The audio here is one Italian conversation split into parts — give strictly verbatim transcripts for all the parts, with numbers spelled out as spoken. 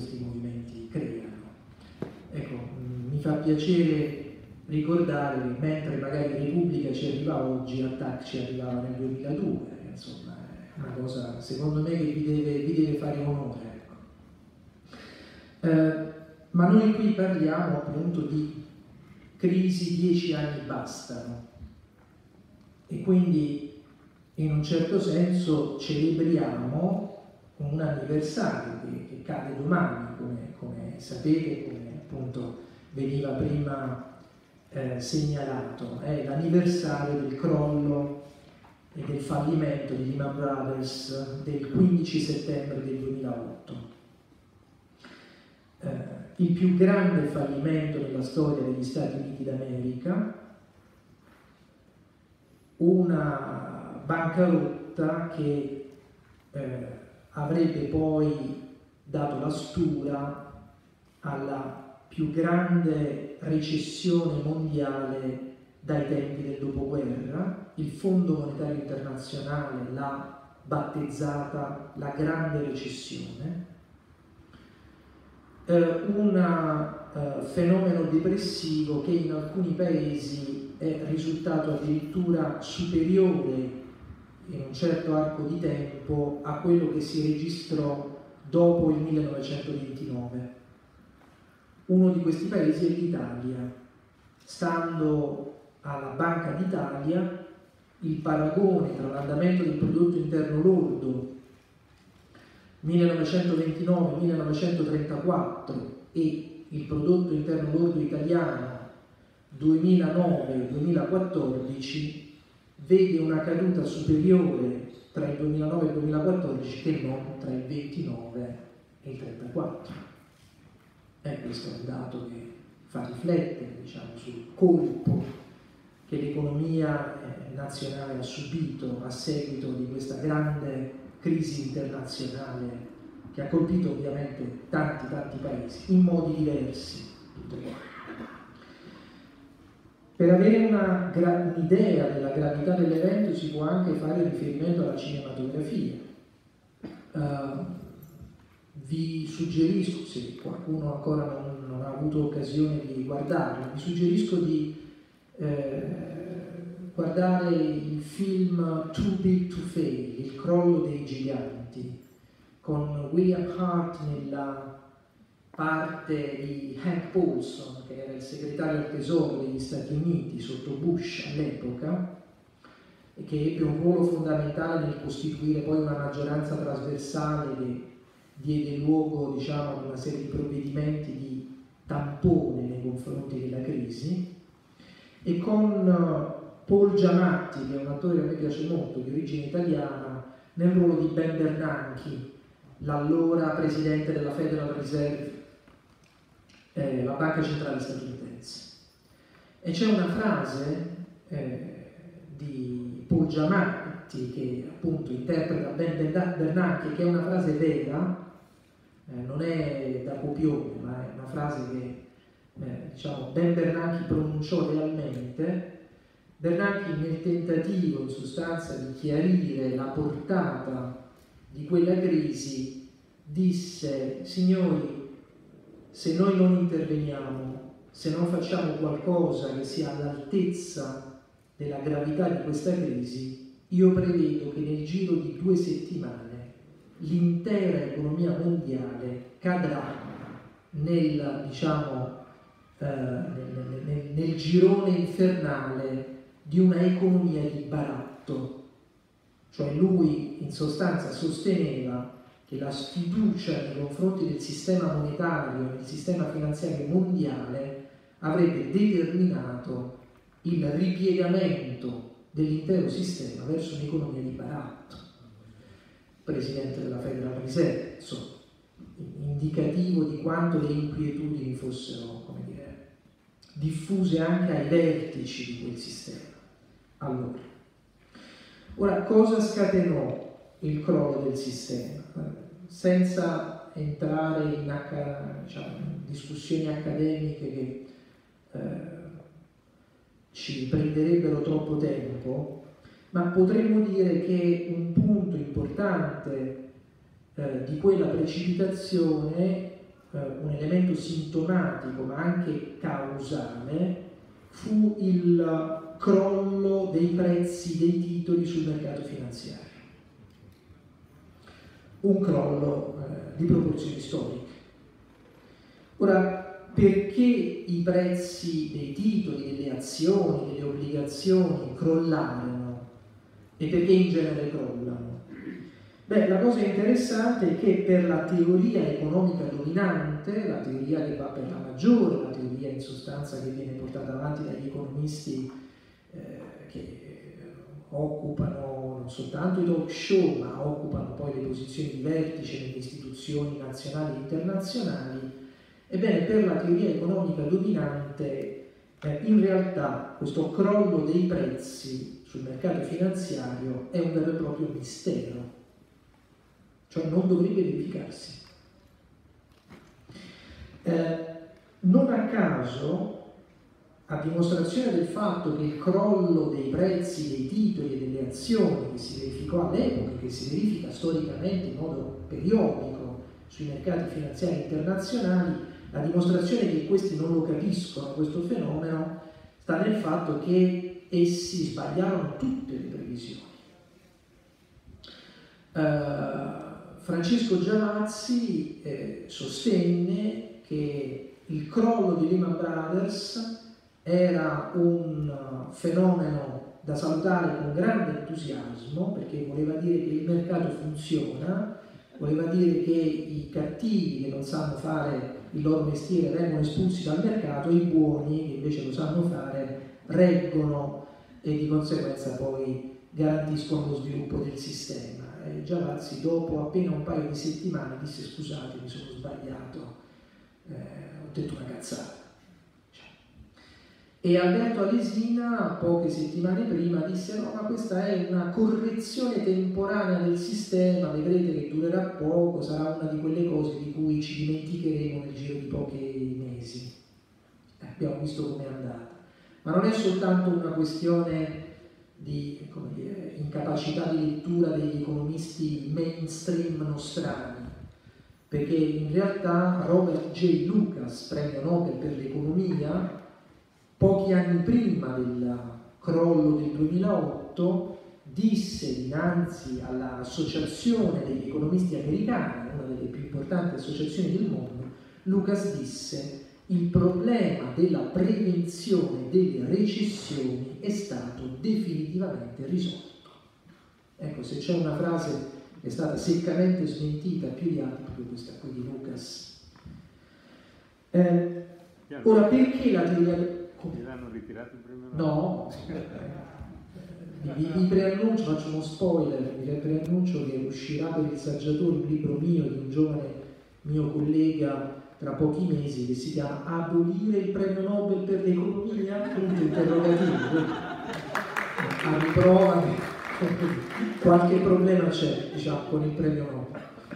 questi movimenti creano. Ecco, mi fa piacere ricordare che mentre magari Repubblica ci arriva oggi, Attac ci arrivava nel duemiladue, insomma è una cosa secondo me che vi deve, vi deve fare onore. Ecco. Eh, ma noi qui parliamo appunto di crisi, dieci anni bastano, e quindi in un certo senso celebriamo un anniversario che, che cade domani, come, come sapete, come appunto veniva prima eh, segnalato, è l'anniversario del crollo e del fallimento di Lehman Brothers del quindici settembre del duemilaotto. Eh, il più grande fallimento nella storia degli Stati Uniti d'America, una bancarotta che eh, avrebbe poi dato la stura alla più grande recessione mondiale dai tempi del dopoguerra. Il Fondo Monetario Internazionale l'ha battezzata la grande recessione, eh, un eh, fenomeno depressivo che in alcuni paesi è risultato addirittura superiore in un certo arco di tempo a quello che si registrò dopo il millenovecentoventinove. Uno di questi paesi è l'Italia. Stando alla Banca d'Italia, il paragone tra l'andamento del prodotto interno lordo millenovecentoventinove millenovecentotrentaquattro e il prodotto interno lordo italiano duemilanove duemilaquattordici vede una caduta superiore tra il duemilanove e il duemilaquattordici che non tra il ventinove e il trentaquattro. E questo è un dato che fa riflettere, diciamo, sul colpo che l'economia eh, nazionale ha subito a seguito di questa grande crisi internazionale che ha colpito ovviamente tanti tanti paesi in modi diversi. Per avere un'idea della gravità dell'evento si può anche fare riferimento alla cinematografia. Uh, vi suggerisco, se qualcuno ancora non, non ha avuto occasione di guardarlo, vi suggerisco di eh, guardare il film Too Big to Fail, Il crollo dei giganti, con William Hart nella parte di Hank Paulson, che era il segretario al tesoro degli Stati Uniti sotto Bush all'epoca, e che ebbe un ruolo fondamentale nel costituire poi una maggioranza trasversale che diede luogo, diciamo, ad una serie di provvedimenti di tampone nei confronti della crisi, e con Paul Giamatti, che è un attore che a me piace molto, di origine italiana, nel ruolo di Ben Bernanke, l'allora presidente della Federal Reserve, eh, la banca centrale statunitense. E c'è una frase eh, di Paul Giamatti che appunto interpreta Ben Bernanke, che è una frase vera, eh, non è da copione, ma è una frase che eh, diciamo, Ben Bernanke pronunciò realmente. Bernanke, nel tentativo in sostanza di chiarire la portata di quella crisi, disse: signori, se noi non interveniamo, se non facciamo qualcosa che sia all'altezza della gravità di questa crisi, io prevedo che nel giro di due settimane l'intera economia mondiale cadrà nel, diciamo, eh, nel, nel, nel girone infernale di una economia di baratto. Cioè lui in sostanza sosteneva che la sfiducia nei confronti del sistema monetario, del sistema finanziario mondiale, avrebbe determinato il ripiegamento dell'intero sistema verso un'economia di baratto. Presidente della Federal Reserve, insomma, indicativo di quanto le inquietudini fossero, come dire, diffuse anche ai vertici di quel sistema. Allora, ora, cosa scatenò il crollo del sistema? Senza entrare in, diciamo, in discussioni accademiche che eh, ci prenderebbero troppo tempo, ma potremmo dire che un punto importante eh, di quella precipitazione eh, un elemento sintomatico ma anche causale fu il crollo dei prezzi dei titoli sul mercato finanziario. Un crollo eh, di proporzioni storiche. Ora, perché i prezzi dei titoli, delle azioni, delle obbligazioni crollarono e perché in genere crollano? Beh, la cosa interessante è che per la teoria economica dominante, la teoria che va per la maggiore, la teoria in sostanza che viene portata avanti dagli economisti eh, che occupano non soltanto i talk show, ma occupano poi le posizioni di vertice nelle istituzioni nazionali e internazionali, ebbene per la teoria economica dominante eh, in realtà questo crollo dei prezzi sul mercato finanziario è un vero e proprio mistero. Cioè non dovrebbe verificarsi. Eh, non a caso, a dimostrazione del fatto che il crollo dei prezzi dei titoli e delle azioni che si verificò all'epoca, che si verifica storicamente in modo periodico sui mercati finanziari internazionali, la dimostrazione che questi non lo capiscono questo fenomeno sta nel fatto che essi sbagliarono tutte le previsioni. Uh, Francesco Giavazzi eh, sostenne che il crollo di Lehman Brothers era un uh, fenomeno da salutare con grande entusiasmo, perché voleva dire che il mercato funziona, voleva dire che i cattivi che non sanno fare il loro mestiere vengono espulsi dal mercato e i buoni che invece lo sanno fare reggono e di conseguenza poi garantiscono lo sviluppo del sistema. E Giavazzi dopo appena un paio di settimane disse: scusate, mi sono sbagliato, eh, ho detto una cazzata. E Alberto Alesina poche settimane prima disse: no, ma questa è una correzione temporanea del sistema, vedrete che durerà poco, sarà una di quelle cose di cui ci dimenticheremo nel giro di pochi mesi. Eh, abbiamo visto com'è andata. Ma non è soltanto una questione di, come dire, incapacità di lettura degli economisti mainstream nostrani, perché in realtà Robert J. Lucas, premio Nobel per l'economia, pochi anni prima del crollo del duemilaotto, disse dinanzi all'Associazione degli economisti americani, una delle più importanti associazioni del mondo, Lucas disse: il problema della prevenzione delle recessioni è stato definitivamente risolto. Ecco, se c'è una frase che è stata seccamente smentita più di altri, proprio questa qui di Lucas. Eh, ora, perché la teoria... Come l'hanno ritirato il premio? No, vi, vi preannuncio, faccio uno spoiler, vi preannuncio che uscirà per il saggiatore un libro mio di un giovane mio collega tra pochi mesi che si chiama Abolire il premio Nobel per l'economia? Punto interrogativo. A riprova che qualche problema c'è, diciamo, con il premio Nobel.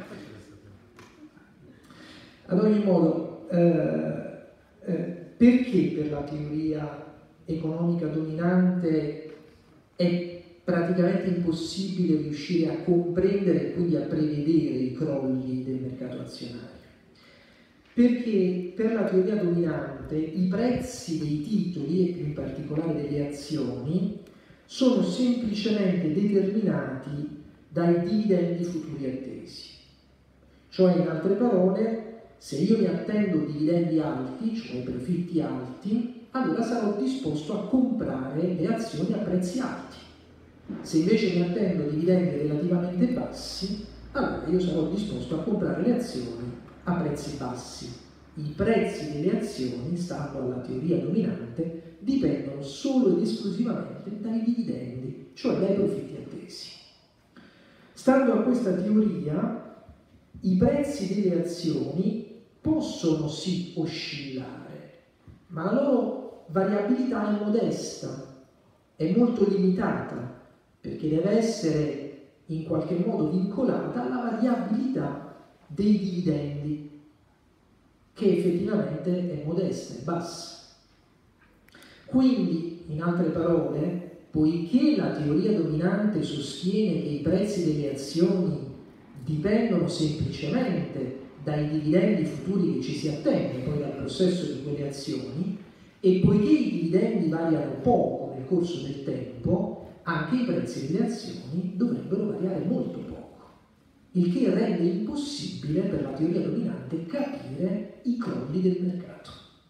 Ad ogni modo, eh, eh, perché per la teoria economica dominante è praticamente impossibile riuscire a comprendere e quindi a prevedere i crolli del mercato azionario? Perché per la teoria dominante i prezzi dei titoli, e più in particolare delle azioni, sono semplicemente determinati dai dividendi futuri attesi. Cioè, in altre parole, se io mi attendo dividendi alti, cioè profitti alti, allora sarò disposto a comprare le azioni a prezzi alti. Se invece mi attendo dividendi relativamente bassi, allora io sarò disposto a comprare le azioni a prezzi bassi. I prezzi delle azioni, stando alla teoria dominante, dipendono solo ed esclusivamente dai dividendi, cioè dai profitti attesi. Stando a questa teoria, i prezzi delle azioni possono sì oscillare, ma la loro variabilità è modesta, è molto limitata, perché deve essere in qualche modo vincolata alla variabilità dei dividendi, che effettivamente è modesta, è bassa. Quindi, in altre parole, poiché la teoria dominante sostiene che i prezzi delle azioni dipendono semplicemente dai dividendi futuri che ci si attende poi dal processo di quelle azioni, e poiché i dividendi variano poco nel corso del tempo, anche i prezzi delle azioni dovrebbero variare molto poco, il che rende impossibile per la teoria dominante capire i crolli del mercato.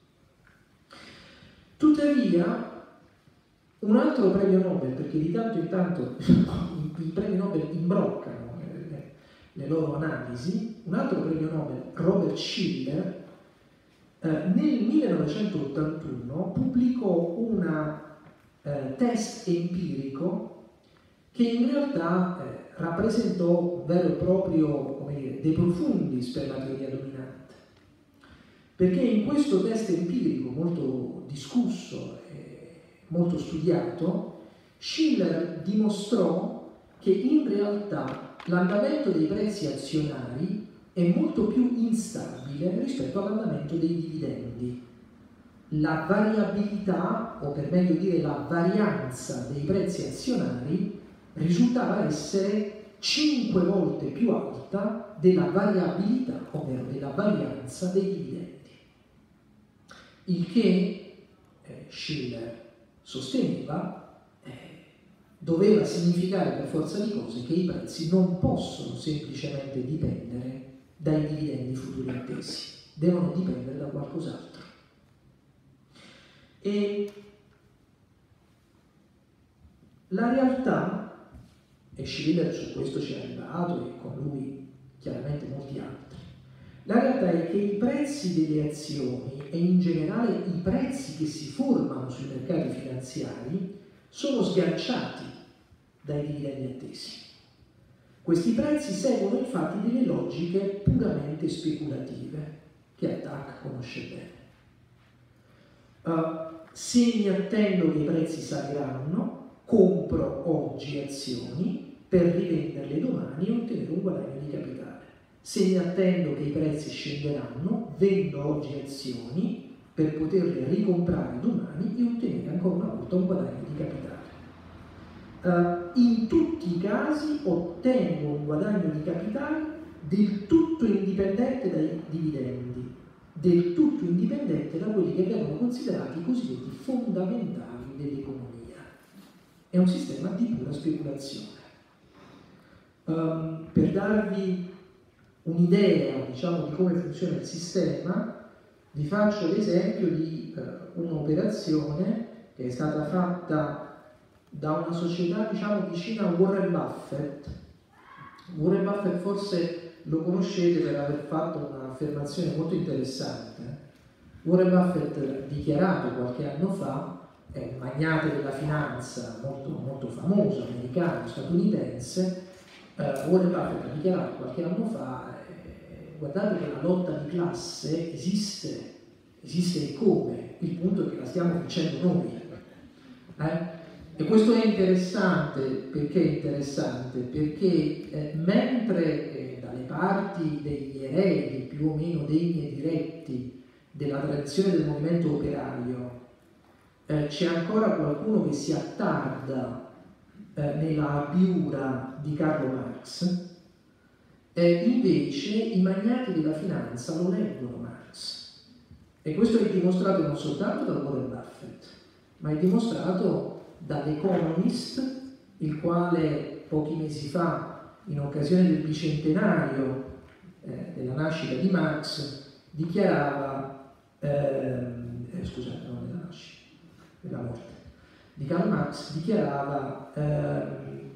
Tuttavia, un altro premio Nobel, perché di tanto in tanto i premi Nobel imbroccano le, le loro analisi, un altro premio Nobel, Robert Shiller, eh, nel millenovecentottantuno pubblicò un eh, test empirico che in realtà eh, rappresentò un vero e proprio, come dire, de profundis per la teoria dominante, perché in questo test empirico molto discusso e molto studiato, Shiller dimostrò che in realtà l'andamento dei prezzi azionari è molto più instabile rispetto all'andamento dei dividendi. La variabilità, o per meglio dire la varianza dei prezzi azionari, risultava essere cinque volte più alta della variabilità, ovvero della varianza dei dividendi. Il che eh, Shiller sosteneva eh, doveva significare per forza di cose che i prezzi non possono semplicemente dipendere dai dividendi futuri attesi, devono dipendere da qualcos'altro. E la realtà, e Shiller su questo ci è arrivato, e con lui chiaramente molti altri, la realtà è che i prezzi delle azioni e in generale i prezzi che si formano sui mercati finanziari sono sganciati dai dividendi attesi. Questi prezzi seguono infatti delle logiche puramente speculative che Attack conosce bene. Uh, se mi attendo che i prezzi saliranno, compro oggi azioni per rivenderle domani e ottenere un guadagno di capitale. Se mi attendo che i prezzi scenderanno, vendo oggi azioni per poterle ricomprare domani e ottenere ancora una volta un guadagno di capitale. Uh, in tutti i casi ottengo un guadagno di capitale del tutto indipendente dai dividendi, del tutto indipendente da quelli che vengono considerati i cosiddetti fondamentali dell'economia. È un sistema di pura speculazione. Um, per darvi un'idea, diciamo, di come funziona il sistema, vi faccio l'esempio di uh, un'operazione che è stata fatta da una società, diciamo, vicina a Warren Buffett. Warren Buffett forse lo conoscete per aver fatto un'affermazione molto interessante. Warren Buffett ha dichiarato qualche anno fa, è un magnate della finanza molto, molto famoso, americano, statunitense. uh, Warren Buffett ha dichiarato qualche anno fa eh, guardate che la lotta di classe esiste, esiste e come, il punto è che la stiamo vincendo noi. Eh? E questo è interessante, perché è interessante? Perché eh, mentre eh, dalle parti degli eredi più o meno degni e diretti della tradizione del movimento operaio eh, c'è ancora qualcuno che si attarda eh, nella abiura di Karl Marx, eh, invece i magnati della finanza lo leggono Marx. E questo è dimostrato non soltanto da Warren Buffett, ma è dimostrato dall'Economist, il quale pochi mesi fa, in occasione del bicentenario eh, della nascita di Marx, dichiarava, ehm, eh, scusate, non della nascita, della morte, di Karl Marx, dichiarava ehm,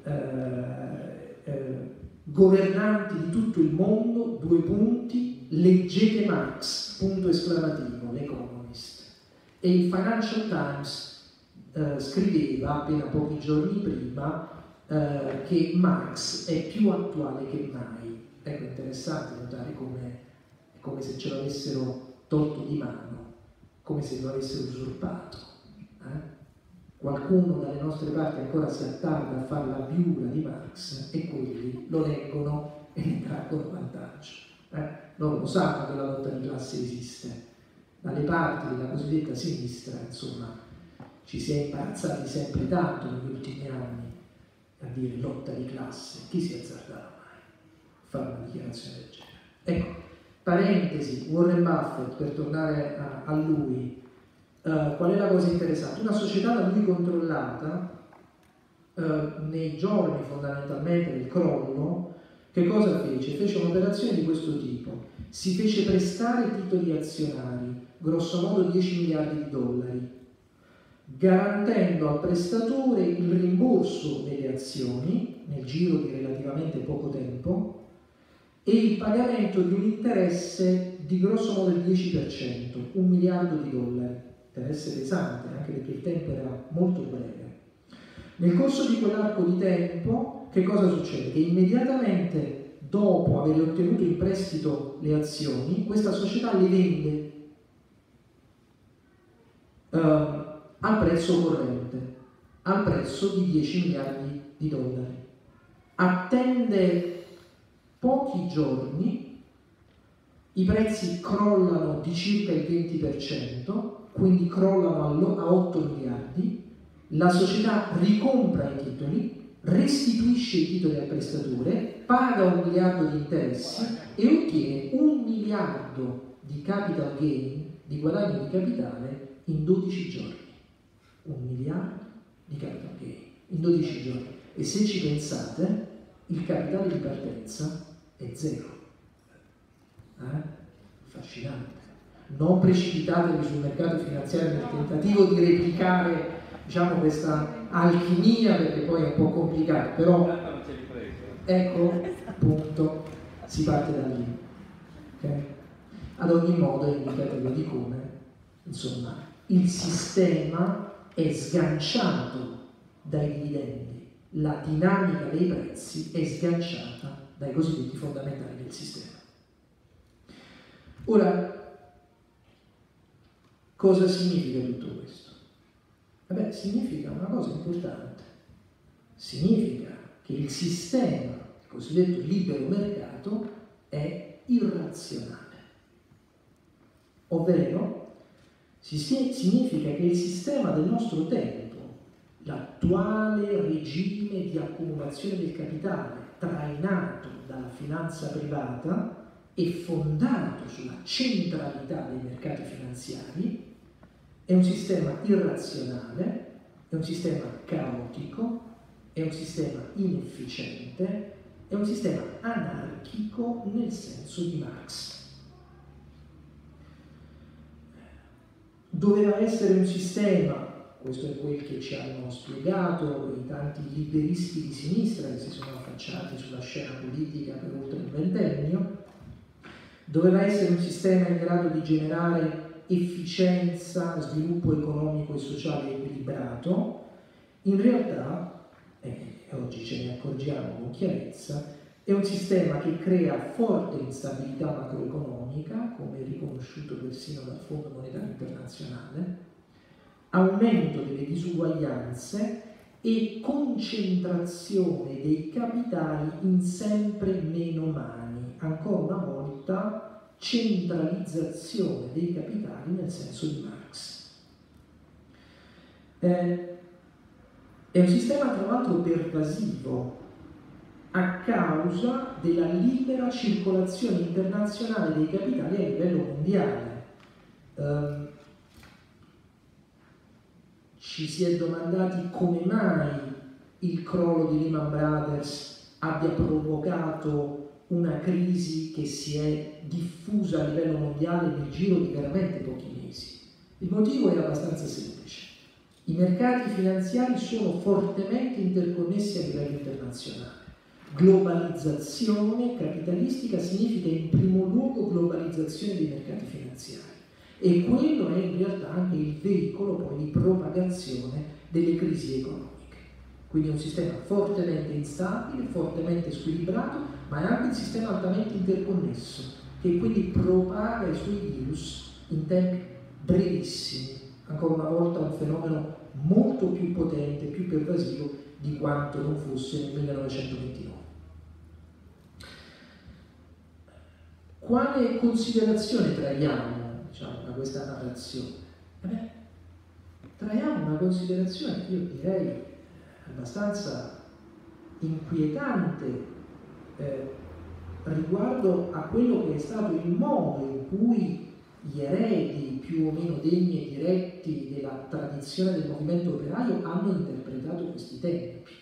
eh, eh, governanti di tutto il mondo, due punti, leggete Marx, punto esclamativo, l'Economist. E il Financial Times Uh, scriveva appena pochi giorni prima uh, che Marx è più attuale che mai. Ecco, è interessante notare come è come se ce l'avessero tolto di mano, come se lo avessero usurpato. Eh? Qualcuno dalle nostre parti ancora si attarda a fare la biura di Marx e quelli lo leggono e ne traggono vantaggio. Eh? Loro lo sanno che la lotta di classe esiste. Dalle parti della cosiddetta sinistra, insomma, ci si è imbarazzati sempre tanto negli ultimi anni a dire lotta di classe. Chi si azzardava mai a fare una dichiarazione del genere? Ecco, Parentesi, Warren Buffett, per tornare a, a lui, uh, qual è la cosa interessante? Una società da lui controllata, uh, nei giorni fondamentalmente del crollo, che cosa fece? Fece un'operazione di questo tipo: si fece prestare titoli azionari, grosso modo dieci miliardi di dollari, garantendo al prestatore il rimborso delle azioni nel giro di relativamente poco tempo e il pagamento di un interesse di grosso modo il dieci per cento, un miliardo di dollari, interesse pesante anche perché il tempo era molto breve. Nel corso di quell'arco di tempo che cosa succede? Che immediatamente dopo aver ottenuto in prestito le azioni, questa società le vende uh, al prezzo corrente, al prezzo di dieci miliardi di dollari. Attende pochi giorni, i prezzi crollano di circa il venti per cento, quindi crollano a otto miliardi, la società ricompra i titoli, restituisce i titoli al prestatore, paga un miliardo di interessi e ottiene un miliardo di capital gain, di guadagno di capitale, in dodici giorni. Un miliardo di capital gain in dodici giorni. E se ci pensate, il capitale di partenza è zero. Eh? Affascinante. Non precipitatevi sul mercato finanziario nel tentativo di replicare, diciamo, questa alchimia, perché poi è un po' complicato, però ecco, appunto, si parte da lì. Okay? Ad ogni modo è indicativo di come, insomma, il sistema è sganciato dai dividendi, la dinamica dei prezzi è sganciata dai cosiddetti fondamentali del sistema. Ora, cosa significa tutto questo? Vabbè, significa una cosa importante. Significa che il sistema, il cosiddetto libero mercato, è irrazionale. Ovvero, significa che il sistema del nostro tempo, l'attuale regime di accumulazione del capitale trainato dalla finanza privata e fondato sulla centralità dei mercati finanziari, è un sistema irrazionale, è un sistema caotico, è un sistema inefficiente, è un sistema anarchico nel senso di Marx. Doveva essere un sistema, questo è quel che ci hanno spiegato i tanti liberisti di sinistra che si sono affacciati sulla scena politica per oltre un ventennio, doveva essere un sistema in grado di generare efficienza, sviluppo economico e sociale equilibrato. In realtà, e oggi ce ne accorgiamo con chiarezza, è un sistema che crea forte instabilità macroeconomica, come riconosciuto persino dal Fondo Monetario Internazionale, aumento delle disuguaglianze e concentrazione dei capitali in sempre meno mani. Ancora una volta, centralizzazione dei capitali nel senso di Marx. Eh, è un sistema tra l'altro pervasivo a causa della libera circolazione internazionale dei capitali a livello mondiale. Um, ci si è domandati come mai il crollo di Lehman Brothers abbia provocato una crisi che si è diffusa a livello mondiale nel giro di veramente pochi mesi. Il motivo era abbastanza semplice. I mercati finanziari sono fortemente interconnessi a livello internazionale. Globalizzazione capitalistica significa in primo luogo globalizzazione dei mercati finanziari e quello è in realtà anche il veicolo poi di propagazione delle crisi economiche. Quindi è un sistema fortemente instabile, fortemente squilibrato, ma è anche un sistema altamente interconnesso, che quindi propaga i suoi virus in tempi brevissimi. Ancora una volta un fenomeno molto più potente, più pervasivo di quanto non fosse nel millenovecentoventinove. Quale considerazione traiamo, diciamo, da questa narrazione? Beh, traiamo una considerazione, io direi, abbastanza inquietante, eh, riguardo a quello che è stato il modo in cui gli eredi più o meno degni e diretti della tradizione del movimento operaio hanno interpretato questi tempi.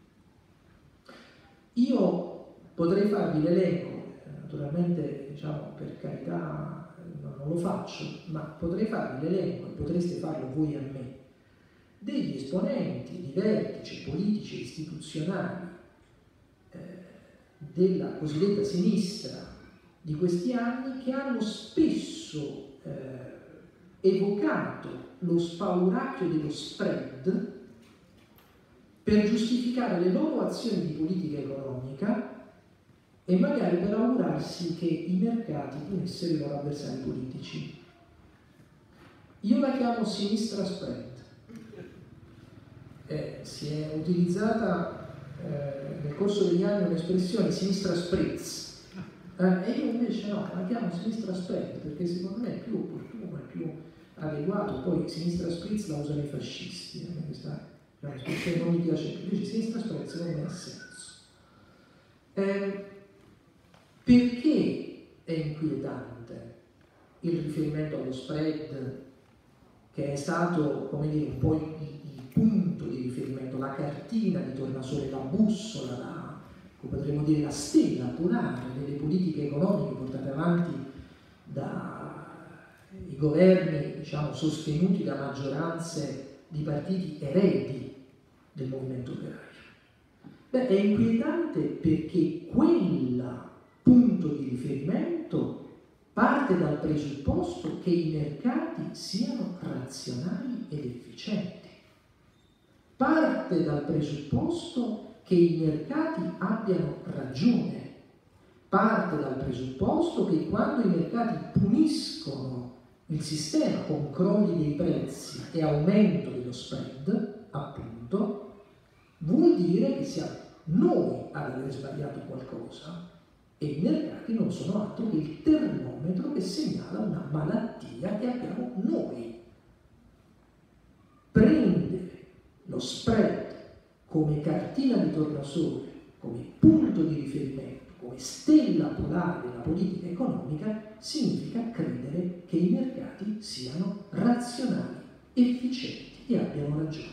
Io potrei farvi l'elenco, naturalmente, diciamo, per carità non lo faccio, ma potrei farvi l'elenco, e potreste farlo voi a me, degli esponenti di vertici politici e istituzionali eh, della cosiddetta sinistra di questi anni, che hanno spesso eh, evocato lo spauracchio dello spread per giustificare le loro azioni di politica economica e magari per augurarsi che i mercati punissero i loro avversari politici. Io la chiamo sinistra spread. Eh, si è utilizzata eh, nel corso degli anni un'espressione sinistra spritz, eh, e io invece no, la chiamo sinistra spread perché secondo me è più opportuno, è più adeguato. Poi sinistra spritz la usano i fascisti, eh, questa è un'espressione che non mi piace più, invece sinistra spread secondo me ha senso. Eh, perché è inquietante il riferimento allo spread, che è stato, come dire, un po' il, il punto di riferimento, la cartina di tornasole, la bussola, la, come potremmo dire, la stella polare delle politiche economiche portate avanti dai governi, diciamo, sostenuti da maggioranze di partiti eredi del movimento operaio? Beh, è inquietante perché quel punto di riferimento parte dal presupposto che i mercati siano razionali ed efficienti. Parte dal presupposto che i mercati abbiano ragione. Parte dal presupposto che quando i mercati puniscono il sistema con crolli dei prezzi e aumento dello spread, appunto, vuol dire che siamo noi ad aver sbagliato qualcosa e i mercati non sono altro che il termometro che segnala una malattia che abbiamo noi. Prendere lo spread come cartina di tornasole, come punto di riferimento, come stella polare della politica economica, significa credere che i mercati siano razionali, efficienti e abbiano ragione.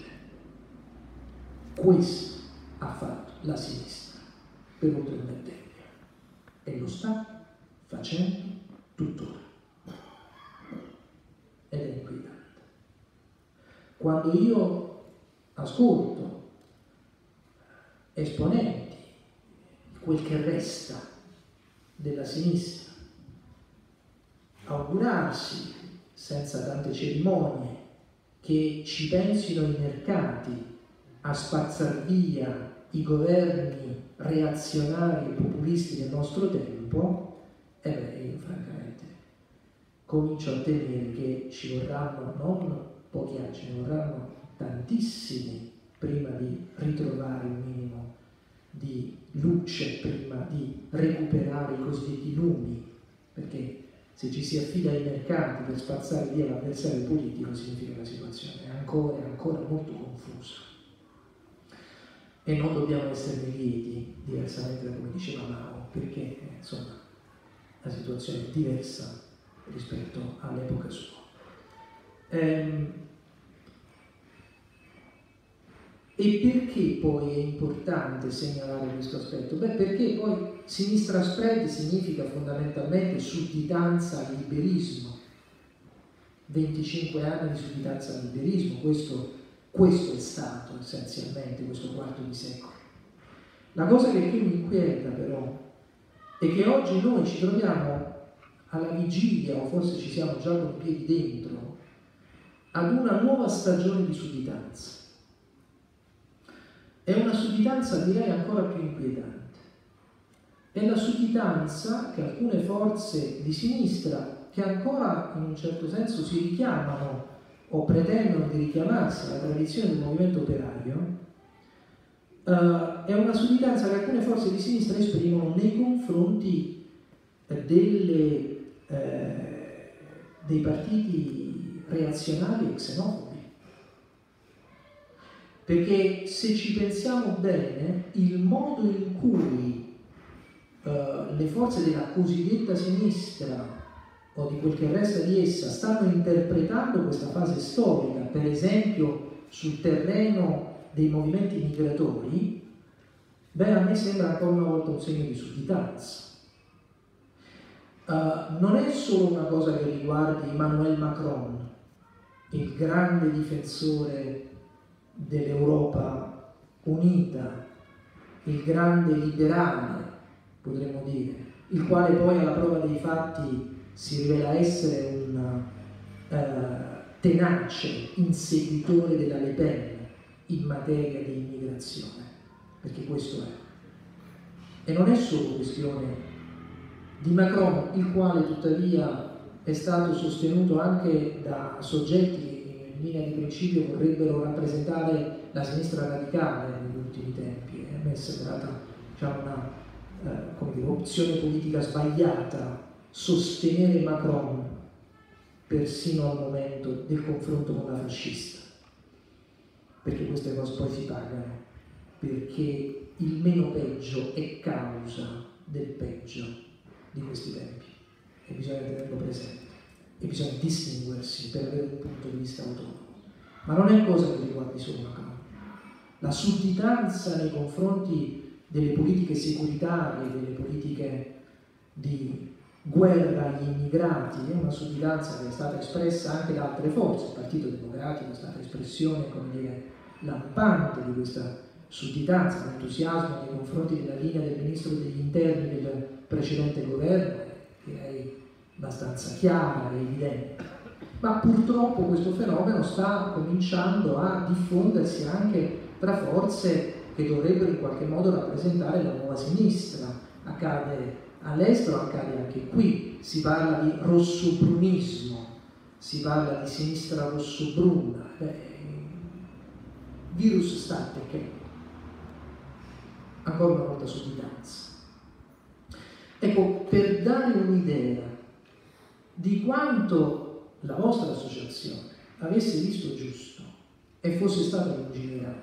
Questo ha fatto la sinistra per oltre un ventennio e lo sta facendo tuttora. Ed è inquietante. Quando io ascolto esponenti, quel che resta della sinistra, augurarsi senza tante cerimonie che ci pensino i mercati a spazzar via i governi reazionari e populisti del nostro tempo, e beh, io francamente comincio a temere che ci vorranno non pochi anni, ce ne vorranno tantissimi prima di ritrovare un minimo di luce, prima di recuperare i cosiddetti lumi, perché se ci si affida ai mercati per spazzare via l'avversario politico significa che la situazione è ancora, è ancora molto confusa. E non dobbiamo esserne lieti, diversamente da come diceva Mao, perché eh, insomma la situazione è diversa rispetto all'epoca sua. Ehm, e perché poi è importante segnalare questo aspetto? Beh, perché poi sinistra spread significa fondamentalmente sudditanza al liberismo, venticinque anni di sudditanza al liberismo, questo Questo è stato essenzialmente questo quarto di secolo. La cosa che più mi inquieta però è che oggi noi ci troviamo alla vigilia, o forse ci siamo già con i piedi dentro, ad una nuova stagione di sudditanza. È una sudditanza, direi, ancora più inquietante. È la sudditanza che alcune forze di sinistra, che ancora in un certo senso si richiamano o pretendono di richiamarsi alla tradizione del movimento operaio, uh, è una sudditanza che alcune forze di sinistra esprimono nei confronti eh, delle, eh, dei partiti reazionari e xenofobi. Perché se ci pensiamo bene, il modo in cui uh, le forze della cosiddetta sinistra o di quel che resta di essa stanno interpretando questa fase storica, per esempio sul terreno dei movimenti migratori, beh, a me sembra ancora una volta un segno di sudditanza. Uh, non è solo una cosa che riguardi Emmanuel Macron, il grande difensore dell'Europa unita, il grande liberale, potremmo dire, il quale poi alla prova dei fatti si rivela essere un uh, tenace inseguitore della Le Pen in materia di immigrazione, perché questo è. E non è solo questione di Macron, il quale tuttavia è stato sostenuto anche da soggetti che in linea di principio vorrebbero rappresentare la sinistra radicale negli ultimi tempi. E a me è sembrata, diciamo, una eh, come dire, opzione politica sbagliata sostenere Macron persino al momento del confronto con la fascista, perché queste cose poi si pagano, perché il meno peggio è causa del peggio di questi tempi e bisogna tenerlo presente e bisogna distinguersi per avere un punto di vista autonomo. Ma non è cosa che riguardi solo Macron. La sudditanza nei confronti delle politiche securitarie, delle politiche di guerra agli immigrati è una sudditanza che è stata espressa anche da altre forze. Il Partito Democratico è stata espressione, come dire, lampante di questa sudditanza, l'entusiasmo nei confronti della linea del ministro degli interni del precedente governo, direi abbastanza chiara e evidente. Ma purtroppo questo fenomeno sta cominciando a diffondersi anche tra forze che dovrebbero in qualche modo rappresentare la nuova sinistra. Accade all'estero, accade anche qui. Si parla di rossobrunismo, si parla di sinistra rossobruna. Beh, virus sta perché ancora una volta sudditanza. Ecco, per dare un'idea di quanto la vostra associazione avesse visto giusto e fosse stata lungimirante,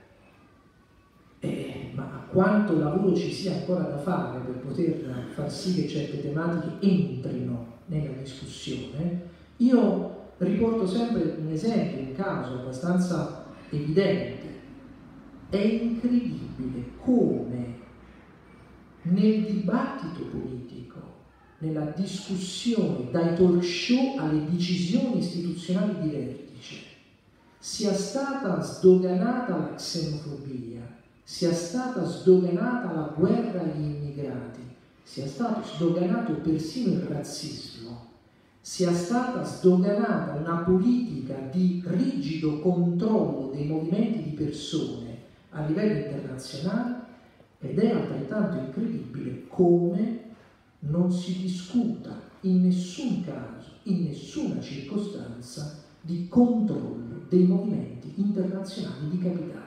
eh, ma quanto lavoro ci sia ancora da fare per poter far sì che certe tematiche entrino nella discussione, io riporto sempre un esempio, un caso abbastanza evidente. È incredibile come nel dibattito politico, nella discussione dai talk show alle decisioni istituzionali di vertice, sia stata sdoganata la xenofobia, sia stata sdoganata la guerra agli immigrati, sia stato sdoganato persino il razzismo, sia stata sdoganata una politica di rigido controllo dei movimenti di persone a livello internazionale, ed è altrettanto incredibile come non si discuta in nessun caso, in nessuna circostanza, di controllo dei movimenti internazionali di capitale.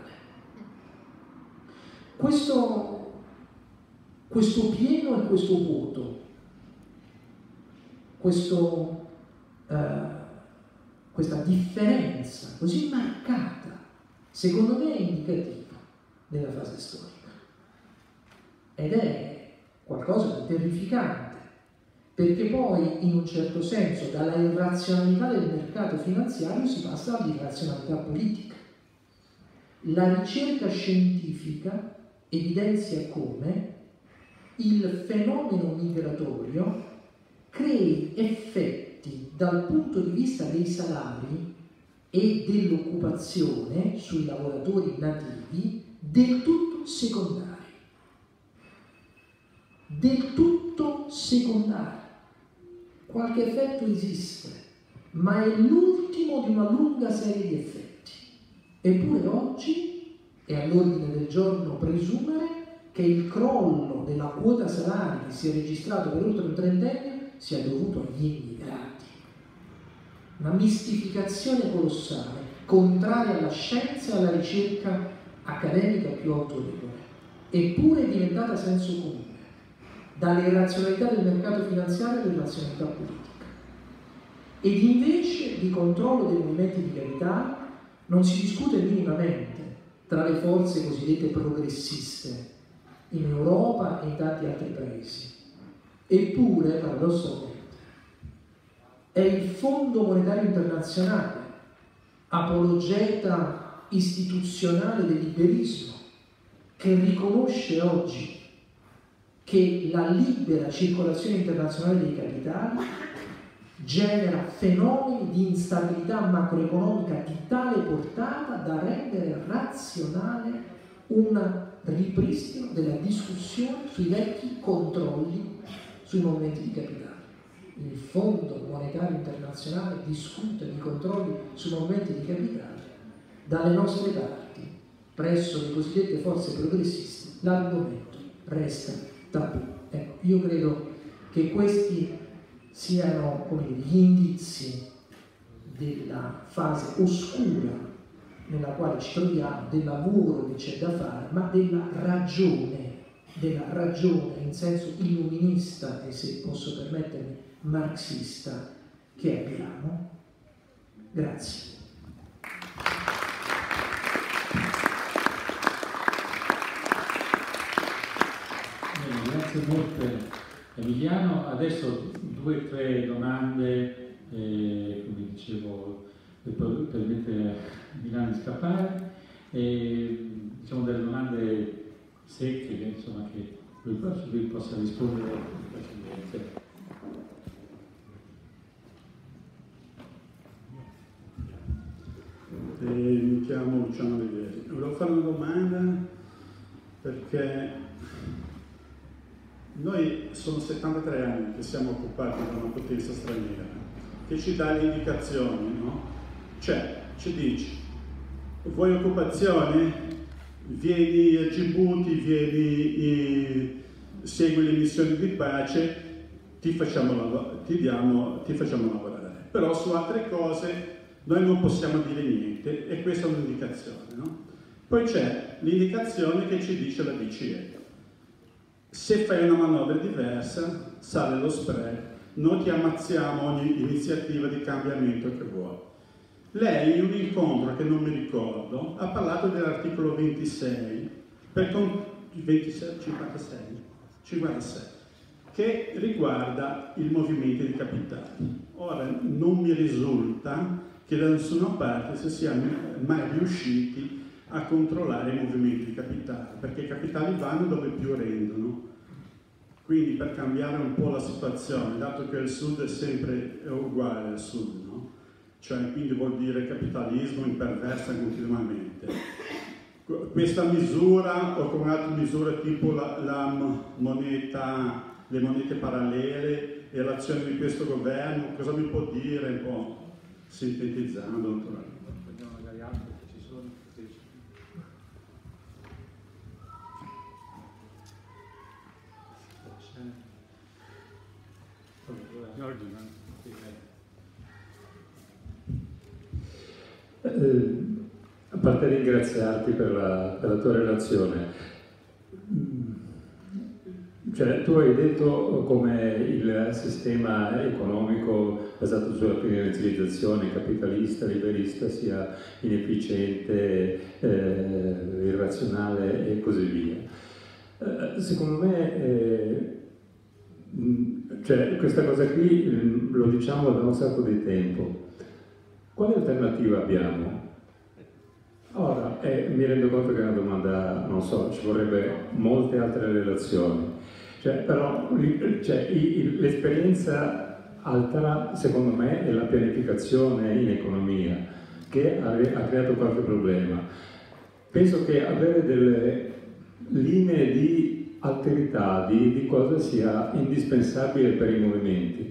Questo, questo pieno e questo vuoto, questo, eh, questa differenza così marcata, secondo me è indicativa della fase storica. Ed è qualcosa di terrificante, perché poi in un certo senso dalla irrazionalità del mercato finanziario si passa all'irrazionalità politica. La ricerca scientifica evidenzia come il fenomeno migratorio crei effetti dal punto di vista dei salari e dell'occupazione sui lavoratori nativi del tutto secondari. Del tutto secondario. Qualche effetto esiste, ma è l'ultimo di una lunga serie di effetti. Eppure oggi è all'ordine del giorno presumere che il crollo della quota salari che si è registrato per oltre un trentennio sia dovuto agli immigrati. Una mistificazione colossale, contraria alla scienza e alla ricerca accademica più autorevole, eppure è diventata senso comune, dalle irrazionalità del mercato finanziario alle razionalità politica. Ed invece di controllo dei movimenti di capitale non si discute minimamente tra le forze cosiddette progressiste in Europa e in tanti altri paesi. Eppure, paradossalmente, è il Fondo Monetario Internazionale, apologeta istituzionale del liberismo, che riconosce oggi che la libera circolazione internazionale dei capitali genera fenomeni di instabilità macroeconomica di tale portata da rendere razionale un ripristino della discussione sui vecchi controlli sui movimenti di capitali. Il Fondo Monetario Internazionale discute di controlli sui movimenti di capitali. Dalle nostre parti, presso le cosiddette forze progressiste, l'argomento resta tabù. Ecco, io credo che questi siano, come dire, gli indizi della fase oscura nella quale ci troviamo, del lavoro che c'è da fare, ma della ragione, della ragione in senso illuminista e, se posso permettermi, marxista che abbiamo. Grazie. Bene, grazie molte Emiliano. Adesso due o tre domande, eh, come dicevo, per permettere a Emiliano di scappare, e, diciamo delle domande secche che, insomma, che lui, lui possa rispondere facilmente. Eh, mi chiamo Luciano Olivieri. Volevo fare una domanda perché noi sono settantatré anni che siamo occupati da una potenza straniera che ci dà le indicazioni, no? Cioè, ci dice, vuoi occupazione? Vieni a Djibouti, vieni, eh, segui le missioni di pace, ti facciamo, ti diamo, ti facciamo lavorare. Però su altre cose noi non possiamo dire niente e questa è un'indicazione, no? Poi c'è l'indicazione che ci dice la B C E. Se fai una manovra diversa, sale lo spread, noi ti ammazziamo ogni iniziativa di cambiamento che vuoi. Lei, in un incontro che non mi ricordo, ha parlato dell'articolo ventisei, per con... ventisei, cinquantasei, cinquantasei, che riguarda il movimento di capitali. Ora, non mi risulta che da nessuna parte si siano mai riusciti a controllare i movimenti di capitali, perché i capitali vanno dove più rendono. Quindi, per cambiare un po' la situazione, dato che il sud è sempre uguale al sud, no? Cioè, quindi vuol dire capitalismo imperversa continuamente. Questa misura, o come altre misure tipo la, la moneta, le monete parallele e l'azione di questo governo, cosa mi può dire un po' sintetizzando? Vediamo magari altri che ci sono. Giorgio, no? Eh, a parte ringraziarti per la, per la tua relazione, cioè, tu hai detto come il sistema economico basato sulla finanziarizzazione capitalista, liberista sia inefficiente, eh, irrazionale e così via. Eh, secondo me eh, cioè, questa cosa qui lo diciamo da un sacco di tempo. Quale alternativa abbiamo? Ora, eh, mi rendo conto che è una domanda, non so, ci vorrebbe molte altre relazioni. Cioè, però cioè, l'esperienza altra, secondo me, è la pianificazione in economia, che ha, ha creato qualche problema. Penso che avere delle linee di alterità, di, di cosa sia indispensabile per i movimenti.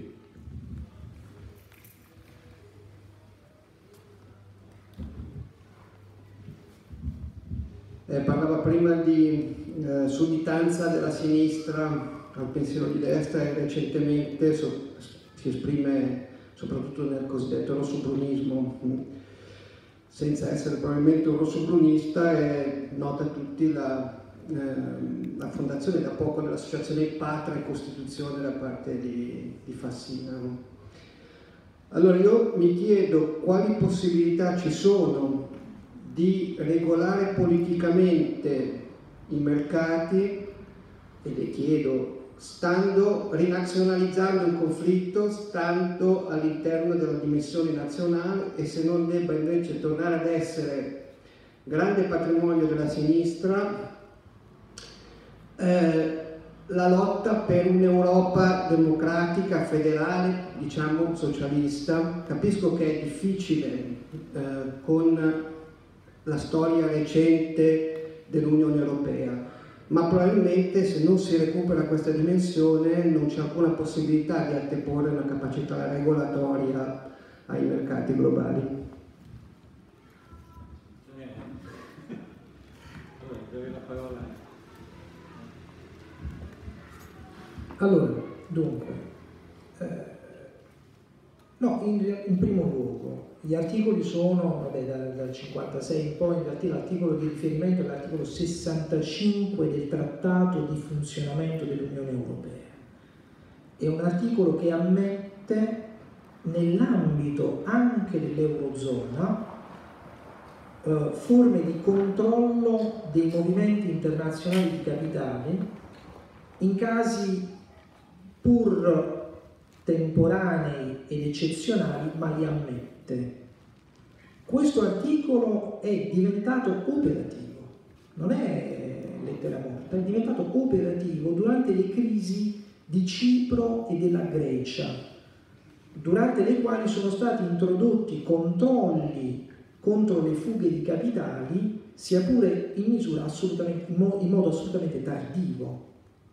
Eh, parlava prima di eh, sudditanza della sinistra al pensiero di destra e recentemente so, si esprime soprattutto nel cosiddetto rossobrunismo, senza essere probabilmente un rossobrunista. È nota a tutti la, eh, la fondazione da poco dell'associazione Patria e Costituzione da parte di, di Fassina. Allora io mi chiedo quali possibilità ci sono di regolare politicamente i mercati e le chiedo, stando, rinazionalizzando il conflitto, stando all'interno della dimensione nazionale, e se non debba invece tornare ad essere grande patrimonio della sinistra, eh, la lotta per un'Europa democratica, federale, diciamo socialista. Capisco che è difficile eh, con la storia recente dell'Unione Europea, ma probabilmente se non si recupera questa dimensione non c'è alcuna possibilità di anteporre una capacità regolatoria ai mercati globali. Allora, dunque, eh, no, in, in primo luogo, gli articoli sono, vabbè, dal, dal cinquantasei in poi, infatti l'articolo di riferimento è l'articolo sessantacinque del Trattato di funzionamento dell'Unione Europea. È un articolo che ammette, nell'ambito anche dell'Eurozona, eh, forme di controllo dei movimenti internazionali di capitali in casi pur temporanei ed eccezionali, ma li ammette. Questo articolo è diventato operativo, non è lettera morta, è diventato operativo durante le crisi di Cipro e della Grecia, durante le quali sono stati introdotti controlli contro le fughe di capitali, sia pure in misura assolutamente, in modo assolutamente tardivo.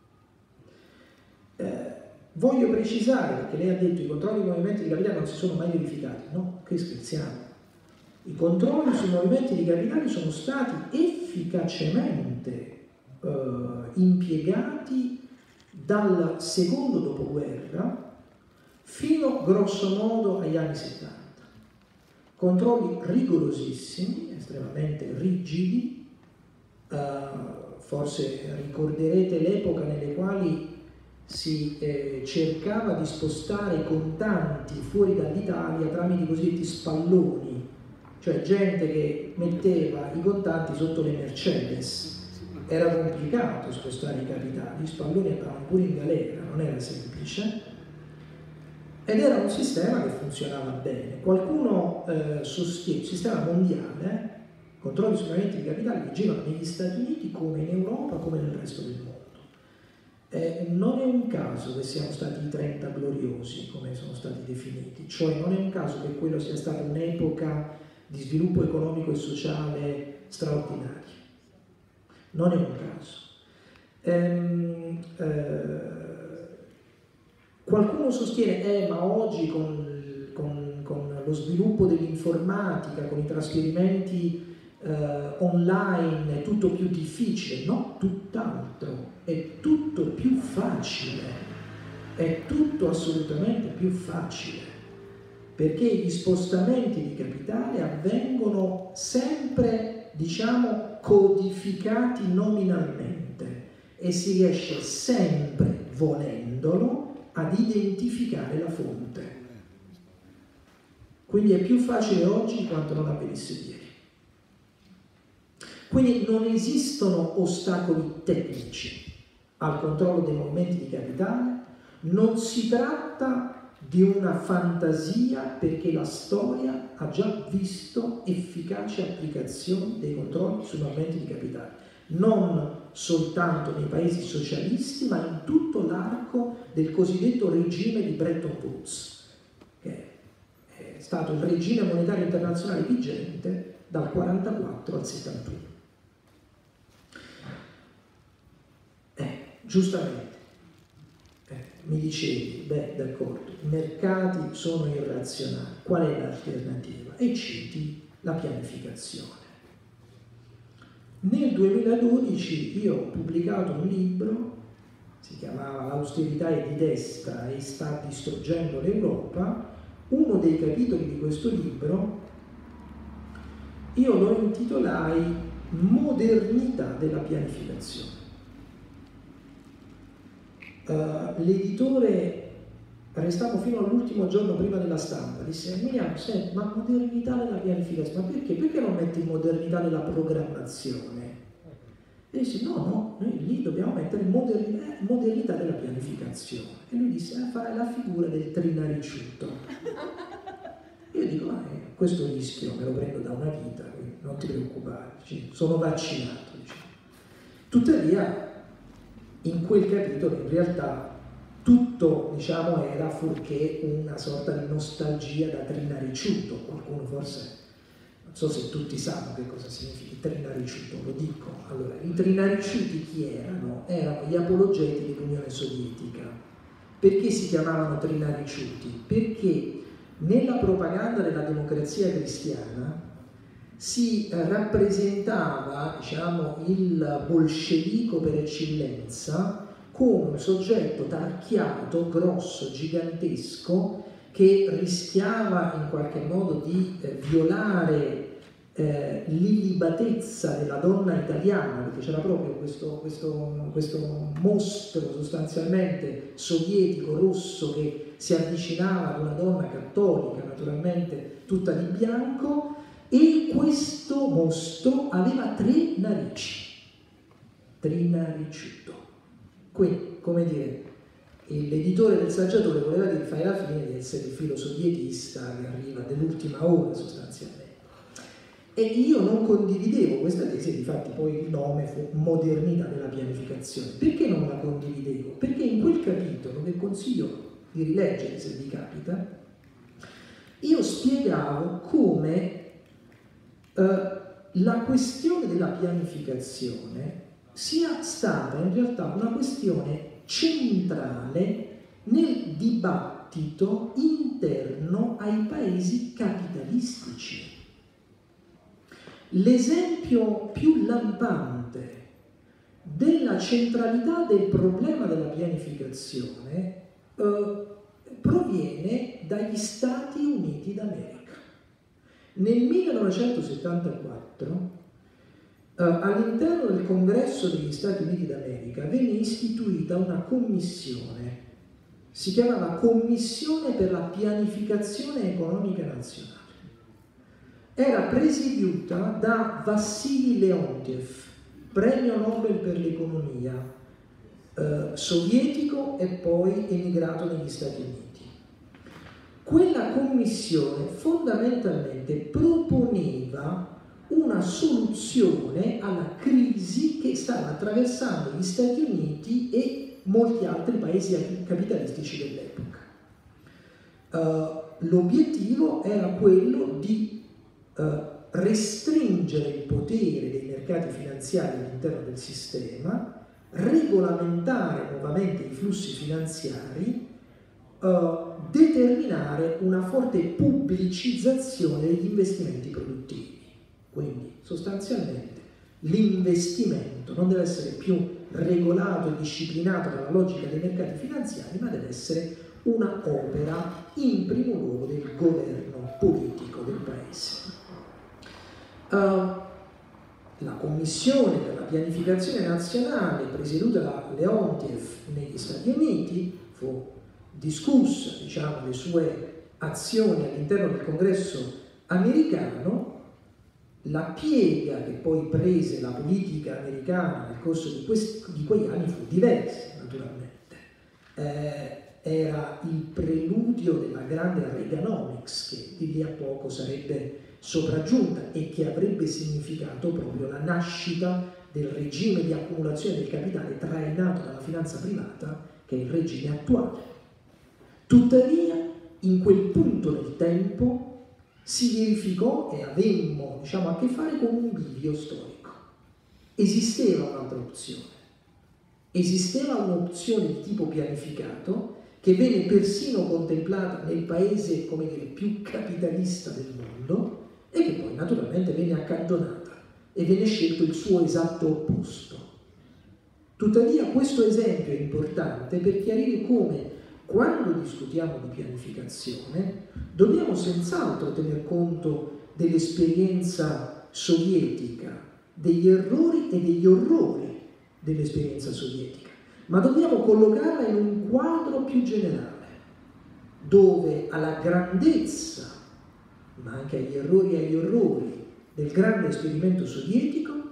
Eh, voglio precisare, perché lei ha detto che i controlli sui movimenti di capitali non si sono mai verificati. No, che scherziamo. I controlli sui movimenti di capitali sono stati efficacemente eh, impiegati dal secondo dopoguerra fino grosso modo agli anni settanta. Controlli rigorosissimi, estremamente rigidi, eh, forse ricorderete l'epoca nelle quali si eh, cercava di spostare i contanti fuori dall'Italia tramite i cosiddetti spalloni, cioè gente che metteva i contanti sotto le Mercedes. Era complicato spostare i capitali, gli spalloni andavano pure in galera, non era semplice, ed era un sistema che funzionava bene. Qualcuno eh, sostiene, il sistema mondiale, eh, controlli sui movimenti di capitali che girano negli Stati Uniti come in Europa, come nel resto del mondo. Eh, non è un caso che siano stati i trenta gloriosi, come sono stati definiti, cioè non è un caso che quello sia stata un'epoca di sviluppo economico e sociale straordinaria. Non è un caso. Ehm, eh, qualcuno sostiene, eh, ma oggi con, con, con lo sviluppo dell'informatica, con i trasferimenti eh, online è tutto più difficile. No, tutt'altro. È tutto più facile, è tutto assolutamente più facile, perché gli spostamenti di capitale avvengono sempre, diciamo, codificati nominalmente e si riesce sempre, volendolo, ad identificare la fonte. Quindi è più facile oggi di quanto non avvenisse ieri. Quindi non esistono ostacoli tecnici al controllo dei movimenti di capitale, non si tratta di una fantasia, perché la storia ha già visto efficaci applicazioni dei controlli sui movimenti di capitale, non soltanto nei paesi socialisti, ma in tutto l'arco del cosiddetto regime di Bretton Woods, che è stato il regime monetario internazionale vigente dal quarantaquattro al settantuno. Giustamente, eh, mi dicevi, beh, d'accordo, i mercati sono irrazionali, qual è l'alternativa? E citi la pianificazione. Nel duemiladodici io ho pubblicato un libro, si chiamava L'austerità è di destra e sta distruggendo l'Europa. Uno dei capitoli di questo libro io lo intitolai Modernità della pianificazione. Uh, l'editore, restavo fino all'ultimo giorno prima della stampa, disse: Emiliano, senti, ma modernità nella pianificazione, ma perché? Perché non metti modernità nella programmazione? E disse no, no, noi lì dobbiamo mettere modernità, modernità della pianificazione. E lui disse, ah, fare la figura del trinariciuto. Io dico, ah, eh, questo rischio me lo prendo da una vita, quindi non ti preoccupare, sono vaccinato. Diciamo. Tuttavia, in quel capitolo in realtà tutto, diciamo, era fuorché una sorta di nostalgia da trinariciuto. Qualcuno forse, non so se tutti sanno che cosa significa trinariciuto, lo dico. Allora, i trinariciuti chi erano? Erano gli apologeti dell'Unione Sovietica. Perché si chiamavano trinariciuti? Perché nella propaganda della democrazia cristiana si rappresentava, diciamo, il bolscevico per eccellenza come un soggetto tarchiato, grosso, gigantesco, che rischiava in qualche modo di eh, violare eh, l'illibatezza della donna italiana, perché c'era proprio questo, questo, questo mostro sostanzialmente sovietico, rosso, che si avvicinava ad una donna cattolica, naturalmente tutta di bianco, e questo mostro aveva tre narici, trinariciuto. Quindi, come dire, l'editore del Saggiatore voleva dire fai la fine di essere il filo sovietista che arriva dell'ultima ora sostanzialmente. E io non condividevo questa tesi, difatti poi il nome fu Modernità della pianificazione. Perché non la condividevo? Perché in quel capitolo, che consiglio di rileggere se vi capita, io spiegavo come eh, la questione della pianificazione sia stata in realtà una questione centrale nel dibattito interno ai paesi capitalistici. L'esempio più lampante della centralità del problema della pianificazione eh, proviene dagli Stati Uniti d'America. Nel millenovecentosettantaquattro Uh, all'interno del Congresso degli Stati Uniti d'America venne istituita una commissione, si chiamava Commissione per la pianificazione economica nazionale. Era presieduta da Vassili Leontiev, premio Nobel per l'economia, uh, sovietico e poi emigrato negli Stati Uniti. Quella commissione fondamentalmente proponeva una soluzione alla crisi che stava attraversando gli Stati Uniti e molti altri paesi capitalistici dell'epoca. Uh, l'obiettivo era quello di uh, restringere il potere dei mercati finanziari all'interno del sistema, regolamentare nuovamente i flussi finanziari, uh, determinare una forte pubblicizzazione degli investimenti produttivi. Quindi sostanzialmente l'investimento non deve essere più regolato e disciplinato dalla logica dei mercati finanziari, ma deve essere una opera in primo luogo del governo politico del paese. Uh, la Commissione per la pianificazione nazionale, presieduta da Leontiev negli Stati Uniti, fu discussa, diciamo, le sue azioni all'interno del Congresso americano. La piega che poi prese la politica americana nel corso di, questi, di quegli anni fu diversa, naturalmente. Eh, era il preludio della grande Reaganomics, che di lì a poco sarebbe sopraggiunta e che avrebbe significato proprio la nascita del regime di accumulazione del capitale trainato dalla finanza privata, che è il regime attuale. Tuttavia, in quel punto del tempo, si verificò e avemmo, diciamo, a che fare con un bivio storico. Esisteva un'altra opzione. Esisteva un'opzione di tipo pianificato che venne persino contemplata nel paese, come dire, più capitalista del mondo e che poi naturalmente venne accantonata e venne scelto il suo esatto opposto. Tuttavia questo esempio è importante per chiarire come quando discutiamo di pianificazione dobbiamo senz'altro tener conto dell'esperienza sovietica, degli errori e degli orrori dell'esperienza sovietica, ma dobbiamo collocarla in un quadro più generale, dove alla grandezza, ma anche agli errori e agli orrori del grande esperimento sovietico,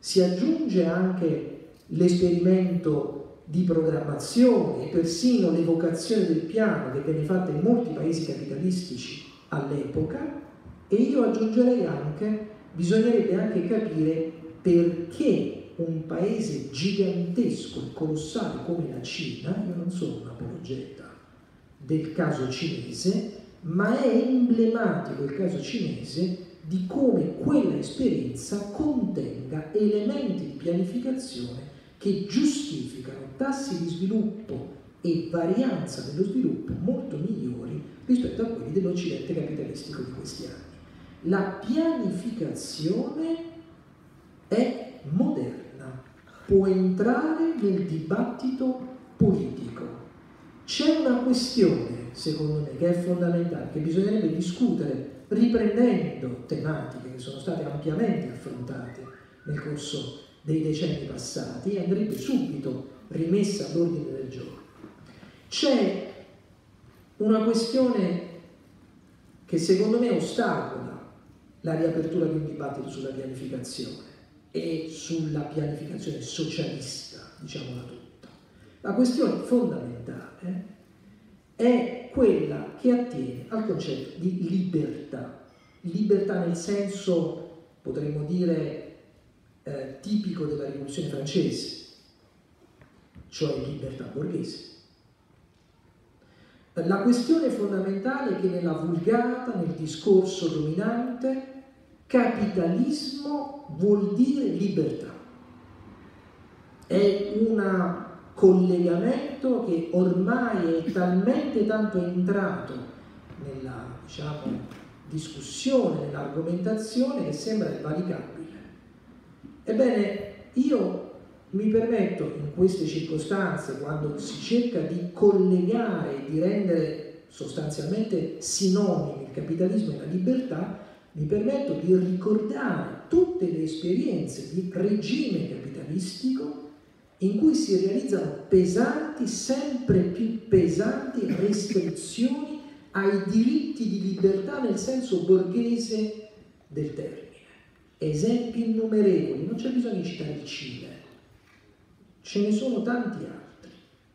Si aggiunge anche l'esperimento di programmazione e persino l'evocazione del piano che venne fatta in molti paesi capitalistici all'epoca, e io aggiungerei anche, bisognerebbe anche capire perché un paese gigantesco e colossale come la Cina, io non sono un apologeta del caso cinese, ma è emblematico il caso cinese di come quella esperienza contenga elementi di pianificazione che giustificano tassi di sviluppo e varianza dello sviluppo molto migliori rispetto a quelli dell'Occidente capitalistico di questi anni. La pianificazione è moderna, può entrare nel dibattito politico. C'è una questione, secondo me, che è fondamentale, che bisognerebbe discutere riprendendo tematiche che sono state ampiamente affrontate nel corso dei decenni passati e andrebbe subito rimessa all'ordine del giorno. C'è una questione che secondo me ostacola la riapertura di un dibattito sulla pianificazione e sulla pianificazione socialista, diciamola tutta. La questione fondamentale è quella che attiene al concetto di libertà. Libertà nel senso, potremmo dire, eh, tipico della rivoluzione francese, cioè libertà borghese. La questione fondamentale è che nella vulgata, nel discorso dominante, capitalismo vuol dire libertà. È un collegamento che ormai è talmente tanto entrato nella, diciamo, discussione, nell'argomentazione, che sembra invalicabile. Ebbene, io mi permetto in queste circostanze, quando si cerca di collegare e di rendere sostanzialmente sinonimi il capitalismo e la libertà, mi permetto di ricordare tutte le esperienze di regime capitalistico in cui si realizzano pesanti, sempre più pesanti restrizioni ai diritti di libertà nel senso borghese del termine. Esempi innumerevoli, non c'è bisogno di citare il Cile, ce ne sono tanti altri.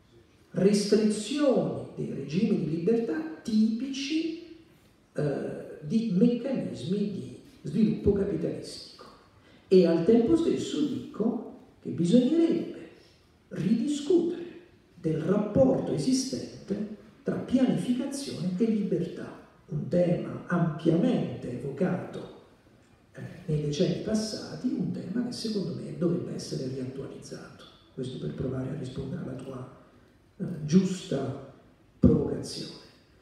Restrizioni dei regimi di libertà tipici eh, di meccanismi di sviluppo capitalistico. E al tempo stesso dico che bisognerebbe ridiscutere del rapporto esistente tra pianificazione e libertà, un tema ampiamente evocato eh, nei decenni passati, un tema che secondo me dovrebbe essere riattualizzato. Questo per provare a rispondere alla tua eh, giusta provocazione.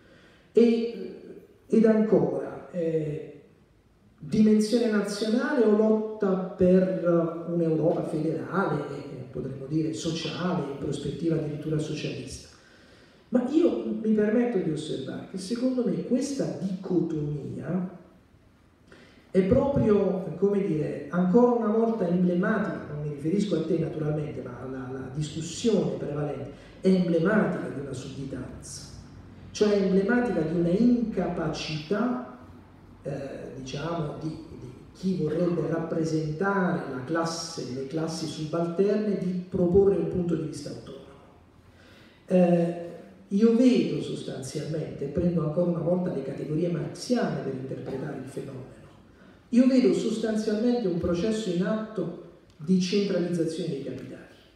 E, ed ancora, eh, dimensione nazionale o lotta per un'Europa federale e potremmo dire sociale, in prospettiva addirittura socialista. Ma io mi permetto di osservare che secondo me questa dicotomia è proprio, come dire, ancora una volta emblematica, non mi riferisco a te naturalmente, ma alla, alla discussione prevalente, è emblematica di una sudditanza, cioè è emblematica di una incapacità, eh, diciamo, di, di chi vorrebbe rappresentare la classe, le classi subalterne, di proporre un punto di vista autonomo. Eh, io vedo sostanzialmente, prendo ancora una volta le categorie marxiane per interpretare il fenomeno, io vedo sostanzialmente un processo in atto di centralizzazione dei capitali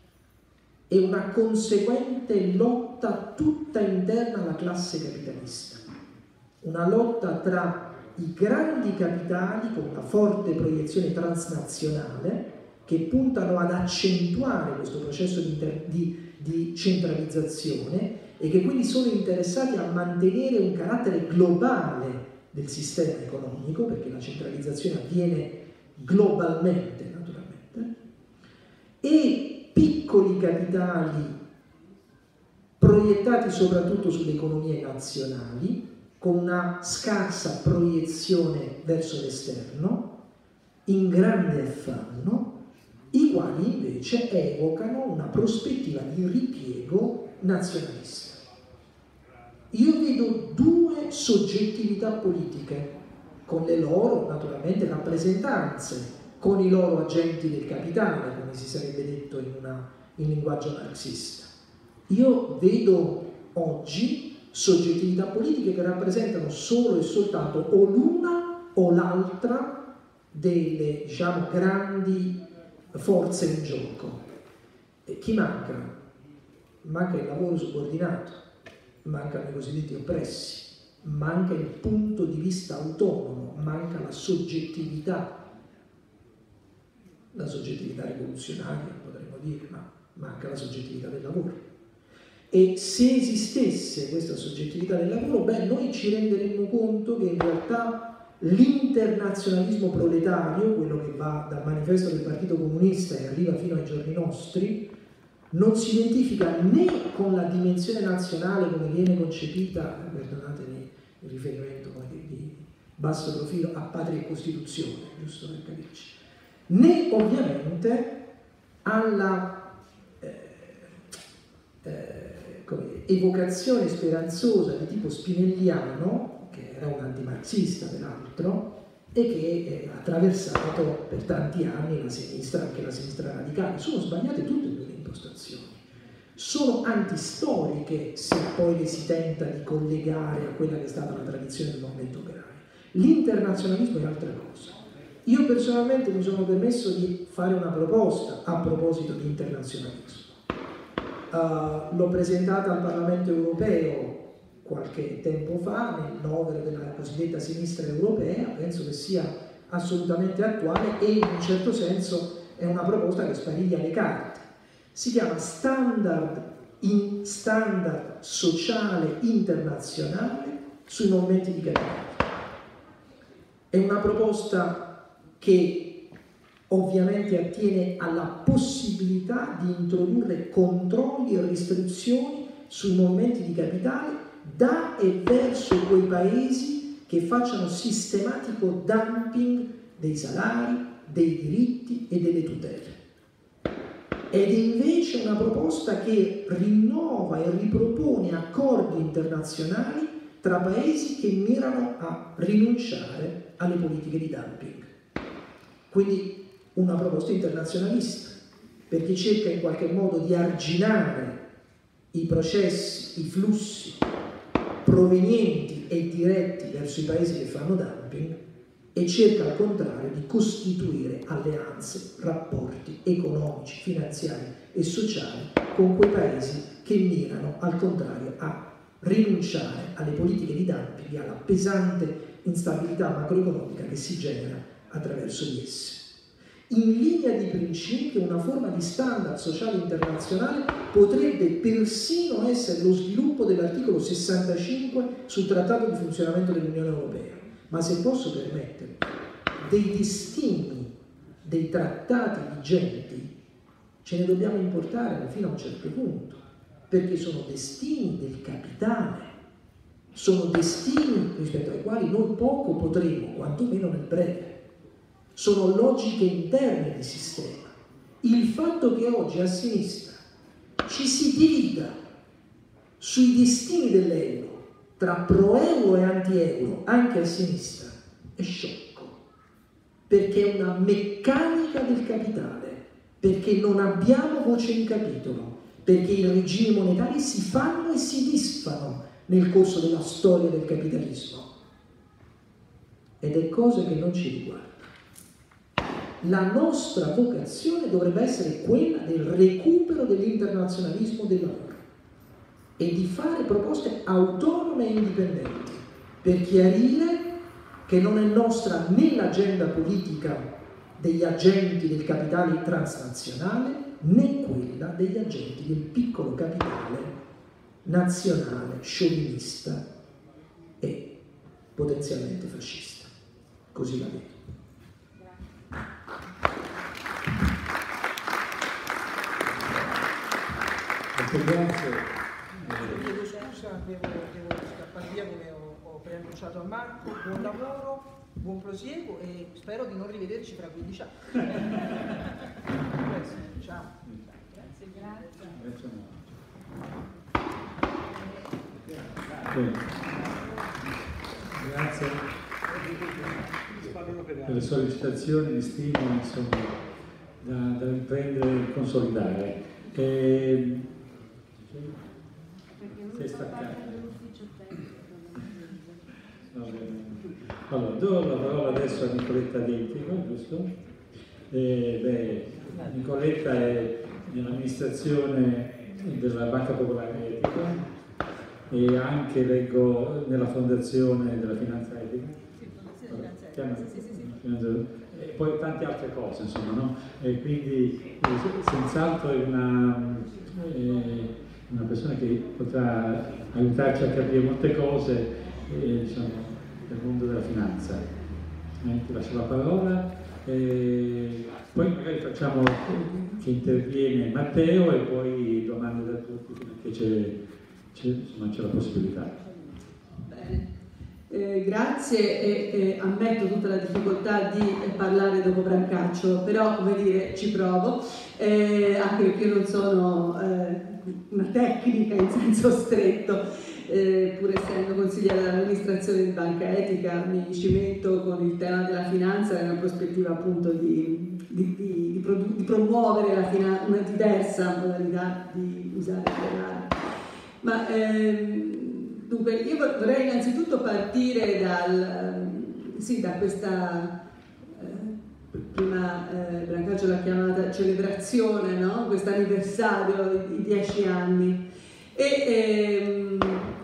e una conseguente lotta tutta interna alla classe capitalista, una lotta tra i grandi capitali con una forte proiezione transnazionale che puntano ad accentuare questo processo di, inter- di, di centralizzazione e che quindi sono interessati a mantenere un carattere globale del sistema economico, perché la centralizzazione avviene globalmente, naturalmente, e piccoli capitali proiettati soprattutto sulle economie nazionali, con una scarsa proiezione verso l'esterno, in grande affanno, i quali invece evocano una prospettiva di ripiego nazionalista. Io vedo due soggettività politiche, con le loro, naturalmente, rappresentanze con i loro agenti del capitale, come si sarebbe detto in, una, in linguaggio marxista. Io vedo oggi soggettività politiche che rappresentano solo e soltanto o l'una o l'altra delle, diciamo, grandi forze in gioco. E chi manca? Manca il lavoro subordinato, mancano i cosiddetti oppressi, manca il punto di vista autonomo, manca la soggettività, la soggettività rivoluzionaria potremmo dire, ma manca la soggettività del lavoro. E se esistesse questa soggettività del lavoro, beh, noi ci renderemmo conto che in realtà l'internazionalismo proletario, quello che va dal manifesto del Partito Comunista e arriva fino ai giorni nostri, non si identifica né con la dimensione nazionale come viene concepita, perdonatemi il riferimento di basso profilo, a Patria e Costituzione, giusto per capirci, né ovviamente alla eh, eh, come dire, evocazione speranzosa di tipo spinelliano, che era un antimarxista peraltro, e che eh, ha attraversato per tanti anni la sinistra, anche la sinistra radicale. Sono sbagliate tutte e due le impostazioni, sono antistoriche se poi le si tenta di collegare a quella che è stata la tradizione del movimento operaio. L'internazionalismo è altra cosa. Io personalmente mi sono permesso di fare una proposta a proposito di internazionalismo. Uh, l'ho presentata al Parlamento europeo qualche tempo fa, nel novero della cosiddetta sinistra europea, penso che sia assolutamente attuale e in un certo senso è una proposta che spariglia le carte. Si chiama standard, in standard sociale internazionale sui movimenti di capitale. È una proposta che ovviamente attiene alla possibilità di introdurre controlli e restrizioni sui movimenti di capitale da e verso quei paesi che facciano sistematico dumping dei salari, dei diritti e delle tutele. Ed è invece una proposta che rinnova e ripropone accordi internazionali tra paesi che mirano a rinunciare alle politiche di dumping. Quindi una proposta internazionalista, perché cerca in qualche modo di arginare i processi, i flussi provenienti e diretti verso i paesi che fanno dumping e cerca al contrario di costituire alleanze, rapporti economici, finanziari e sociali con quei paesi che mirano al contrario a rinunciare alle politiche di dumping e alla pesante instabilità macroeconomica che si genera attraverso di esse. In linea di principio, una forma di standard sociale internazionale potrebbe persino essere lo sviluppo dell'articolo sessantacinque sul Trattato di funzionamento dell'Unione Europea. Ma se posso permettermi, dei destini dei trattati vigenti ce ne dobbiamo importare fino a un certo punto, perché sono destini del capitale, sono destini rispetto ai quali noi poco potremo, quantomeno nel breve. Sono logiche interne di sistema. Il fatto che oggi a sinistra ci si divida sui destini dell'euro tra pro-euro e anti-euro, anche a sinistra, è sciocco, perché è una meccanica del capitale, perché non abbiamo voce in capitolo, perché i regimi monetari si fanno e si disfano nel corso della storia del capitalismo. Ed è cosa che non ci riguarda. La nostra vocazione dovrebbe essere quella del recupero dell'internazionalismo del lavoro e di fare proposte autonome e indipendenti per chiarire che non è nostra né l'agenda politica degli agenti del capitale transnazionale né quella degli agenti del piccolo capitale nazionale, sciovinista e potenzialmente fascista. Così la vedo. Grazie. Chiedo scusa, devo, devo scappare via come ho, ho preannunciato a Marco. Buon lavoro, buon prosieguo e spero di non rivederci fra quindici anni. Ciao. Grazie, grazie. Grazie. Grazie. per le sollecitazioni, di stimoli, insomma, da, da riprendere e consolidare. E... sei staccato. Allora, do la parola adesso a Nicoletta Dentico, giusto? E, beh, Nicoletta è nell'amministrazione della Banca Popolare Etica e anche leggo nella fondazione della finanza etica. Sì, fondazione finanza etica. Sì, sì, sì. E poi tante altre cose, insomma, no? E quindi eh, senz'altro è una, eh, una persona che potrà aiutarci a capire molte cose, eh, diciamo, del mondo della finanza. Eh, ti lascio la parola, eh, poi magari facciamo che interviene Matteo e poi domande da tutti finché c'è la possibilità. Bene. Eh, grazie e, e ammetto tutta la difficoltà di parlare dopo Brancaccio, però come dire ci provo, eh, anche perché io non sono eh, una tecnica in senso stretto, eh, pur essendo consigliere dell'amministrazione di Banca Etica mi cimento con il tema della finanza in una prospettiva appunto di, di, di, di, di promuovere la finanza, una diversa modalità di usare il denaro. Ma ehm, dunque, io vorrei innanzitutto partire dal, sì, da questa, eh, prima eh, Brancaccio l'ha chiamata celebrazione, no? Questo anniversario di dieci anni. E ehm,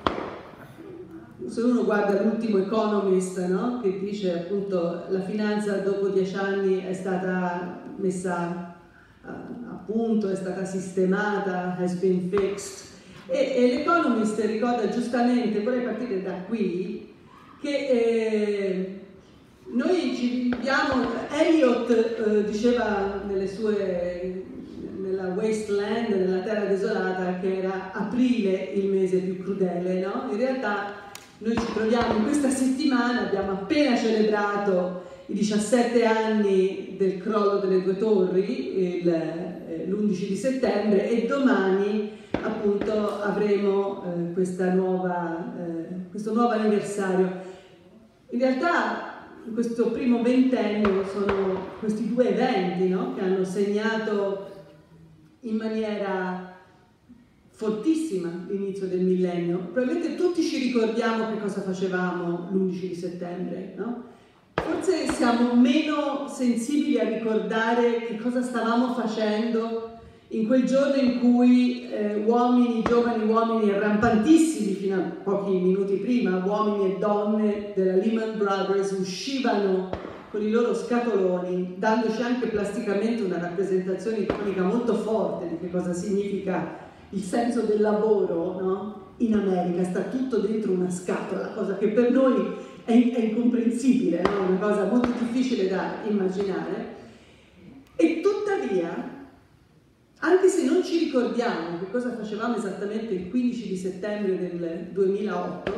se uno guarda l'ultimo Economist, no? Che dice appunto la finanza dopo dieci anni è stata messa a, a punto, è stata sistemata, has been fixed. E, e l'Economist ricorda giustamente, vorrei partire da qui, che eh, noi ci viviamo, Eliot eh, diceva nelle sue, nella Wasteland, nella terra desolata, che era aprile il mese più crudele, no? In realtà noi ci troviamo in questa settimana, abbiamo appena celebrato i diciassette anni del crollo delle due torri, l'undici di settembre, e domani appunto avremo eh, questa nuova, eh, questo nuovo anniversario. In realtà in questo primo ventennio sono questi due eventi, no? Che hanno segnato in maniera fortissima l'inizio del millennio. Probabilmente tutti ci ricordiamo che cosa facevamo l'undici di settembre, no? Forse siamo meno sensibili a ricordare che cosa stavamo facendo in quel giorno in cui eh, uomini, giovani uomini rampantissimi fino a pochi minuti prima, uomini e donne della Lehman Brothers uscivano con i loro scatoloni, dandoci anche plasticamente una rappresentazione iconica molto forte di che cosa significa il senso del lavoro, no? In America sta tutto dentro una scatola, cosa che per noi è, è incomprensibile, no? Una cosa molto difficile da immaginare. E tuttavia, anche se non ci ricordiamo che cosa facevamo esattamente il quindici di settembre del duemilaotto,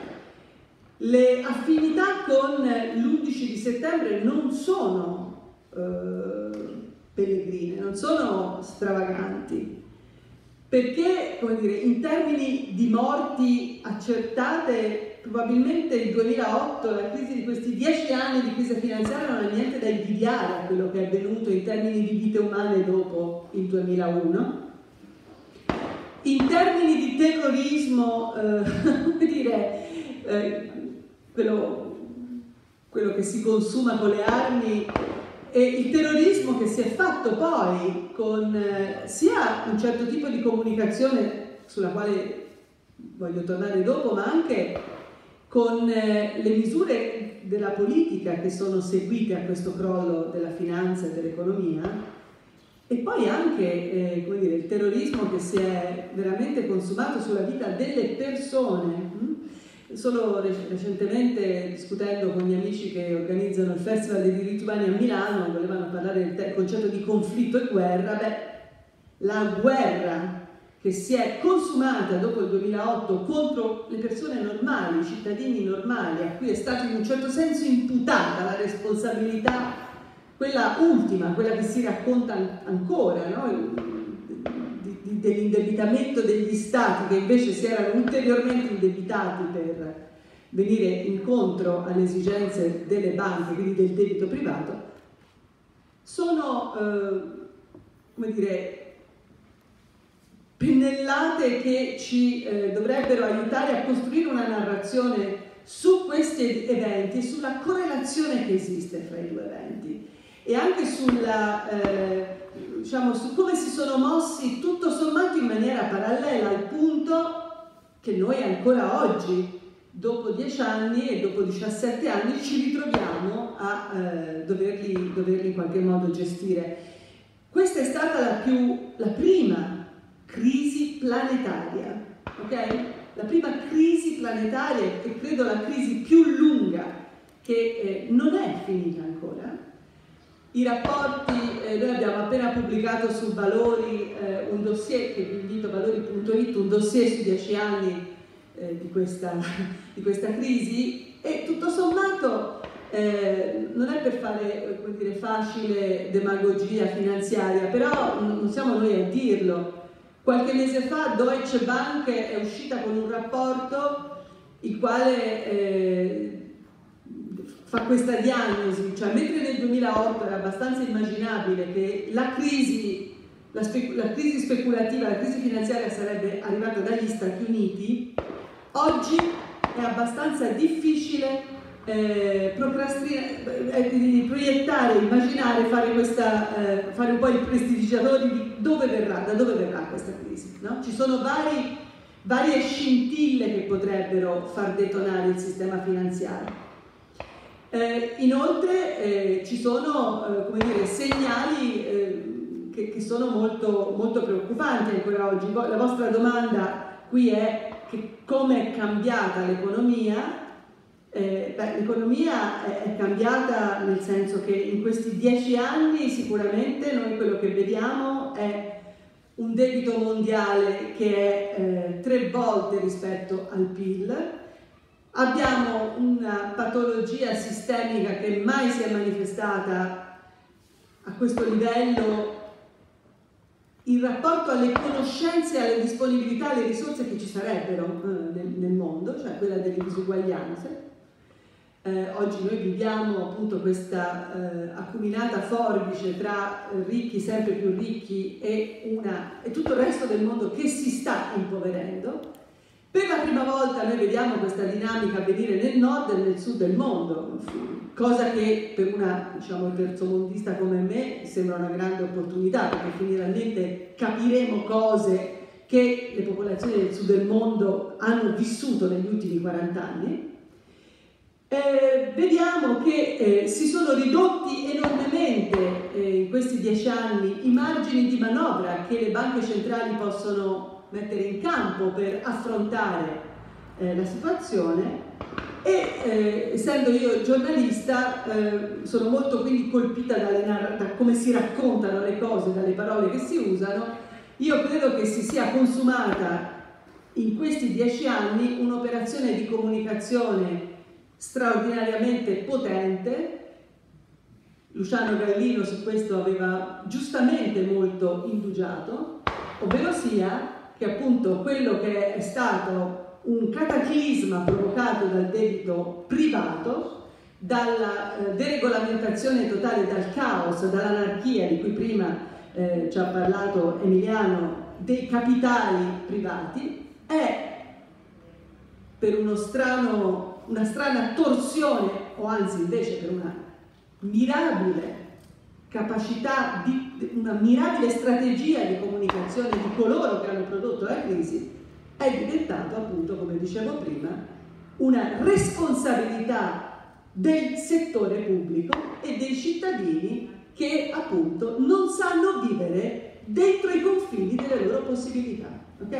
le affinità con l'undici di settembre non sono eh, pellegrine, non sono stravaganti, perché, come dire, in termini di morti accertate, probabilmente il duemilaotto, la crisi di questi dieci anni di crisi finanziaria non ha niente da invidiare a quello che è avvenuto in termini di vite umane dopo il duemilauno. In termini di terrorismo, eh, come dire, eh, quello, quello che si consuma con le armi, e il terrorismo che si è fatto poi con eh, sia un certo tipo di comunicazione sulla quale voglio tornare dopo, ma anche con eh, le misure della politica che sono seguite a questo crollo della finanza e dell'economia, e poi anche eh, come dire, il terrorismo che si è veramente consumato sulla vita delle persone. Solo recentemente, discutendo con gli amici che organizzano il Festival dei diritti umani a Milano, volevano parlare del concetto di conflitto e guerra. Beh, la guerra che si è consumata dopo il duemilaotto contro le persone normali, i cittadini normali, a cui è stata in un certo senso imputata la responsabilità, quella ultima, quella che si racconta ancora, no? Dell'indebitamento degli stati, che invece si erano ulteriormente indebitati per, venire incontro alle esigenze delle banche, quindi del debito privato, sono, eh, come dire, pennellate che ci eh, dovrebbero aiutare a costruire una narrazione su questi eventi e sulla correlazione che esiste fra i due eventi e anche sulla, eh, diciamo, su come si sono mossi tutto sommato in maniera parallela, al punto che noi ancora oggi, dopo dieci anni e dopo diciassette anni, ci ritroviamo a eh, doverli, doverli in qualche modo gestire. Questa è stata la, più, la prima crisi planetaria, ok? La prima crisi planetaria e credo la crisi più lunga che eh, non è finita ancora. I rapporti, eh, noi abbiamo appena pubblicato su Valori eh, un dossier, che vi invito, valori punto it, un dossier su dieci anni eh, di, questa, di questa crisi e tutto sommato eh, non è per fare, come dire, facile demagogia finanziaria, però non siamo noi a dirlo. Qualche mese fa Deutsche Bank è uscita con un rapporto il quale eh, fa questa diagnosi, cioè mentre nel duemilaotto era abbastanza immaginabile che la crisi, la, spe, la crisi speculativa, la crisi finanziaria sarebbe arrivata dagli Stati Uniti, oggi è abbastanza difficile eh, procrastinare, eh, proiettare, immaginare, fare, questa, eh, fare un po' il prestigiatore di dove verrà, da dove verrà questa crisi. No? Ci sono vari, varie scintille che potrebbero far detonare il sistema finanziario. Eh, inoltre eh, ci sono eh, come dire, segnali eh, che, che sono molto, molto preoccupanti ancora oggi. La vostra domanda qui è che come è cambiata l'economia. Eh, l'economia è, è cambiata nel senso che in questi dieci anni sicuramente noi quello che vediamo è un debito mondiale che è eh, tre volte rispetto al P I L, abbiamo una patologia sistemica che mai si è manifestata a questo livello in rapporto alle conoscenze, alle disponibilità, alle risorse che ci sarebbero eh, nel, nel mondo, cioè quella delle disuguaglianze. Eh, oggi noi viviamo appunto questa eh, acuminata forbice tra eh, ricchi sempre più ricchi e, una, e tutto il resto del mondo che si sta impoverendo. Per la prima volta noi vediamo questa dinamica avvenire nel nord e nel sud del mondo, cosa che per una, diciamo, terzomondista come me sembra una grande opportunità, perché finalmente capiremo cose che le popolazioni del sud del mondo hanno vissuto negli ultimi quaranta anni. Eh, vediamo che eh, si sono ridotti enormemente eh, in questi dieci anni i margini di manovra che le banche centrali possono mettere in campo per affrontare eh, la situazione e eh, essendo io giornalista eh, sono molto quindi colpita dalle da come si raccontano le cose, dalle parole che si usano. Io credo che si sia consumata in questi dieci anni un'operazione di comunicazione straordinariamente potente. Luciano Gallino su questo aveva giustamente molto indugiato, ovvero sia che appunto quello che è stato un cataclisma provocato dal debito privato, dalla eh, deregolamentazione totale, dal caos, dall'anarchia di cui prima eh, ci ha parlato Emiliano, dei capitali privati, è per uno strano una strana torsione, o anzi invece per una mirabile capacità, di, una mirabile strategia di comunicazione di coloro che hanno prodotto la crisi, è diventato appunto, come dicevo prima, una responsabilità del settore pubblico e dei cittadini che appunto non sanno vivere dentro i confini delle loro possibilità, ok?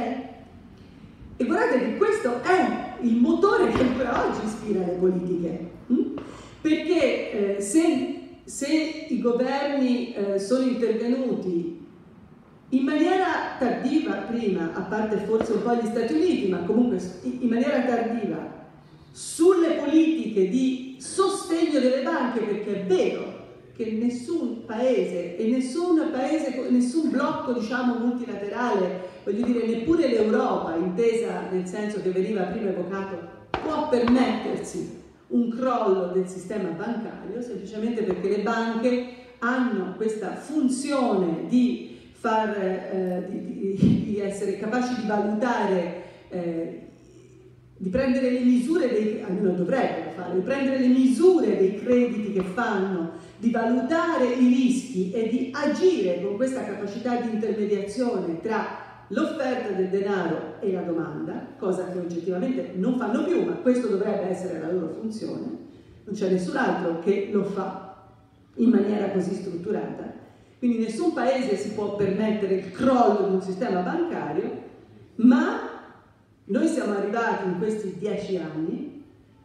E guardate che questo è il motore che ancora oggi ispira le politiche, hm? Perché eh, se, se i governi eh, sono intervenuti in maniera tardiva prima, a parte forse un po' gli Stati Uniti, ma comunque in maniera tardiva, sulle politiche di sostegno delle banche, perché è vero che nessun paese e nessun paese, nessun blocco diciamo multilaterale, voglio dire neppure l'Europa, intesa nel senso che veniva prima evocato può permettersi un crollo del sistema bancario semplicemente perché le banche hanno questa funzione di, far, eh, di, di, di essere capaci di valutare, eh, di prendere le misure, dei, almeno dovrebbero fare, di prendere le misure dei crediti che fanno, di valutare i rischi e di agire con questa capacità di intermediazione tra l'offerta del denaro e la domanda, cosa che oggettivamente non fanno più, ma questo dovrebbe essere la loro funzione. Non c'è nessun altro che lo fa in maniera così strutturata. Quindi nessun paese si può permettere il crollo di un sistema bancario, ma noi siamo arrivati in questi dieci anni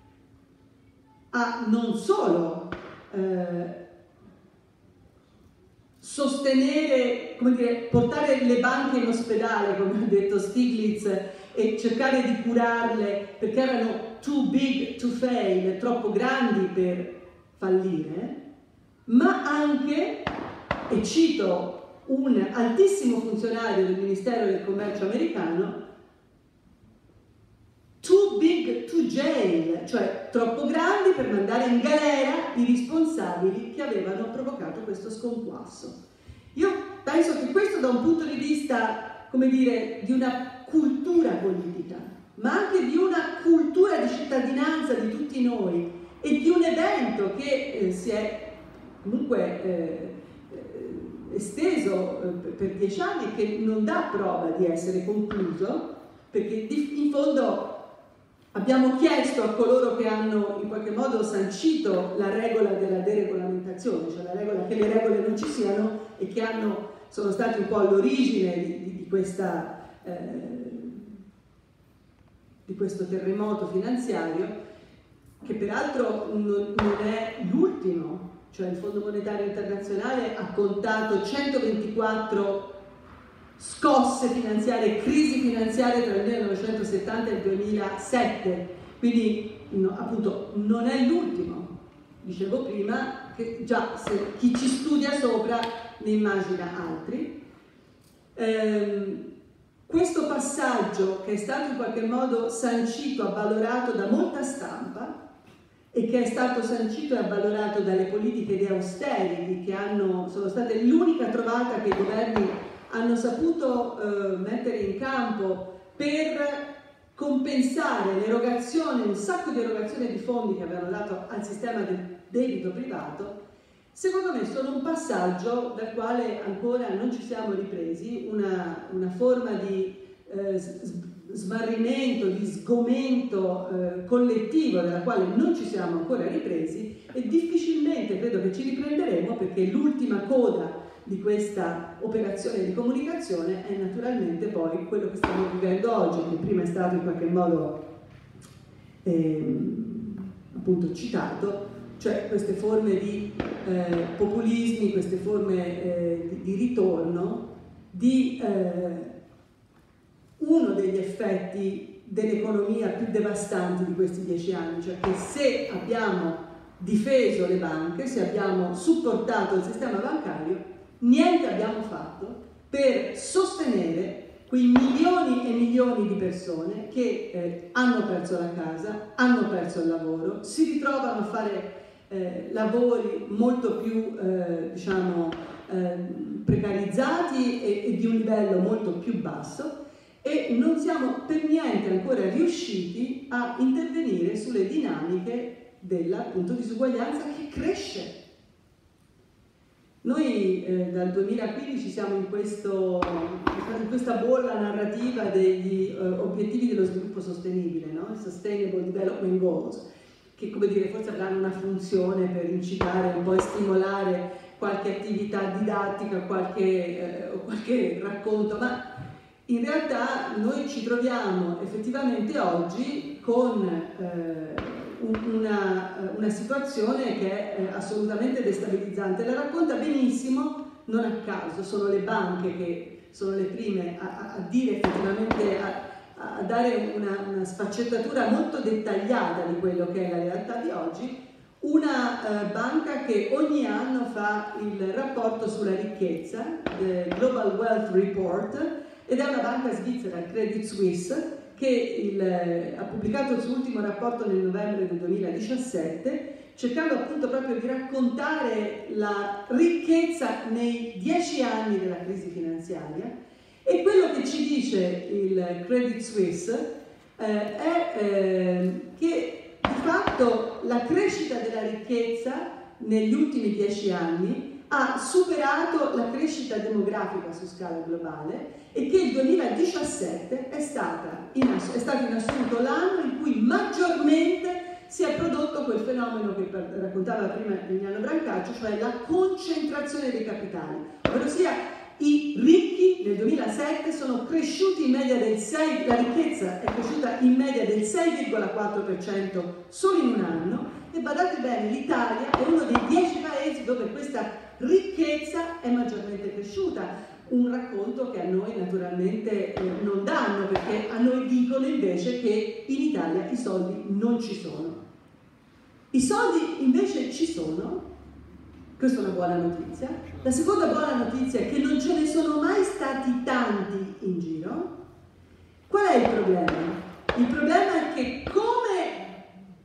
a non solo eh, sostenere, come dire, portare le banche in ospedale, come ha detto Stiglitz, e cercare di curarle perché erano too big to fail, troppo grandi per fallire, ma anche, e cito un altissimo funzionario del Ministero del Commercio americano, too big to jail, cioè troppo grandi per mandare in galera i responsabili che avevano provocato questo sconquasso. Io penso che questo da un punto di vista, come dire, di una cultura politica, ma anche di una cultura di cittadinanza di tutti noi e di un evento che eh, si è comunque eh, eh, esteso eh, per dieci anni e che non dà prova di essere concluso, perché di, in fondo abbiamo chiesto a coloro che hanno in qualche modo sancito la regola della deregolamentazione, cioè la regola che le regole non ci siano e che hanno, sono stati un po' all'origine di, di, di, questa, eh, di questo terremoto finanziario, che peraltro non, non è l'ultimo, cioè il Fondo Monetario Internazionale ha contato centoventiquattro scosse finanziarie, crisi finanziarie tra il millenovecentosettanta e il duemilasette, quindi no, appunto non è l'ultimo. Dicevo prima che già se chi ci studia sopra ne immagina altri. Ehm, questo passaggio che è stato in qualche modo sancito, avvalorato da molta stampa e che è stato sancito e avvalorato dalle politiche di austerity che hanno, sono state l'unica trovata che i governi hanno saputo eh, mettere in campo per compensare l'erogazione, un sacco di erogazione di fondi che avevano dato al sistema del debito privato, secondo me sono un passaggio dal quale ancora non ci siamo ripresi, una, una forma di eh, smarrimento, di sgomento eh, collettivo dalla quale non ci siamo ancora ripresi e difficilmente credo che ci riprenderemo, perché l'ultima coda di questa operazione di comunicazione è naturalmente poi quello che stiamo vivendo oggi, che prima è stato in qualche modo ehm, appunto citato, cioè queste forme di eh, populismi, queste forme eh, di, di ritorno di eh, uno degli effetti dell'economia più devastanti di questi dieci anni, cioè che se abbiamo difeso le banche, se abbiamo supportato il sistema bancario, niente abbiamo fatto per sostenere quei milioni e milioni di persone che eh, hanno perso la casa, hanno perso il lavoro, si ritrovano a fare eh, lavori molto più eh, diciamo, eh, precarizzati e, e di un livello molto più basso, e non siamo per niente ancora riusciti a intervenire sulle dinamiche della appunto disuguaglianza che cresce. Noi eh, dal duemilaquindici siamo in, questo, in questa bolla narrativa degli eh, obiettivi dello sviluppo sostenibile, no? Il Sustainable Development Goals, che come dire forse avranno una funzione per incitare un po' e stimolare qualche attività didattica, qualche, eh, qualche racconto, ma in realtà noi ci troviamo effettivamente oggi con eh, Una, una situazione che è assolutamente destabilizzante. La racconta benissimo, non a caso, sono le banche che sono le prime a, a dire effettivamente, a, a dare una, una sfaccettatura molto dettagliata di quello che è la realtà di oggi. Una eh, banca che ogni anno fa il rapporto sulla ricchezza, il Global Wealth Report, ed è una banca svizzera, il Credit Suisse, che il, ha pubblicato il suo ultimo rapporto nel novembre del duemiladiciassette, cercando appunto proprio di raccontare la ricchezza nei dieci anni della crisi finanziaria. E quello che ci dice il Credit Suisse eh, è eh, che di fatto la crescita della ricchezza negli ultimi dieci anni ha superato la crescita demografica su scala globale e che il duemiladiciassette è, stata in, è stato in assoluto l'anno in cui maggiormente si è prodotto quel fenomeno che raccontava prima Emiliano Brancaccio, cioè la concentrazione dei capitali, ovvero sia i ricchi nel duemilasette sono cresciuti in media del sei, la ricchezza è cresciuta in media del sei virgola quattro per cento solo in un anno, e badate bene, l'Italia è uno dei dieci paesi dove questa ricchezza è maggiormente cresciuta. Un racconto che a noi naturalmente eh, non danno, perché a noi dicono invece che in Italia i soldi non ci sono. I soldi invece ci sono, questa è una buona notizia. La seconda buona notizia è che non ce ne sono mai stati tanti in giro. Qual è il problema? Il problema è che, come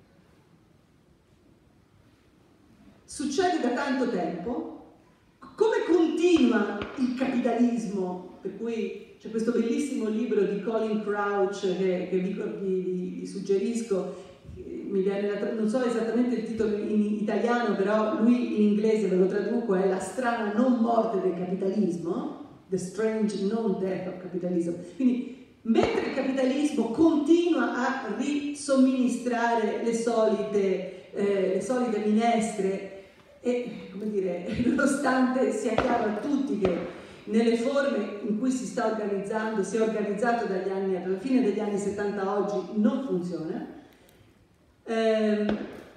succede da tanto tempo, come continua il capitalismo, per cui c'è questo bellissimo libro di Colin Crouch che, che vi, vi, vi suggerisco, mi viene la, non so esattamente il titolo in italiano, però lui in inglese ve lo traduco, è La strana non morte del capitalismo, The Strange Non-Death of Capitalism. Quindi mentre il capitalismo continua a risomministrare le solite, eh, le solite minestre, e, come dire, nonostante sia chiaro a tutti che nelle forme in cui si sta organizzando, si è organizzato dagli anni, alla fine degli anni settanta a oggi, non funziona, ehm,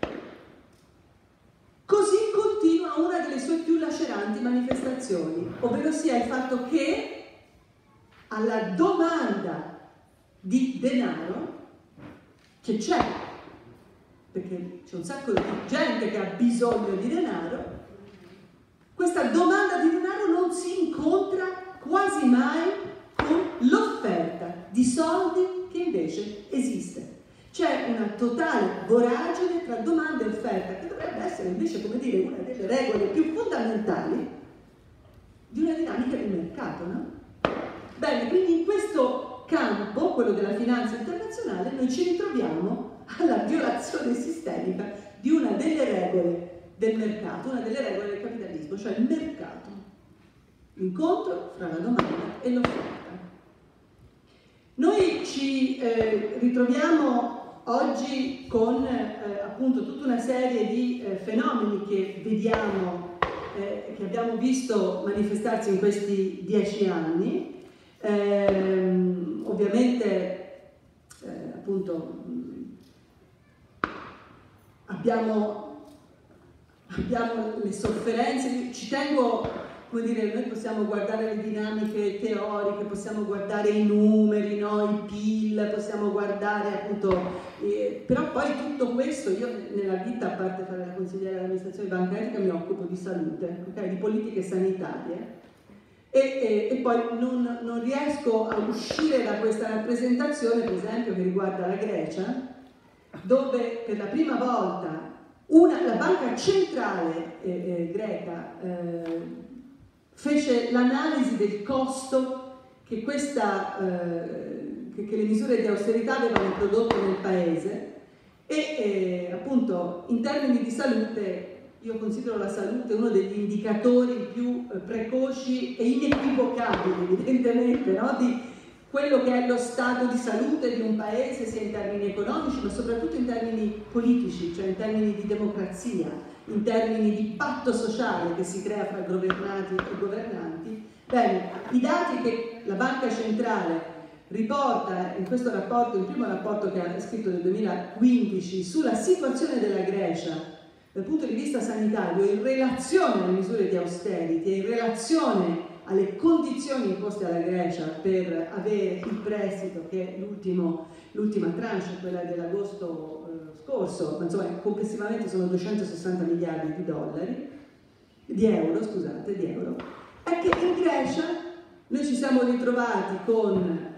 così continua una delle sue più laceranti manifestazioni, ovvero sia il fatto che alla domanda di denaro che c'è, perché c'è un sacco di gente che ha bisogno di denaro, questa domanda di denaro non si incontra quasi mai con l'offerta di soldi che invece esiste. C'è una totale voragine tra domanda e offerta, che dovrebbe essere invece, come dire, una delle regole più fondamentali di una dinamica di mercato, no? Bene, quindi in questo campo, quello della finanza internazionale, noi ci ritroviamo alla violazione sistemica di una delle regole del mercato, una delle regole del capitalismo, cioè il mercato, l'incontro fra la domanda e l'offerta. Noi ci eh, ritroviamo oggi con eh, appunto tutta una serie di eh, fenomeni che vediamo, eh, che abbiamo visto manifestarsi in questi dieci anni. Eh, ovviamente eh, appunto Abbiamo, abbiamo le sofferenze, ci tengo, come dire, noi possiamo guardare le dinamiche teoriche, possiamo guardare i numeri, no? I P I L, possiamo guardare appunto, eh, però poi tutto questo, io nella vita, a parte fare la consigliera dell'amministrazione bancaria, mi occupo di salute, okay? Di politiche sanitarie, e, e, e poi non, non riesco a uscire da questa rappresentazione, per esempio, che riguarda la Grecia, dove per la prima volta una, la banca centrale eh, eh, greca eh, fece l'analisi del costo che, questa, eh, che, che le misure di austerità avevano prodotto nel paese e eh, appunto in termini di salute, io considero la salute uno degli indicatori più eh, precoci e inequivocabili evidentemente, no? Di quello che è lo stato di salute di un paese, sia in termini economici, ma soprattutto in termini politici, cioè in termini di democrazia, in termini di patto sociale che si crea fra governati e governanti. Bene, i dati che la Banca Centrale riporta in questo rapporto, il primo rapporto che ha scritto nel duemilaquindici, sulla situazione della Grecia dal punto di vista sanitario, in relazione alle misure di austerity e in relazione alle condizioni imposte alla Grecia per avere il prestito, che è l'ultima tranche, quella dell'agosto eh, scorso, ma insomma complessivamente sono duecentosessanta miliardi di dollari, di euro, scusate, di euro, è che in Grecia noi ci siamo ritrovati con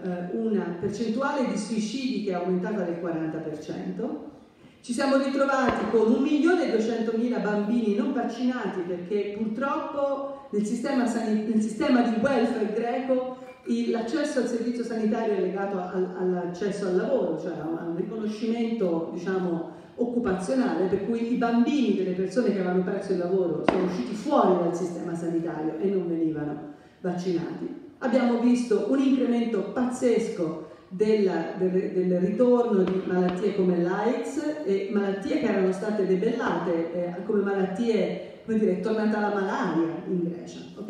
eh, una percentuale di suicidi che è aumentata del quaranta per cento. Ci siamo ritrovati con un milione e duecentomila bambini non vaccinati perché purtroppo nel sistema, nel sistema di welfare greco l'accesso al servizio sanitario è legato al, all'accesso al lavoro, cioè a un riconoscimento, diciamo, occupazionale, per cui i bambini delle persone che avevano perso il lavoro sono usciti fuori dal sistema sanitario e non venivano vaccinati. Abbiamo visto un incremento pazzesco del, del, del ritorno di malattie come l'AIDS e malattie che erano state debellate eh, come malattie, come dire, è tornata la malaria in Grecia, ok?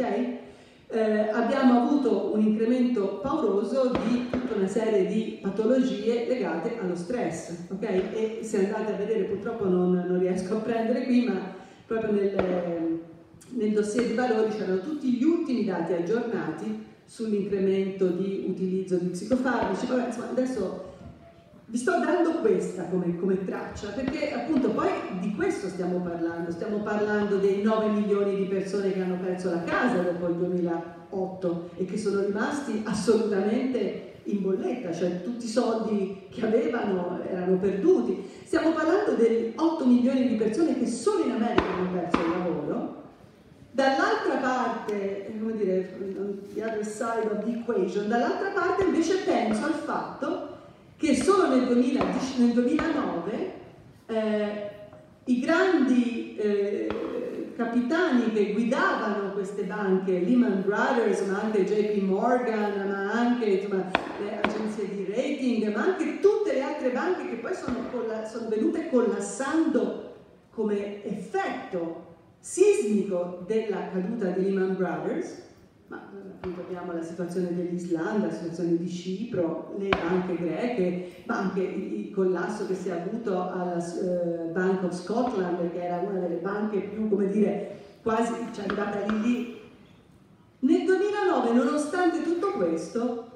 Eh, abbiamo avuto un incremento pauroso di tutta una serie di patologie legate allo stress, ok? E se andate a vedere, purtroppo non, non riesco a prendere qui, ma proprio nel, nel dossier di valori c'erano tutti gli ultimi dati aggiornati sull'incremento di utilizzo di psicofarmaci. Vabbè, insomma, adesso vi sto dando questa come, come traccia, perché appunto poi di questo stiamo parlando, stiamo parlando dei nove milioni di persone che hanno perso la casa dopo il duemilaotto e che sono rimasti assolutamente in bolletta, cioè tutti i soldi che avevano erano perduti. Stiamo parlando degli otto milioni di persone che solo in America hanno perso il lavoro. Dall'altra parte, come dire, the other side of the equation, dall'altra parte invece penso al fatto che solo nel, duemiladici, nel duemilanove eh, i grandi eh, capitani che guidavano queste banche, Lehman Brothers, ma anche J P Morgan, ma anche insomma, le agenzie di rating, ma anche tutte le altre banche che poi sono, sono venute collassando come effetto sismico della caduta di Lehman Brothers, ma appunto abbiamo la situazione dell'Islanda, la situazione di Cipro, le banche greche, ma anche il collasso che si è avuto alla uh, Bank of Scotland, che era una delle banche più, come dire, quasi, cioè è andata lì lì. Nel duemilanove, nonostante tutto questo,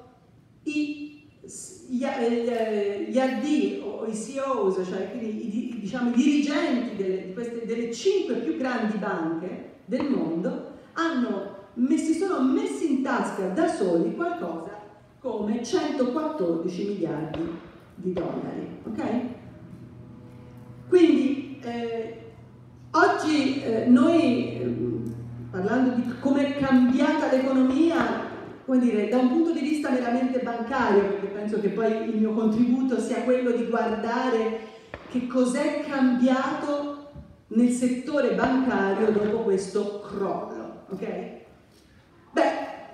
i, gli, gli A D o i C E Os, cioè i, diciamo, i dirigenti delle, di queste, delle cinque più grandi banche del mondo, hanno si sono messi in tasca da soli qualcosa come centoquattordici miliardi di dollari, ok? Quindi eh, oggi eh, noi, eh, parlando di come è cambiata l'economia, come dire, da un punto di vista meramente bancario, perché penso che poi il mio contributo sia quello di guardare che cos'è cambiato nel settore bancario dopo questo crollo, ok? Beh,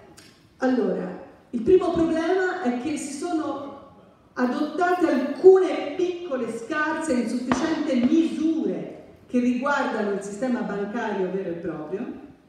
allora, il primo problema è che si sono adottate alcune piccole, scarse e insufficienti misure che riguardano il sistema bancario vero e proprio,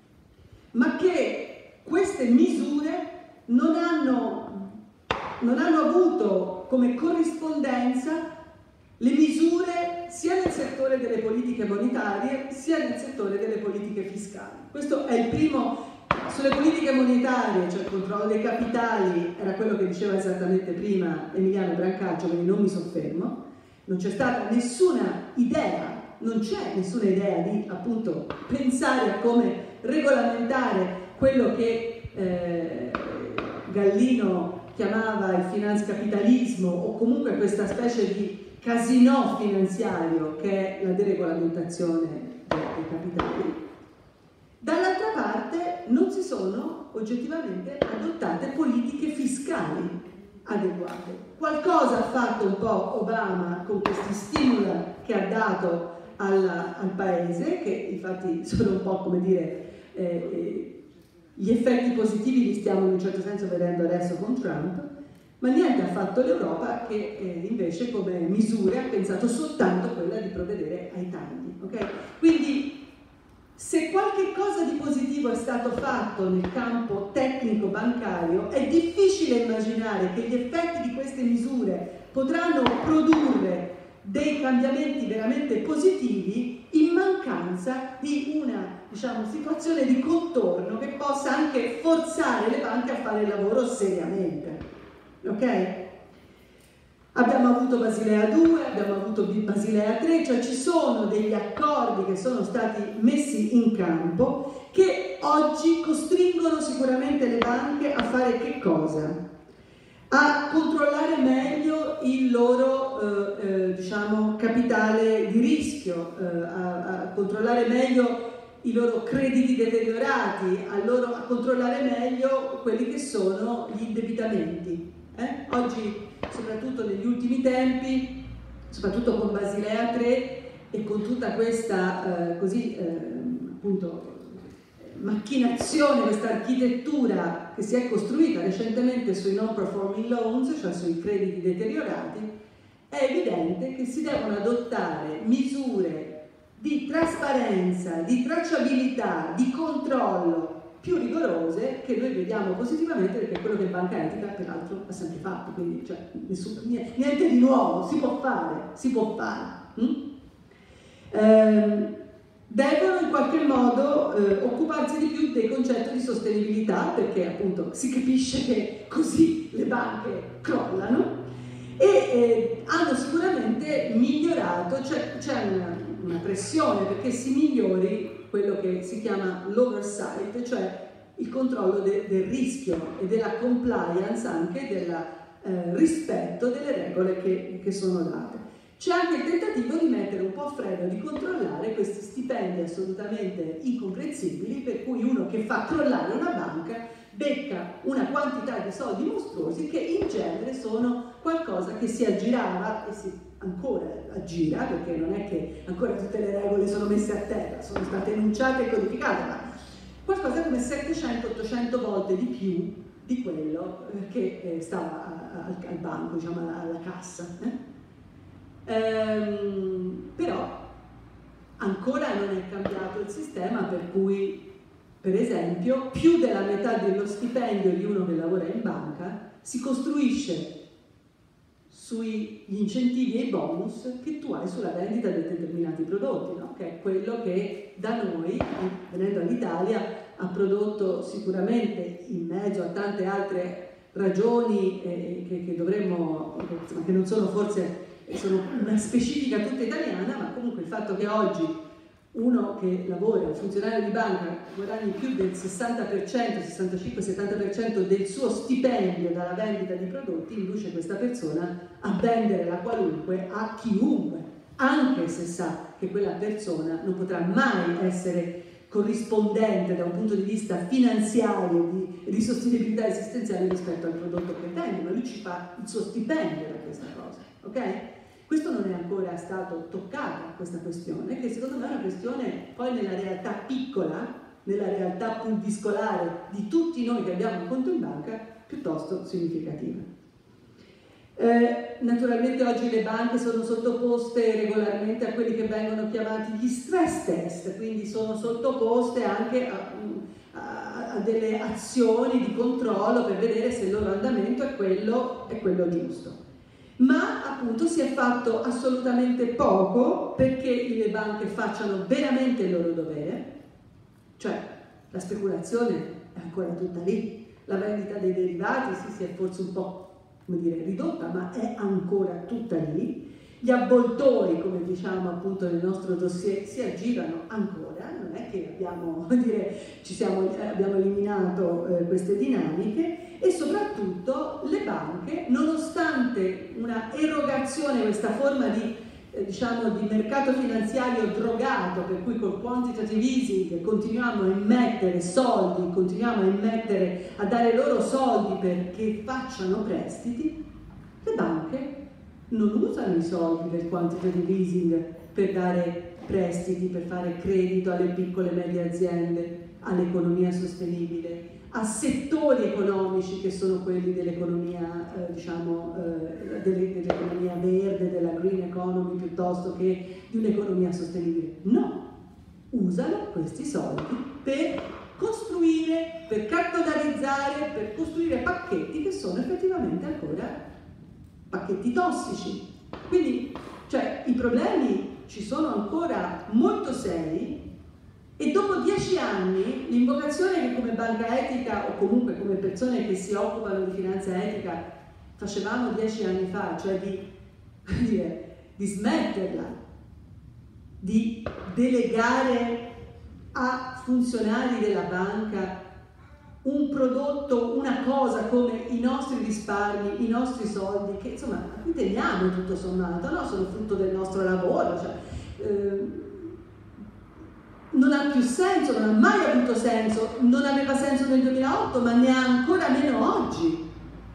ma che queste misure non hanno, non hanno avuto come corrispondenza le misure sia nel settore delle politiche monetarie sia nel settore delle politiche fiscali. Questo è il primo. Sulle politiche monetarie, cioè il controllo dei capitali, era quello che diceva esattamente prima Emiliano Brancaccio, quindi non mi soffermo. Non c'è stata nessuna idea, non c'è nessuna idea di appunto pensare a come regolamentare quello che eh, Gallino chiamava il finanzcapitalismo, o comunque questa specie di casinò finanziario che è la deregolamentazione dei capitali. Dall'altra parte non si sono oggettivamente adottate politiche fiscali adeguate. Qualcosa ha fatto un po' Obama con questi stimoli che ha dato alla, al paese, che infatti sono un po' come dire, eh, gli effetti positivi li stiamo in un certo senso vedendo adesso con Trump, ma niente ha fatto l'Europa che eh, invece come misure ha pensato soltanto quella di provvedere ai tagli. Okay? Quindi se qualche cosa di positivo è stato fatto nel campo tecnico bancario, è difficile immaginare che gli effetti di queste misure potranno produrre dei cambiamenti veramente positivi in mancanza di una, diciamo, situazione di contorno che possa anche forzare le banche a fare il lavoro seriamente. Ok? Abbiamo avuto Basilea due, abbiamo avuto Basilea tre, cioè ci sono degli accordi che sono stati messi in campo che oggi costringono sicuramente le banche a fare che cosa? a controllare meglio il loro eh, eh, diciamo, capitale di rischio, eh, a, a controllare meglio i loro crediti deteriorati, a, loro, a controllare meglio quelli che sono gli indebitamenti. Eh? Oggi, soprattutto negli ultimi tempi, soprattutto con Basilea tre e con tutta questa eh, così, eh, appunto, macchinazione, questa architettura che si è costruita recentemente sui non performing loans, cioè sui crediti deteriorati, è evidente che si devono adottare misure di trasparenza, di tracciabilità, di controllo più rigorose, che noi vediamo positivamente, perché è quello che Banca Etica peraltro ha sempre fatto, quindi cioè, nessun, niente di nuovo, si può fare, si può fare. Mm? Ehm, devono in qualche modo eh, occuparsi di più dei concetti di sostenibilità, perché appunto si capisce che così le banche crollano, e eh, hanno sicuramente migliorato, cioè c'è una, una pressione perché si migliori quello che si chiama l'oversight, cioè il controllo de, del rischio e della compliance, anche del eh, rispetto delle regole che, che sono date. C'è anche il tentativo di mettere un po' a freddo, di controllare questi stipendi assolutamente incomprensibili, per cui uno che fa crollare una banca becca una quantità di soldi mostruosi che in genere sono qualcosa che si aggirava e si ancora aggira, perché non è che ancora tutte le regole sono messe a terra, sono state enunciate e codificate, ma qualcosa come settecento ottocento volte di più di quello che stava al, al banco, diciamo alla, alla cassa. Eh? Ehm, però ancora non è cambiato il sistema, per cui per esempio più della metà dello stipendio di uno che lavora in banca si costruisce sugli incentivi e i bonus che tu hai sulla vendita di determinati prodotti, no? Che è quello che da noi, venendo all'Italia, ha prodotto sicuramente, in mezzo a tante altre ragioni eh, che, che dovremmo, insomma, che non sono forse sono una specifica tutta italiana, ma comunque il fatto che oggi uno che lavora, un funzionario di banca, guadagni più del sessanta per cento, sessantacinque settanta per cento del suo stipendio dalla vendita di prodotti, induce questa persona a vendere la qualunque a chiunque, anche se sa che quella persona non potrà mai essere corrispondente da un punto di vista finanziario e di, di sostenibilità esistenziale rispetto al prodotto che vende, ma lui ci fa il suo stipendio da questa cosa, ok? Questo non è ancora stato toccato, questa questione, che secondo me è una questione poi nella realtà piccola, nella realtà pulviscolare di tutti noi che abbiamo un conto in banca, piuttosto significativa. Eh, naturalmente oggi le banche sono sottoposte regolarmente a quelli che vengono chiamati gli stress test, quindi sono sottoposte anche a, a, a delle azioni di controllo per vedere se il loro andamento è quello, è quello giusto. Ma appunto si è fatto assolutamente poco perché le banche facciano veramente il loro dovere, cioè la speculazione è ancora tutta lì, la vendita dei derivati sì, si è forse un po', come dire, ridotta, ma è ancora tutta lì, gli avvoltoi, come diciamo appunto nel nostro dossier, si aggirano ancora, non è che abbiamo, dire, ci siamo, abbiamo eliminato eh, queste dinamiche, e soprattutto le banche, nonostante una erogazione, questa forma di, eh, diciamo, di mercato finanziario drogato, per cui col quantitative easing continuiamo a immettere soldi, continuiamo a immettere, a dare loro soldi perché facciano prestiti, le banche non usano i soldi del quantitative easing per dare prestiti, per fare credito alle piccole e medie aziende, all'economia sostenibile, a settori economici che sono quelli dell'economia, eh, diciamo, eh, dell'economia verde, della green economy, piuttosto che di un'economia sostenibile. No, usano questi soldi per costruire, per cartolarizzare, per costruire pacchetti che sono effettivamente ancora pacchetti tossici. Quindi, cioè, i problemi ci sono ancora molto seri. E dopo dieci anni l'invocazione che come Banca Etica o comunque come persone che si occupano di finanza etica facevamo dieci anni fa, cioè di, dire, di smetterla, di delegare a funzionari della banca un prodotto, una cosa come i nostri risparmi, i nostri soldi, che insomma a cui teniamo tutto sommato, no? Sono frutto del nostro lavoro, cioè, eh, non ha più senso, non ha mai avuto senso, non aveva senso nel duemilaotto, ma ne ha ancora meno oggi,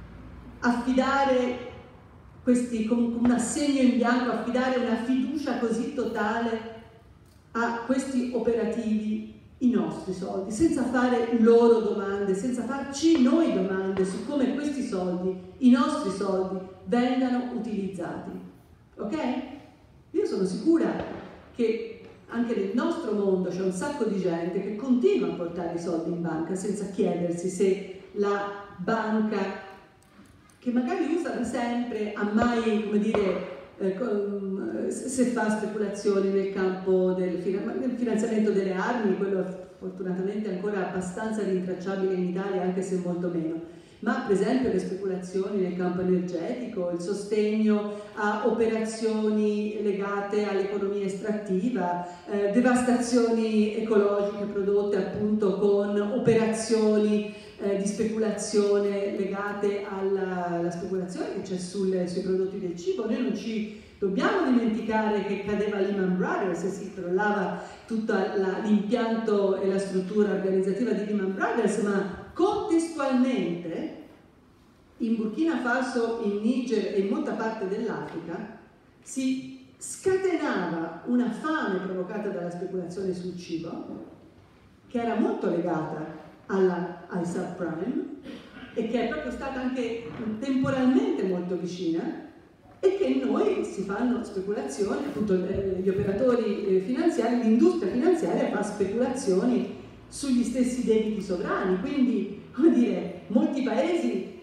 affidare questi, come un assegno in bianco, affidare una fiducia così totale a questi operativi, i nostri soldi, senza fare loro domande, senza farci noi domande su come questi soldi, i nostri soldi, vengano utilizzati. Ok? Io sono sicura che anche nel nostro mondo c'è un sacco di gente che continua a portare i soldi in banca senza chiedersi se la banca, che magari usa da sempre, ha mai, come dire, eh, se fa speculazioni nel campo del finanziamento delle armi, quello fortunatamente è ancora abbastanza rintracciabile in Italia, anche se molto meno, ma per esempio le speculazioni nel campo energetico, il sostegno a operazioni legate all'economia estrattiva, eh, devastazioni ecologiche prodotte appunto con operazioni eh, di speculazione legate alla, alla speculazione che c'è sui prodotti del cibo. Noi non ci dobbiamo dimenticare che cadeva Lehman Brothers e si crollava tutto l'impianto e la struttura organizzativa di Lehman Brothers, ma contestualmente in Burkina Faso, in Niger e in molta parte dell'Africa si scatenava una fame provocata dalla speculazione sul cibo che era molto legata alla, ai subprime e che è proprio stata anche temporalmente molto vicina, e che noi si fanno speculazioni, appunto gli operatori finanziari, l'industria finanziaria fa speculazioni sugli stessi debiti sovrani, quindi, come dire, molti paesi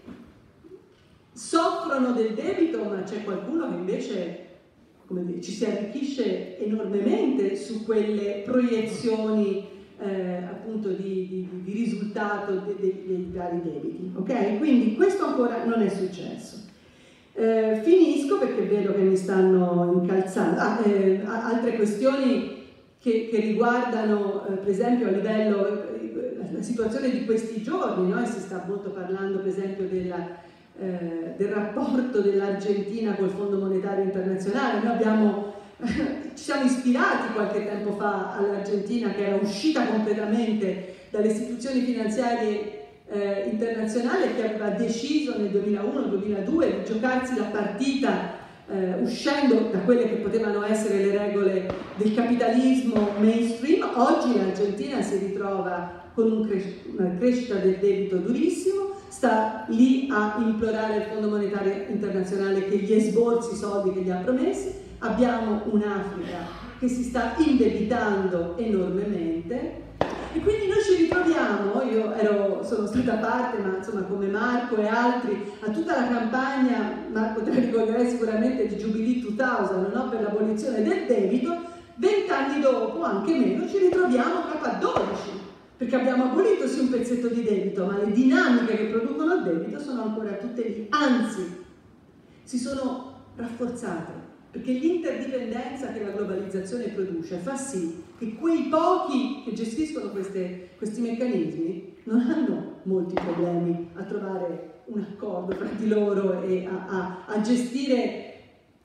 soffrono del debito, ma c'è qualcuno che invece, come dire, ci si arricchisce enormemente su quelle proiezioni eh, appunto di, di, di risultato dei, dei, dei vari debiti, ok? Quindi questo ancora non è successo. Eh, finisco perché vedo che mi stanno incalzando. Ah, eh, altre questioni che, che riguardano eh, per esempio a livello eh, la situazione di questi giorni, no? Si sta molto parlando per esempio della, eh, del rapporto dell'Argentina col Fondo Monetario Internazionale. Noi abbiamo, ci siamo ispirati qualche tempo fa all'Argentina, che era uscita completamente dalle istituzioni finanziarie Eh, internazionale, che aveva deciso nel duemilauno duemiladue di giocarsi la partita eh, uscendo da quelle che potevano essere le regole del capitalismo mainstream. Oggi l'Argentina si ritrova con un cres una crescita del debito durissimo, sta lì a implorare il Fondo Monetario Internazionale che gli esborsi i soldi che gli ha promessi. Abbiamo un'Africa che si sta indebitando enormemente. E quindi noi ci ritroviamo, io ero, sono stata parte, ma insomma come Marco e altri, a tutta la campagna, Marco te la ricorderai sicuramente, di Jubilee duemila, no? Per l'abolizione del debito. Vent'anni dopo, anche meno, ci ritroviamo capo a dodici, perché abbiamo abolito sì un pezzetto di debito, ma le dinamiche che producono il debito sono ancora tutte lì, anzi si sono rafforzate, perché l'interdipendenza che la globalizzazione produce fa sì che quei pochi che gestiscono queste, questi meccanismi non hanno molti problemi a trovare un accordo fra di loro e a, a, a gestire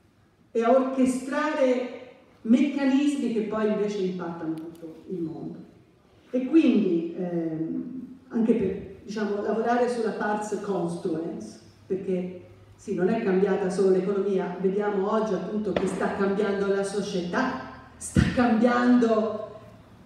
e a orchestrare meccanismi che poi invece impattano tutto il mondo. E quindi ehm, anche per, diciamo, lavorare sulla pars construens, perché sì, non è cambiata solo l'economia, vediamo oggi appunto che sta cambiando la società, sta cambiando,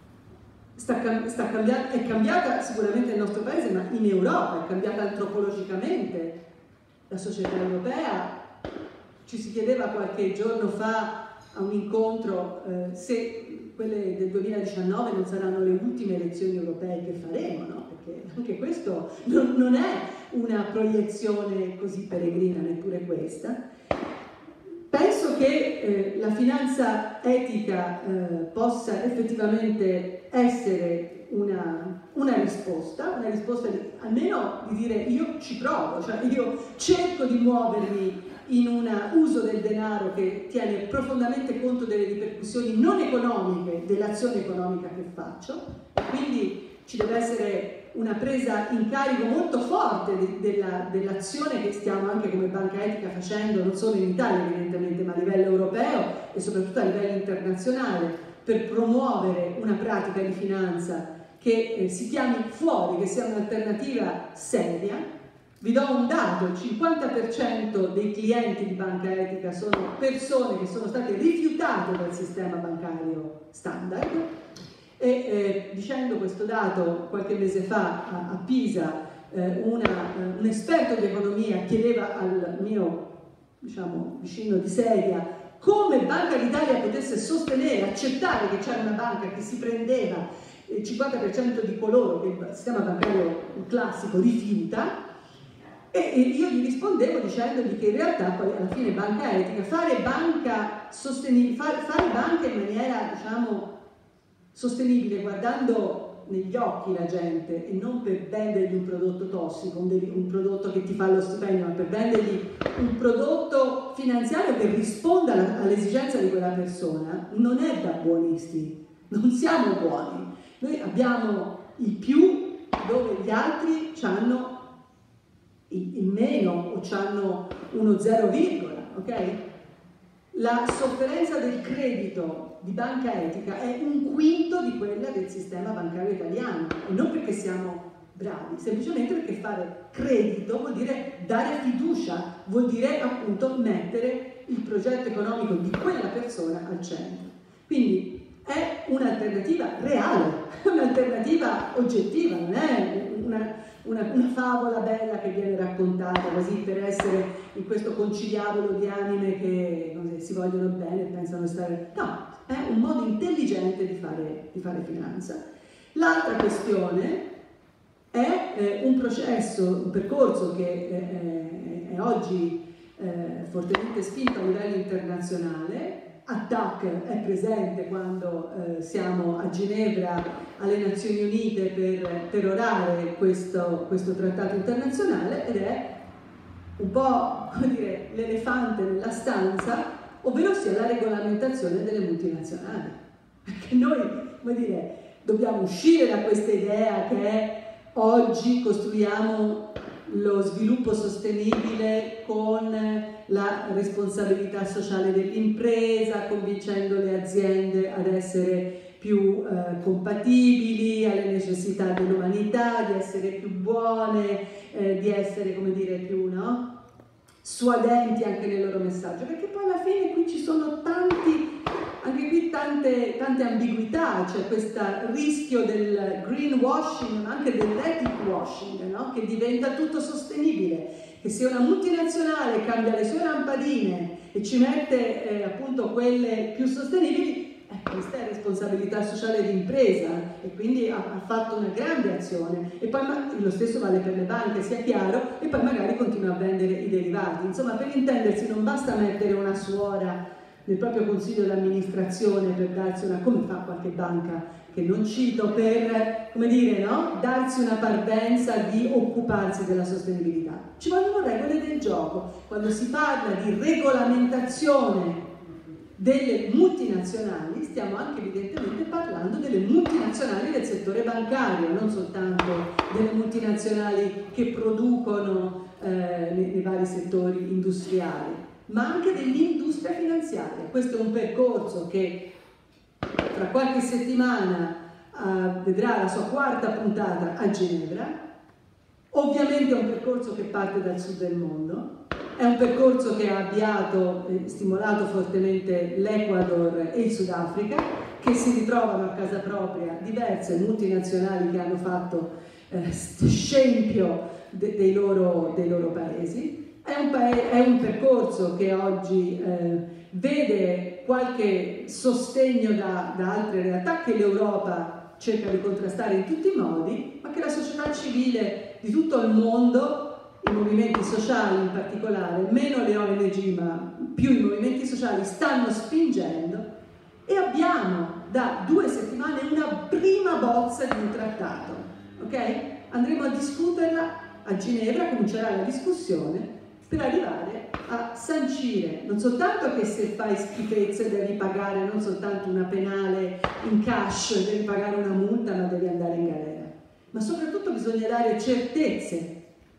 sta, sta cambiando, è cambiata sicuramente nel nostro paese, ma in Europa è cambiata antropologicamente la società europea. Ci si chiedeva qualche giorno fa a un incontro eh, se quelle del duemiladiciannove non saranno le ultime elezioni europee che faremo, no? Perché anche questo non, non è una proiezione così peregrina, neppure questa. Penso che eh, la finanza etica eh, possa effettivamente essere una, una risposta, una risposta di, almeno di dire io ci provo, cioè io cerco di muovermi in un uso del denaro che tiene profondamente conto delle ripercussioni non economiche dell'azione economica che faccio, e quindi ci deve essere una presa in carico molto forte de, della, dell'azione che stiamo anche come Banca Etica facendo, non solo in Italia evidentemente, ma a livello europeo e soprattutto a livello internazionale, per promuovere una pratica di finanza che eh, si chiami fuori, che sia un'alternativa seria. Vi do un dato: il cinquanta per cento dei clienti di Banca Etica sono persone che sono state rifiutate dal sistema bancario standard. E eh, dicendo questo dato, qualche mese fa a, a Pisa eh, una, eh, un esperto di economia chiedeva al mio, diciamo, vicino di sedia come Banca d'Italia potesse sostenere, accettare che c'era una banca che si prendeva il cinquanta per cento di coloro che il sistema bancario classico rifiuta. E io gli rispondevo dicendogli che in realtà poi alla fine Banca Etica, fare banca sostenibile, fare, fare banca in maniera, diciamo, sostenibile, guardando negli occhi la gente e non per vendergli un prodotto tossico, un, un prodotto che ti fa lo stipendio, ma per vendergli un prodotto finanziario che risponda all'esigenza di quella persona, non è da buonisti, non siamo buoni. Noi abbiamo il più dove gli altri hanno il meno o hanno uno zero virgola, ok? La sofferenza del credito di Banca Etica è un quinto di quella del sistema bancario italiano, e non perché siamo bravi, semplicemente perché fare credito vuol dire dare fiducia, vuol dire appunto mettere il progetto economico di quella persona al centro. Quindi è un'alternativa reale, un'alternativa oggettiva, non è una, una, una favola bella che viene raccontata così per essere in questo conciliabolo di anime che non so, si vogliono bene e pensano di stare... No, è un modo intelligente di fare, di fare finanza. L'altra questione è eh, un processo, un percorso che eh, è oggi eh, fortemente spinto a livello internazionale. A T A C è presente quando eh, siamo a Ginevra alle Nazioni Unite per perorare questo, questo trattato internazionale, ed è un po', come dire, l'elefante nella stanza, ovvero sia la regolamentazione delle multinazionali. Perché noi, come dire, dobbiamo uscire da questa idea che oggi costruiamo lo sviluppo sostenibile con la responsabilità sociale dell'impresa, convincendo le aziende ad essere più eh, compatibili alle necessità dell'umanità, di essere più buone, eh, di essere, come dire, più, no? suadenti anche nel loro messaggio, perché poi alla fine qui ci sono tanti, anche qui tante, tante ambiguità, c'è questo rischio del greenwashing, ma anche dell'ethic washing, no? Che diventa tutto sostenibile, che se una multinazionale cambia le sue lampadine e ci mette eh, appunto quelle più sostenibili, eh, questa è responsabilità sociale di impresa, e quindi ha, ha fatto una grande azione. E poi lo stesso vale per le banche, sia chiaro, e poi magari continua a vendere i derivati. Insomma, per intendersi, non basta mettere una suora nel proprio consiglio d'amministrazione per darsi una, come fa qualche banca che non cito, per, come dire, no? darsi una parvenza di occuparsi della sostenibilità. Ci vogliono regole del gioco. Quando si parla di regolamentazione delle multinazionali, stiamo anche evidentemente parlando delle multinazionali del settore bancario, non soltanto delle multinazionali che producono eh, nei, nei vari settori industriali, ma anche dell'industria finanziaria. Questo è un percorso che tra qualche settimana uh, vedrà la sua quarta puntata a Ginevra. Ovviamente è un percorso che parte dal sud del mondo, è un percorso che ha avviato e stimolato fortemente l'Ecuador e il Sudafrica, che si ritrovano a casa propria diverse multinazionali che hanno fatto eh, scempio de dei, loro, dei loro paesi. È un, pa è un percorso che oggi eh, vede qualche sostegno da, da altre realtà che l'Europa cerca di contrastare in tutti i modi, ma che la società civile di tutto il mondo, i movimenti sociali in particolare, meno le O N G ma più i movimenti sociali, stanno spingendo, e abbiamo da due settimane una prima bozza di un trattato, ok? Andremo a discuterla a Ginevra, comincerà la discussione per arrivare a sancire non soltanto che se fai schifezze devi pagare non soltanto una penale in cash, devi pagare una multa, ma devi andare in galera. soprattutto bisogna dare certezze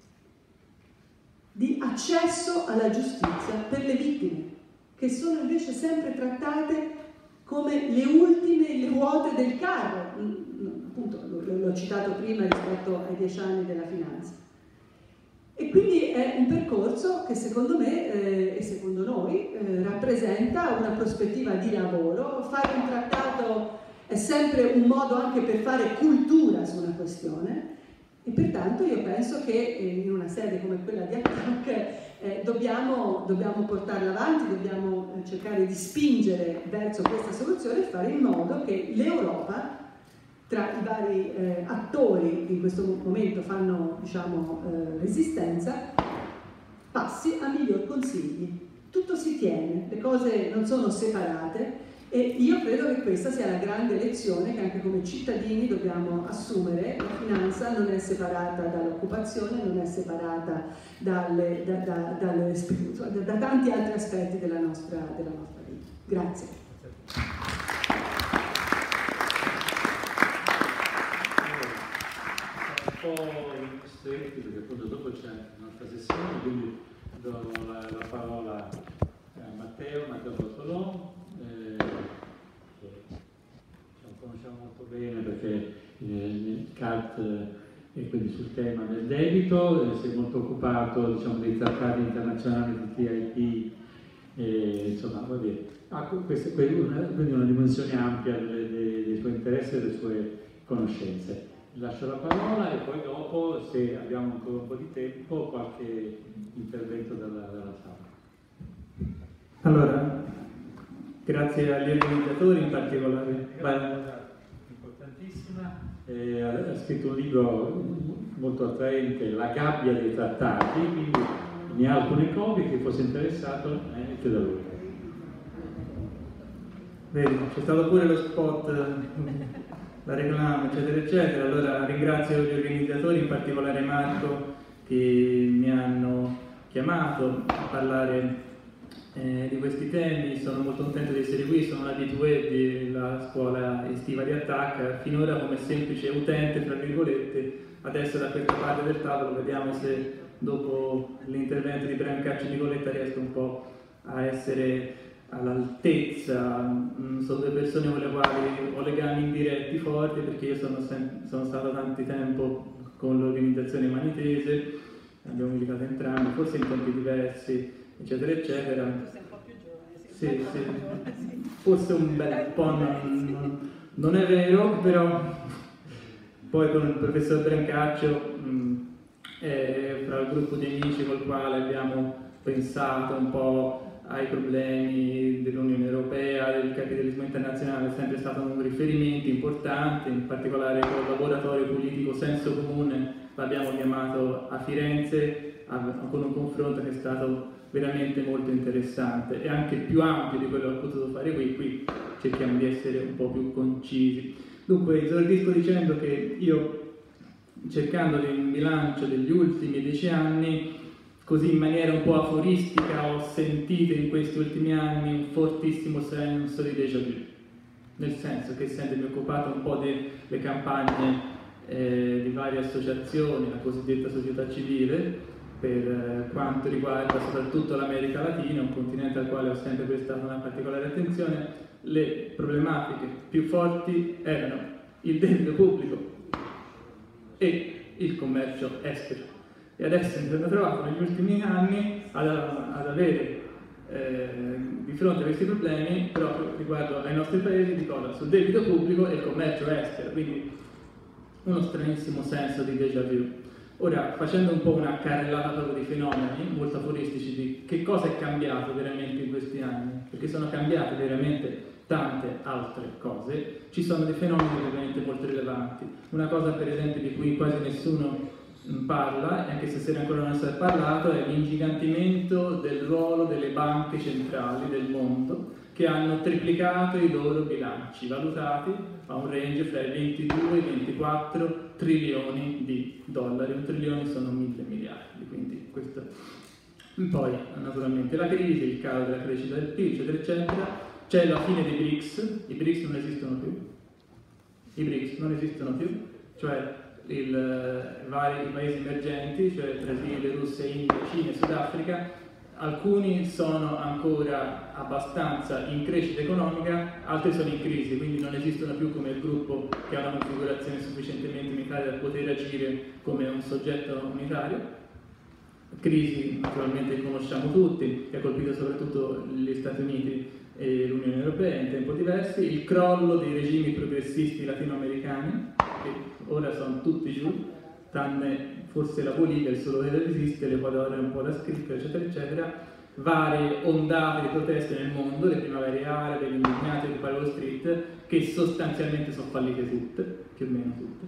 di accesso alla giustizia per le vittime, che sono invece sempre trattate come le ultime, le ruote del carro, appunto l'ho citato prima rispetto ai dieci anni della finanza. E quindi è un percorso che secondo me eh, e secondo noi eh, rappresenta una prospettiva di lavoro. Fare un trattato è sempre un modo anche per fare cultura su una questione e pertanto io penso che eh, in una sede come quella di Attac eh, dobbiamo, dobbiamo portarla avanti, dobbiamo eh, cercare di spingere verso questa soluzione e fare in modo che l'Europa, tra i vari eh, attori che in questo momento fanno, diciamo, eh, resistenza, passi a miglior consigli. Tutto si tiene, le cose non sono separate e io credo che questa sia la grande lezione che anche come cittadini dobbiamo assumere. La finanza non è separata dall'occupazione, non è separata dalle, da, da, dalle, da, da tanti altri aspetti della nostra, della nostra vita. Grazie. Un po' stretti perché appunto dopo c'è un'altra sessione, quindi do la, la parola a Matteo, Matteo Bottolò, eh, che lo conosciamo molto bene perché il C A T è quindi sul tema del debito, eh, si è molto occupato, diciamo, dei trattati internazionali di T I P, eh, insomma, va bene. Ha questa, quindi una, quindi una dimensione ampia dei, dei, dei suoi interessi e delle sue conoscenze. Lascio la parola e poi dopo, se abbiamo ancora un po' di tempo, qualche intervento dalla, dalla sala. Allora, grazie agli organizzatori in particolare. Una cosa importantissima, eh, ha scritto un libro molto attraente, La gabbia dei trattati, quindi ne ha alcune copie, chi fosse interessato, eh, che da lui. Vedi, c'è stato pure lo spot, la reclama, eccetera, eccetera. Allora ringrazio gli organizzatori, in particolare Marco, che mi hanno chiamato a parlare eh, di questi temi. Sono molto contento di essere qui, sono l'abitué della scuola estiva di Attac, finora come semplice utente, tra virgolette, adesso da questa parte del tavolo vediamo se dopo l'intervento di Brancacci e Nicoletta riesco un po' a essere all'altezza. Sono due persone con le quali ho legami indiretti forti perché io sono, sono stato tanto tempo con l'organizzazione manitese, abbiamo militato entrambi, forse in tempi diversi, eccetera, eccetera. Sei un po' più giovane, sì, sì, sì. giovane, sì. Forse un bel po' non, non, non è vero, però poi con il professor Brancaccio, mh, eh, fra il gruppo di amici col quale abbiamo pensato un po' ai problemi dell'Unione Europea, del capitalismo internazionale, è sempre stato un riferimento importante, in particolare col laboratorio politico Senso Comune, l'abbiamo chiamato a Firenze, a, con un confronto che è stato veramente molto interessante e anche più ampio di quello che ho potuto fare qui. Qui cerchiamo di essere un po' più concisi. Dunque, esordisco dicendo che io, cercando il bilancio degli ultimi dieci anni, così in maniera un po' aforistica, ho sentito in questi ultimi anni un fortissimo senso di déjà vu, nel senso che essendomi occupato un po' delle campagne eh, di varie associazioni, la cosiddetta società civile, per eh, quanto riguarda soprattutto l'America Latina, un continente al quale ho sempre prestato una particolare attenzione, le problematiche più forti erano il debito pubblico e il commercio estero. E adesso mi sono trovato negli ultimi anni ad, ad avere eh, di fronte a questi problemi proprio riguardo ai nostri paesi di cosa? Sul debito pubblico e il commercio estero, quindi uno stranissimo senso di déjà vu. Ora, facendo un po' una carrellata proprio di fenomeni molto aforistici di che cosa è cambiato veramente in questi anni, perché sono cambiate veramente tante altre cose, ci sono dei fenomeni veramente molto rilevanti. Una cosa per esempio di cui quasi nessuno parla, anche se se ne ancora non si è parlato, è l'ingigantimento del ruolo delle banche centrali del mondo che hanno triplicato i loro bilanci, valutati a un range fra i ventidue e i ventiquattro trilioni di dollari. Un trilione sono mille miliardi, quindi questo. Poi naturalmente la crisi, il calo della crescita del P I B, eccetera, eccetera. C'è la fine dei B R I C S, i B R I C S non esistono più, i B R I C S non esistono più, cioè il, vari paesi emergenti, cioè Brasile, Russia, India, Cina e Sudafrica. Alcuni sono ancora abbastanza in crescita economica, altri sono in crisi, quindi non esistono più come il gruppo che ha una configurazione sufficientemente unitaria da poter agire come un soggetto unitario. Crisi naturalmente che conosciamo tutti, che ha colpito soprattutto gli Stati Uniti e l'Unione Europea in tempo diversi, il crollo dei regimi progressisti latinoamericani, che ora sono tutti giù, tranne forse la Bolivia, il solo che resiste, l'Equador è un po' da scritta, eccetera, eccetera, varie ondate di proteste nel mondo, le primavere arabe, gli indignati di Wall Street, che sostanzialmente sono fallite tutte, più o meno tutte.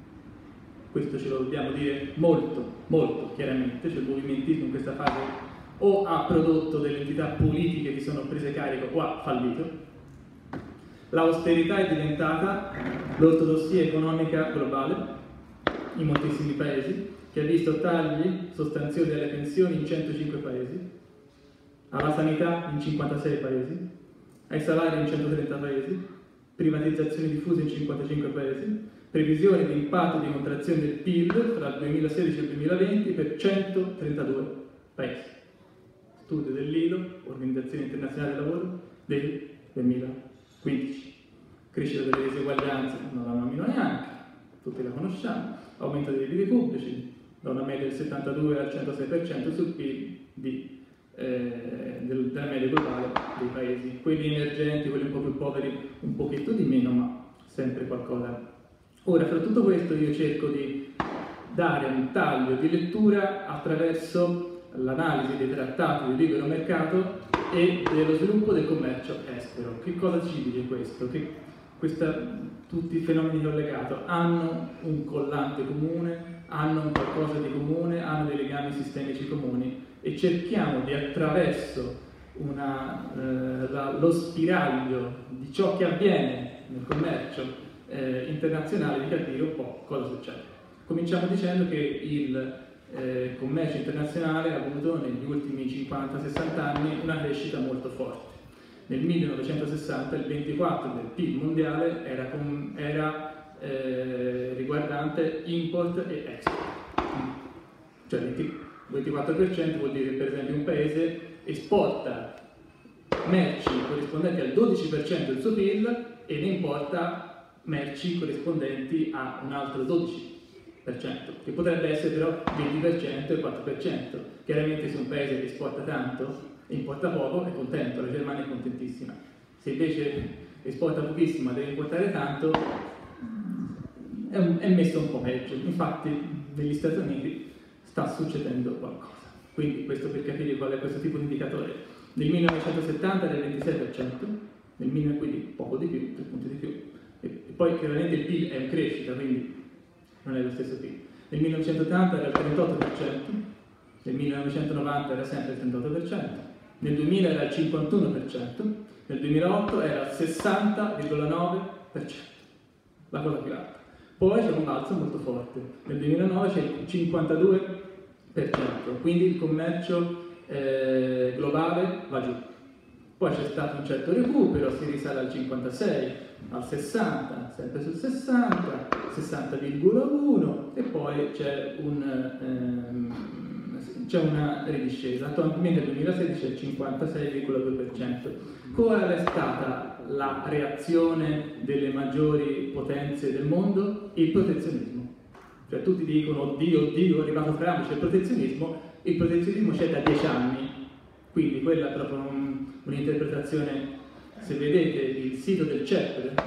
Questo ce lo dobbiamo dire molto, molto chiaramente, cioè il movimentismo in questa fase o ha prodotto delle entità politiche che sono prese carico o ha fallito. L'austerità è diventata l'ortodossia economica globale in moltissimi paesi, che ha visto tagli sostanziosi alle pensioni in centocinque paesi, alla sanità in cinquantasei paesi, ai salari in centotrenta paesi, privatizzazioni diffuse in cinquantacinque paesi, previsioni di impatto di contrazione del P I L tra il duemilasedici e il duemilaventi per centotrentadue paesi. Studio dell'I L O, Organizzazione Internazionale del Lavoro, del duemilaquindici. Crescita delle diseguaglianze, non la nomino neanche, tutti la conosciamo. Aumento dei debiti pubblici, da una media del settantadue al centosei per cento sul P I L di, eh, del, della media globale dei paesi. Quelli emergenti, quelli un po' più poveri, un pochetto di meno, ma sempre qualcosa. Ora, fra tutto questo io cerco di dare un taglio di lettura attraverso l'analisi dei trattati di libero mercato e dello sviluppo del commercio estero. Che cosa ci dice questo? Che questa, tutti i fenomeni che ho legato hanno un collante comune, hanno un qualcosa di comune, hanno dei legami sistemici comuni e cerchiamo di attraverso una, eh, la, lo spiraglio di ciò che avviene nel commercio eh, internazionale di capire un po' cosa succede. Cominciamo dicendo che il eh, commercio internazionale ha avuto negli ultimi cinquanta sessanta anni una crescita molto forte. Nel millenovecentosessanta il ventiquattro per cento del P I L mondiale era, com, era eh, riguardante import e export. Cioè il ventiquattro per cento vuol dire che per esempio un paese esporta merci corrispondenti al dodici per cento del suo P I L e ne importa merci corrispondenti a un altro dodici per cento, che potrebbe essere però venti per cento e quattro per cento. Chiaramente se un paese che esporta tanto e importa poco è contento, la Germania è contentissima. Se invece esporta pochissimo e deve importare tanto è, un, è messo un po' peggio. Infatti negli Stati Uniti sta succedendo qualcosa. Quindi questo per capire qual è questo tipo di indicatore. Nel millenovecentosettanta era il ventisei per cento, nel mille quindi poco di più, tre punti di più. E poi chiaramente il P I L è in crescita, quindi non è lo stesso P I L. Nel millenovecentottanta era il trentotto per cento, nel millenovecentonovanta era sempre il trentotto per cento, nel duemila era il cinquantuno per cento, nel duemilaotto era il sessanta virgola nove per cento, la cosa più alta. Poi c'è un balzo molto forte, nel duemilanove c'è il cinquantadue per cento, quindi il commercio eh, globale va giù. Poi c'è stato un certo recupero, si risale al cinquantasei, al sessanta, sempre sul sessanta, sessanta virgola uno e poi c'è un... Ehm, c'è una ridiscesa, attualmente nel duemilasedici è il cinquantasei virgola due per cento. Qual è stata la reazione delle maggiori potenze del mondo? Il protezionismo. Cioè tutti dicono oddio, oddio, è arrivato Trump, c'è il protezionismo, il protezionismo c'è da dieci anni, quindi quella è proprio un, un'interpretazione. Se vedete il sito del C E P,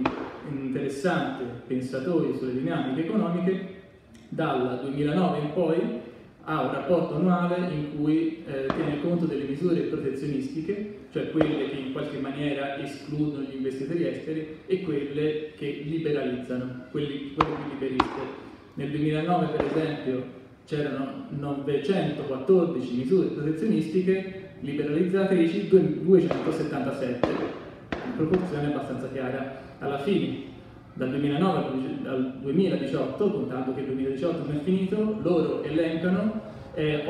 interessante, pensatori sulle dinamiche economiche, dal duemilanove in poi ha un rapporto annuale in cui eh, tiene conto delle misure protezionistiche, cioè quelle che in qualche maniera escludono gli investitori esteri e quelle che liberalizzano, quelli, quelle più liberiste. Nel duemilanove per esempio c'erano novecentoquattordici misure protezionistiche, liberalizzatrici duecentosettantasette, una proporzione abbastanza chiara. Alla fine dal duemilanove al duemiladiciotto, contando che il duemiladiciotto non è finito, loro elencano eh,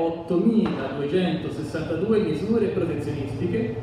ottomiladuecentosessantadue misure protezionistiche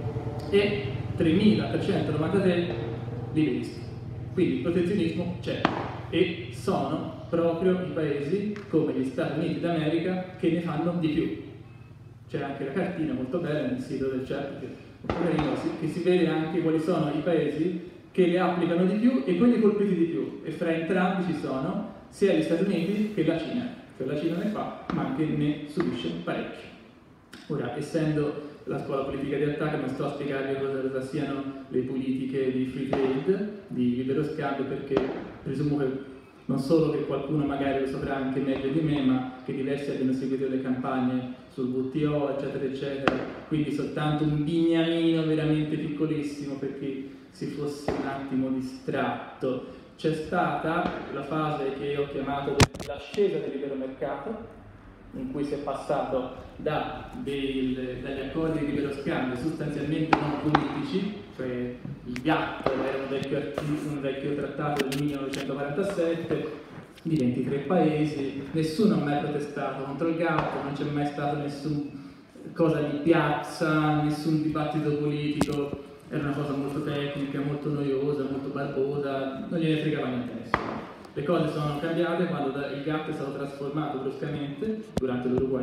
e tremilatrecentonovantatré liberiste. Quindi il protezionismo c'è. e sono proprio i paesi come gli Stati Uniti d'America che ne fanno di più. C'è anche la cartina molto bella nel sito del C E P, che si vede anche quali sono i paesi che le applicano di più e quelli colpiti di più, e fra entrambi ci sono sia gli Stati Uniti che la Cina, cioè la Cina ne fa ma anche ne subisce parecchio. Ora, essendo la scuola politica di attacco, non sto a spiegarvi cosa, cosa siano le politiche di free trade, di libero scambio, perché presumo che non solo che qualcuno magari lo saprà anche meglio di me, ma che diversi abbiano seguito le campagne sul W T O, eccetera, eccetera, quindi soltanto un bignamino veramente piccolissimo per chi si fosse un attimo distratto. C'è stata la fase che io ho chiamato l'ascesa del libero mercato, in cui si è passato da del, dagli accordi di libero scambio sostanzialmente non politici, cioè il GATT era un vecchio, un vecchio trattato del millenovecentoquarantasette, di ventitré paesi, nessuno ha mai protestato contro il GATT, non c'è mai stato nessuna cosa di piazza, nessun dibattito politico, era una cosa molto tecnica, molto noiosa, molto barbosa, non gliene fregava niente a nessuno. Le cose sono cambiate quando il GATT è stato trasformato bruscamente durante l'Uruguay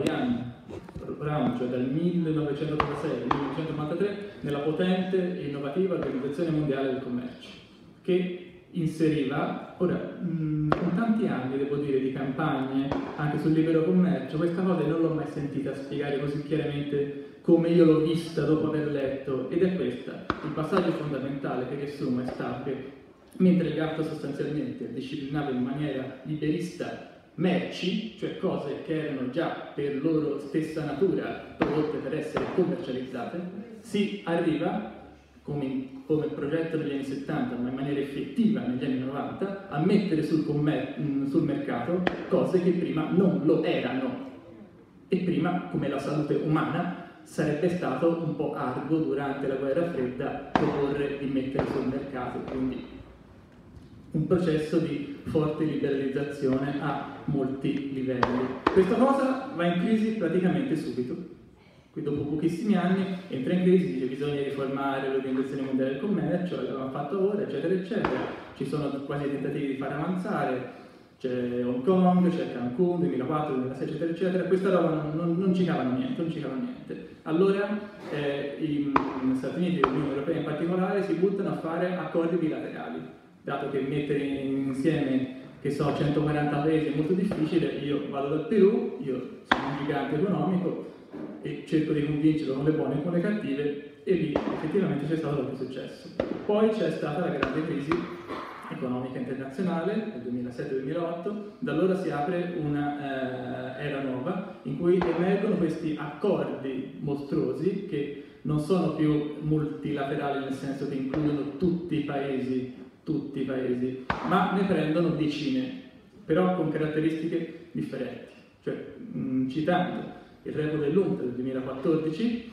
Round, cioè dal millenovecentottantasei al millenovecentonovantatré, nella potente e innovativa Organizzazione Mondiale del Commercio, che inseriva, ora, mh, con tanti anni, devo dire, di campagne anche sul libero commercio, questa cosa non l'ho mai sentita spiegare così chiaramente come io l'ho vista dopo aver letto, ed è questa. Il passaggio fondamentale che riassumo è stato che mentre il GATT sostanzialmente disciplinava in maniera liberista merci, cioè cose che erano già per loro stessa natura prodotte per essere commercializzate, si arriva, come, come progetto negli anni settanta, ma in maniera effettiva negli anni novanta, a mettere sul, sul mercato cose che prima non lo erano. E prima, come la salute umana, sarebbe stato un po' arduo durante la guerra fredda proporre di mettere sul mercato, quindi un processo di forte liberalizzazione a molti livelli. Questa cosa va in crisi praticamente subito. Qui dopo pochissimi anni entra in crisi, dice bisogna riformare l'Organizzazione Mondiale del Commercio, l'abbiamo fatto ora, eccetera, eccetera. Ci sono quasi tentativi di fare avanzare, c'è Hong Kong, c'è Cancun, duemilaquattro, duemilasei, eccetera, eccetera. Questa roba non, non, non ci cavano niente, non ci cavano niente. Allora eh, i, gli Stati Uniti e l'Unione Europea in particolare si buttano a fare accordi bilaterali. Dato che mettere insieme, che so, centoquaranta paesi è molto difficile, io vado dal Perù, io sono un gigante economico e cerco di convincerlo con le buone e con le cattive, e lì effettivamente c'è stato qualche successo. Poi c'è stata la grande crisi economica internazionale nel duemilasette duemilaotto, da allora si apre una eh, era nuova in cui emergono questi accordi mostruosi che non sono più multilaterali nel senso che includono tutti i paesi tutti i paesi, ma ne prendono decine, però con caratteristiche differenti. Cioè, mh, citando il report dell'U N T del duemilaquattordici,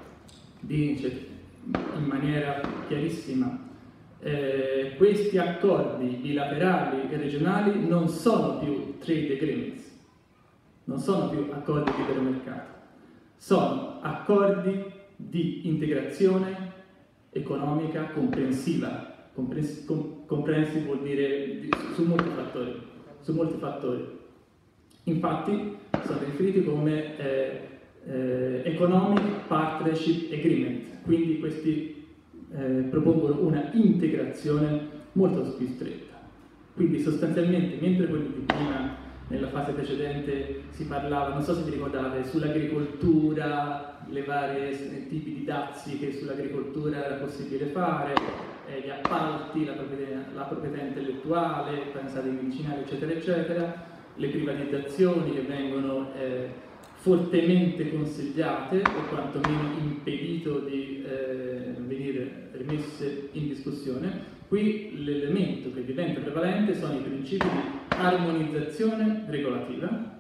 dice in maniera chiarissima eh, questi accordi bilaterali e regionali non sono più trade agreements, non sono più accordi di libero mercato, sono accordi di integrazione economica comprensiva. Comprensive vuol dire su molti fattori, su molti fattori. Infatti sono definiti come eh, eh, Economic Partnership Agreement, quindi questi eh, propongono una integrazione molto più stretta. Quindi sostanzialmente, mentre quelli di prima, nella fase precedente, si parlava, non so se vi ricordate, sull'agricoltura, le varie tipi di dazi che sull'agricoltura era possibile fare, eh, gli appalti, la proprietà, la proprietà intellettuale, pensate ai medicinali, eccetera, eccetera, le privatizzazioni che vengono eh, fortemente consigliate o quantomeno impedito di eh, venire rimesse in discussione. Qui l'elemento che diventa prevalente sono i principi di armonizzazione regolativa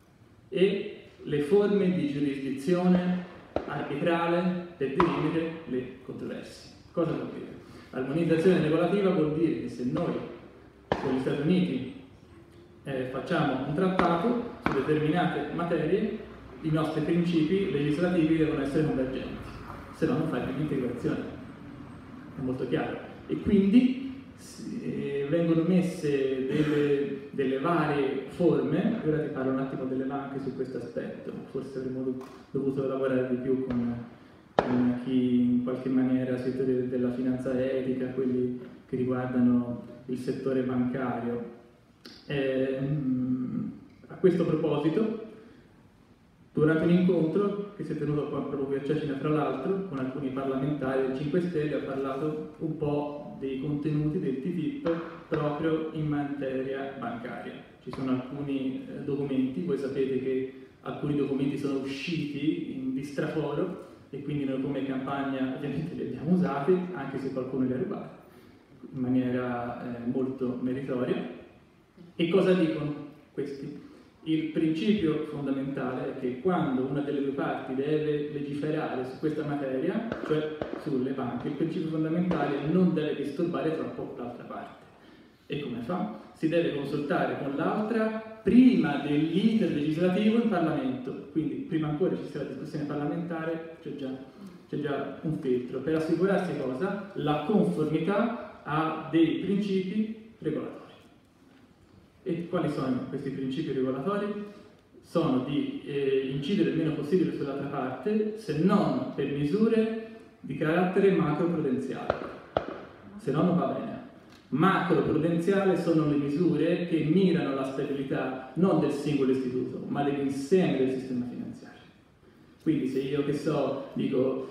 e le forme di giurisdizione arbitrale per dirimere le controversie. Cosa vuol dire? Armonizzazione regolativa vuol dire che se noi con gli Stati Uniti eh, facciamo un trattato su determinate materie, i nostri principi legislativi devono essere convergenti, se no non fai più integrazione. È molto chiaro. E quindi eh, vengono messe delle, delle varie forme. Ora ti parlo un attimo delle banche su questo aspetto, forse avremmo dovuto lavorare di più con, con chi in qualche maniera si occupa della finanza etica, quelli che riguardano il settore bancario. Eh, a questo proposito, durante un incontro che si è tenuto qua proprio qui a Cecina, tra l'altro, con alcuni parlamentari del cinque Stelle, ha parlato un po' dei contenuti del T T I P proprio in materia bancaria. Ci sono alcuni eh, documenti, voi sapete che alcuni documenti sono usciti in di straforo e quindi noi come campagna ovviamente li abbiamo usati, anche se qualcuno li ha rubati, in maniera eh, molto meritoria. E cosa dicono questi? Il principio fondamentale è che quando una delle due parti deve legiferare su questa materia, cioè sulle banche, il principio fondamentale è non deve disturbare troppo l'altra parte. E come fa? Si deve consultare con l'altra prima dell'iter legislativo in Parlamento, quindi prima ancora ci sia la discussione parlamentare, c'è già, c'è già un filtro, per assicurarsi cosa? La conformità a dei principi regolatori. E quali sono questi principi regolatori? Sono di eh, incidere il meno possibile sull'altra parte, se non per misure di carattere macroprudenziale, se no non va bene. Macroprudenziale sono le misure che mirano alla stabilità non del singolo istituto, ma dell'insieme del sistema finanziario. Quindi se io che so, dico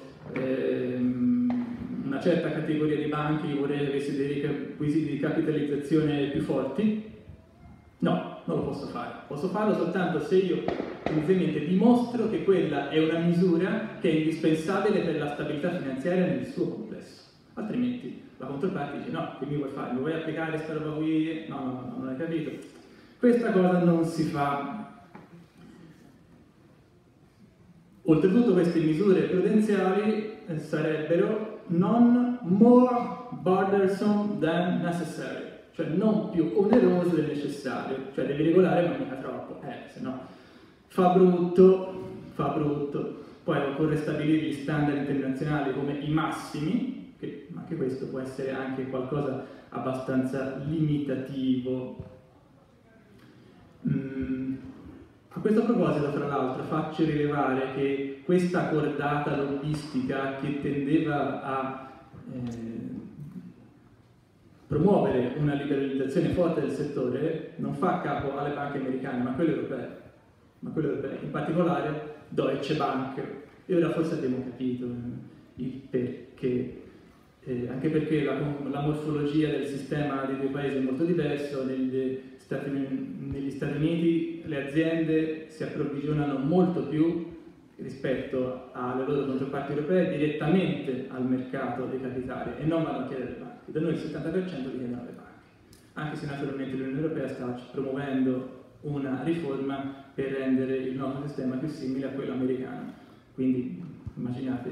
ehm, una certa categoria di banche vorrei avesse dei requisiti di capitalizzazione più forti, no, non lo posso fare. Posso farlo soltanto se io semplicemente dimostro che quella è una misura che è indispensabile per la stabilità finanziaria nel suo complesso. Altrimenti la controparte dice no, che mi vuoi fare? Mi vuoi applicare questa roba qui? No, no, no, non hai capito. Questa cosa non si fa. Oltretutto queste misure prudenziali eh, sarebbero non more burdensome than necessary, cioè non più oneroso del necessario, cioè devi regolare ma mica troppo, eh, se no fa brutto, fa brutto. Poi occorre stabilire gli standard internazionali come i massimi, che anche questo può essere anche qualcosa abbastanza limitativo. Mm. A questo proposito, tra l'altro, faccio rilevare che questa cordata lobbistica che tendeva a eh, promuovere una liberalizzazione forte del settore non fa capo alle banche americane, ma quelle europee, ma quelle europee, in particolare Deutsche Bank. E ora forse abbiamo capito il perché, eh, anche perché la, la morfologia del sistema dei due paesi è molto diverso. Negli Stati, negli Stati Uniti le aziende si approvvigionano molto più rispetto alle loro controparti europee direttamente al mercato dei capitali e non vanno a chiedere alle banche. Da noi il settanta per cento li chiedono alle banche, anche se naturalmente l'Unione Europea sta promuovendo una riforma per rendere il nostro sistema più simile a quello americano. Quindi immaginate,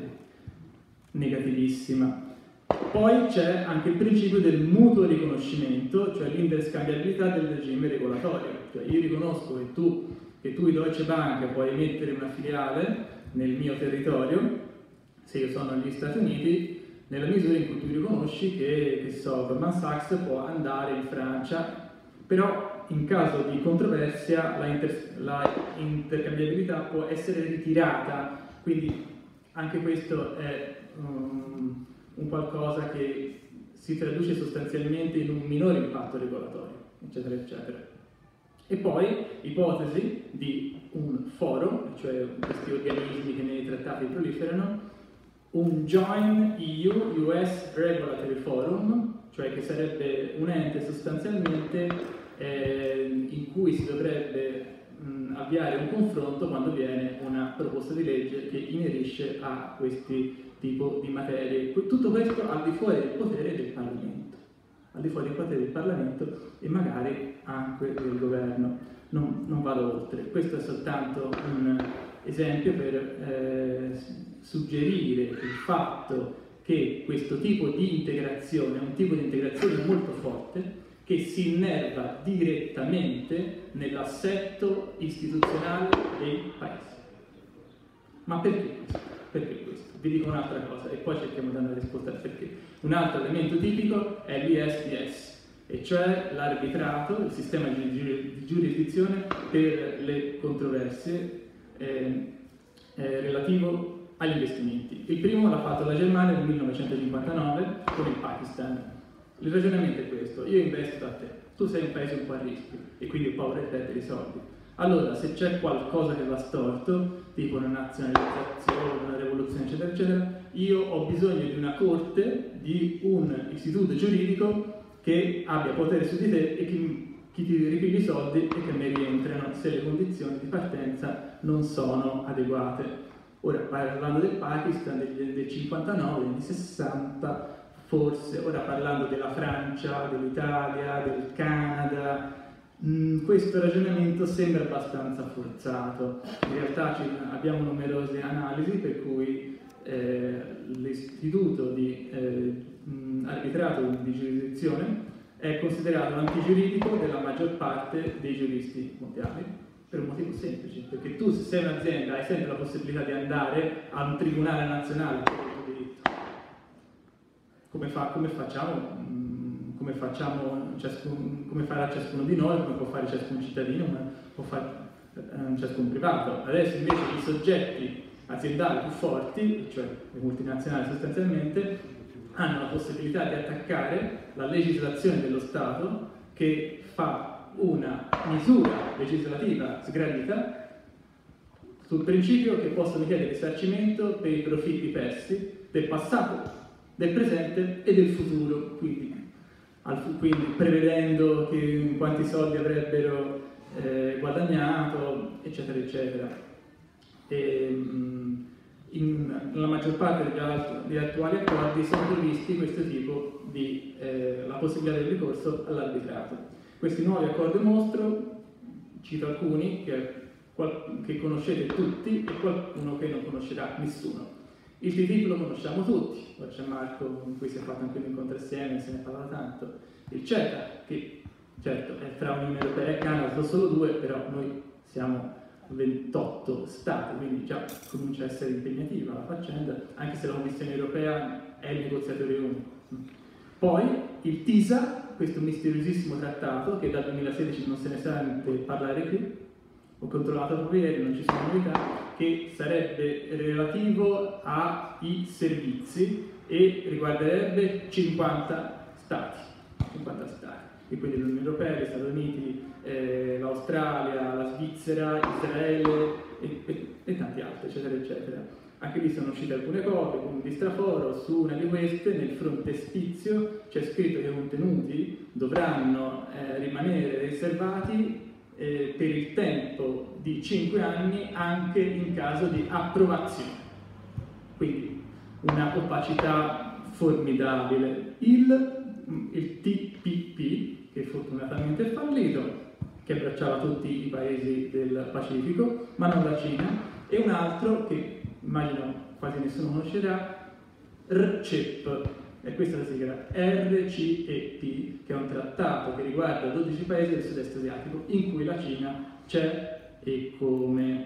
negativissima. Poi c'è anche il principio del mutuo riconoscimento, cioè l'interscambiabilità del regime regolatorio. Cioè io riconosco che tu, che tu Deutsche Bank puoi emettere una filiale nel mio territorio, se io sono negli Stati Uniti, nella misura in cui tu riconosci che, che so, Goldman Sachs può andare in Francia, però in caso di controversia la, inter, la intercambiabilità può essere ritirata, quindi anche questo è um, un qualcosa che si traduce sostanzialmente in un minore impatto regolatorio, eccetera, eccetera. E poi ipotesi di un foro, cioè questi organismi che nei trattati proliferano, un Joint E U U S Regulatory Forum, cioè che sarebbe un ente sostanzialmente eh, in cui si dovrebbe mh, avviare un confronto quando viene una proposta di legge che inerisce a questi tipo di materie. Tutto questo al di fuori del potere del Parlamento, al di fuori del potere del Parlamento e magari anche del governo. Non, non vado oltre. Questo è soltanto un esempio per eh, suggerire il fatto che questo tipo di integrazione è un tipo di integrazione molto forte che si innerva direttamente nell'assetto istituzionale dei paesi. Ma perché questo? Perché questo? Vi dico un'altra cosa e poi cerchiamo di dare una risposta al perché. Un altro elemento tipico è l'I S D S. e cioè l'arbitrato, il sistema di giurisdizione per le controversie eh, eh, relativo agli investimenti. Il primo l'ha fatto la Germania nel millenovecentocinquantanove con il Pakistan. Il ragionamento è questo: io investo da te, tu sei un paese un po' a rischio e quindi ho paura di perdere i soldi. Allora, se c'è qualcosa che va storto, tipo una nazionalizzazione, una rivoluzione, eccetera, eccetera, io ho bisogno di una corte, di un istituto giuridico che abbia potere su di te e che chi ti ripigli i soldi e che mi rientrano se le condizioni di partenza non sono adeguate. Ora, parlando del Pakistan, del, del cinquantanove, degli sessanta, forse, ora parlando della Francia, dell'Italia, del Canada, mh, questo ragionamento sembra abbastanza forzato. In realtà ci, abbiamo numerose analisi per cui eh, l'istituto di eh, mh, arbitrato di giurisdizione è considerato antigiuridico della maggior parte dei giuristi mondiali, per un motivo semplice, perché tu, se sei un'azienda, hai sempre la possibilità di andare a un tribunale nazionale per il tuo diritto. Come, fa, come facciamo, come, facciamo ciascun, come farà ciascuno di noi, come può fare ciascun cittadino, come può fare eh, ciascun privato. Adesso invece i soggetti aziendali più forti, cioè le multinazionali sostanzialmente, hanno la possibilità di attaccare la legislazione dello Stato che fa una misura legislativa sgradita sul principio che possono chiedere risarcimento per i profitti persi del passato, del presente e del futuro, quindi, al, quindi prevedendo che, quanti soldi avrebbero eh, guadagnato, eccetera, eccetera. E, mh, in, nella maggior parte degli, alt degli attuali accordi sono previsti questo tipo di eh, la possibilità del ricorso all'arbitrato. Questi nuovi accordi mostro, cito alcuni che, che conoscete tutti e qualcuno che non conoscerà nessuno. Il T T I P lo conosciamo tutti, ora c'è Marco con cui si è fatto anche un incontro assieme, se ne parla tanto. Il CETA, che certo è fra Unione Europea e Canada, sono solo due, però noi siamo ventotto stati, quindi già comincia a essere impegnativa la faccenda, anche se la Commissione Europea è il negoziatore unico. Poi il TISA, questo misteriosissimo trattato che dal duemilasedici non se ne sente parlare più, ho controllato proprio ieri, non ci sono novità, che sarebbe relativo ai servizi e riguarderebbe cinquanta stati, cinquanta stati, e quindi l'Unione Europea, gli Stati Uniti, eh, l'Australia, la Svizzera, Israele e, e, e tanti altri, eccetera, eccetera. Anche lì sono uscite alcune copie, con di straforo. Su una di queste, nel frontespizio, c'è scritto che i contenuti dovranno eh, rimanere riservati eh, per il tempo di cinque anni anche in caso di approvazione. Quindi una opacità formidabile. Il, il T P P, che fortunatamente è fallito, che abbracciava tutti i paesi del Pacifico, ma non la Cina, e un altro che immagino quasi nessuno conoscerà, R C E P, e questa è la sigla, R C E P, che è un trattato che riguarda dodici paesi del sud-est asiatico, in cui la Cina c'è e come.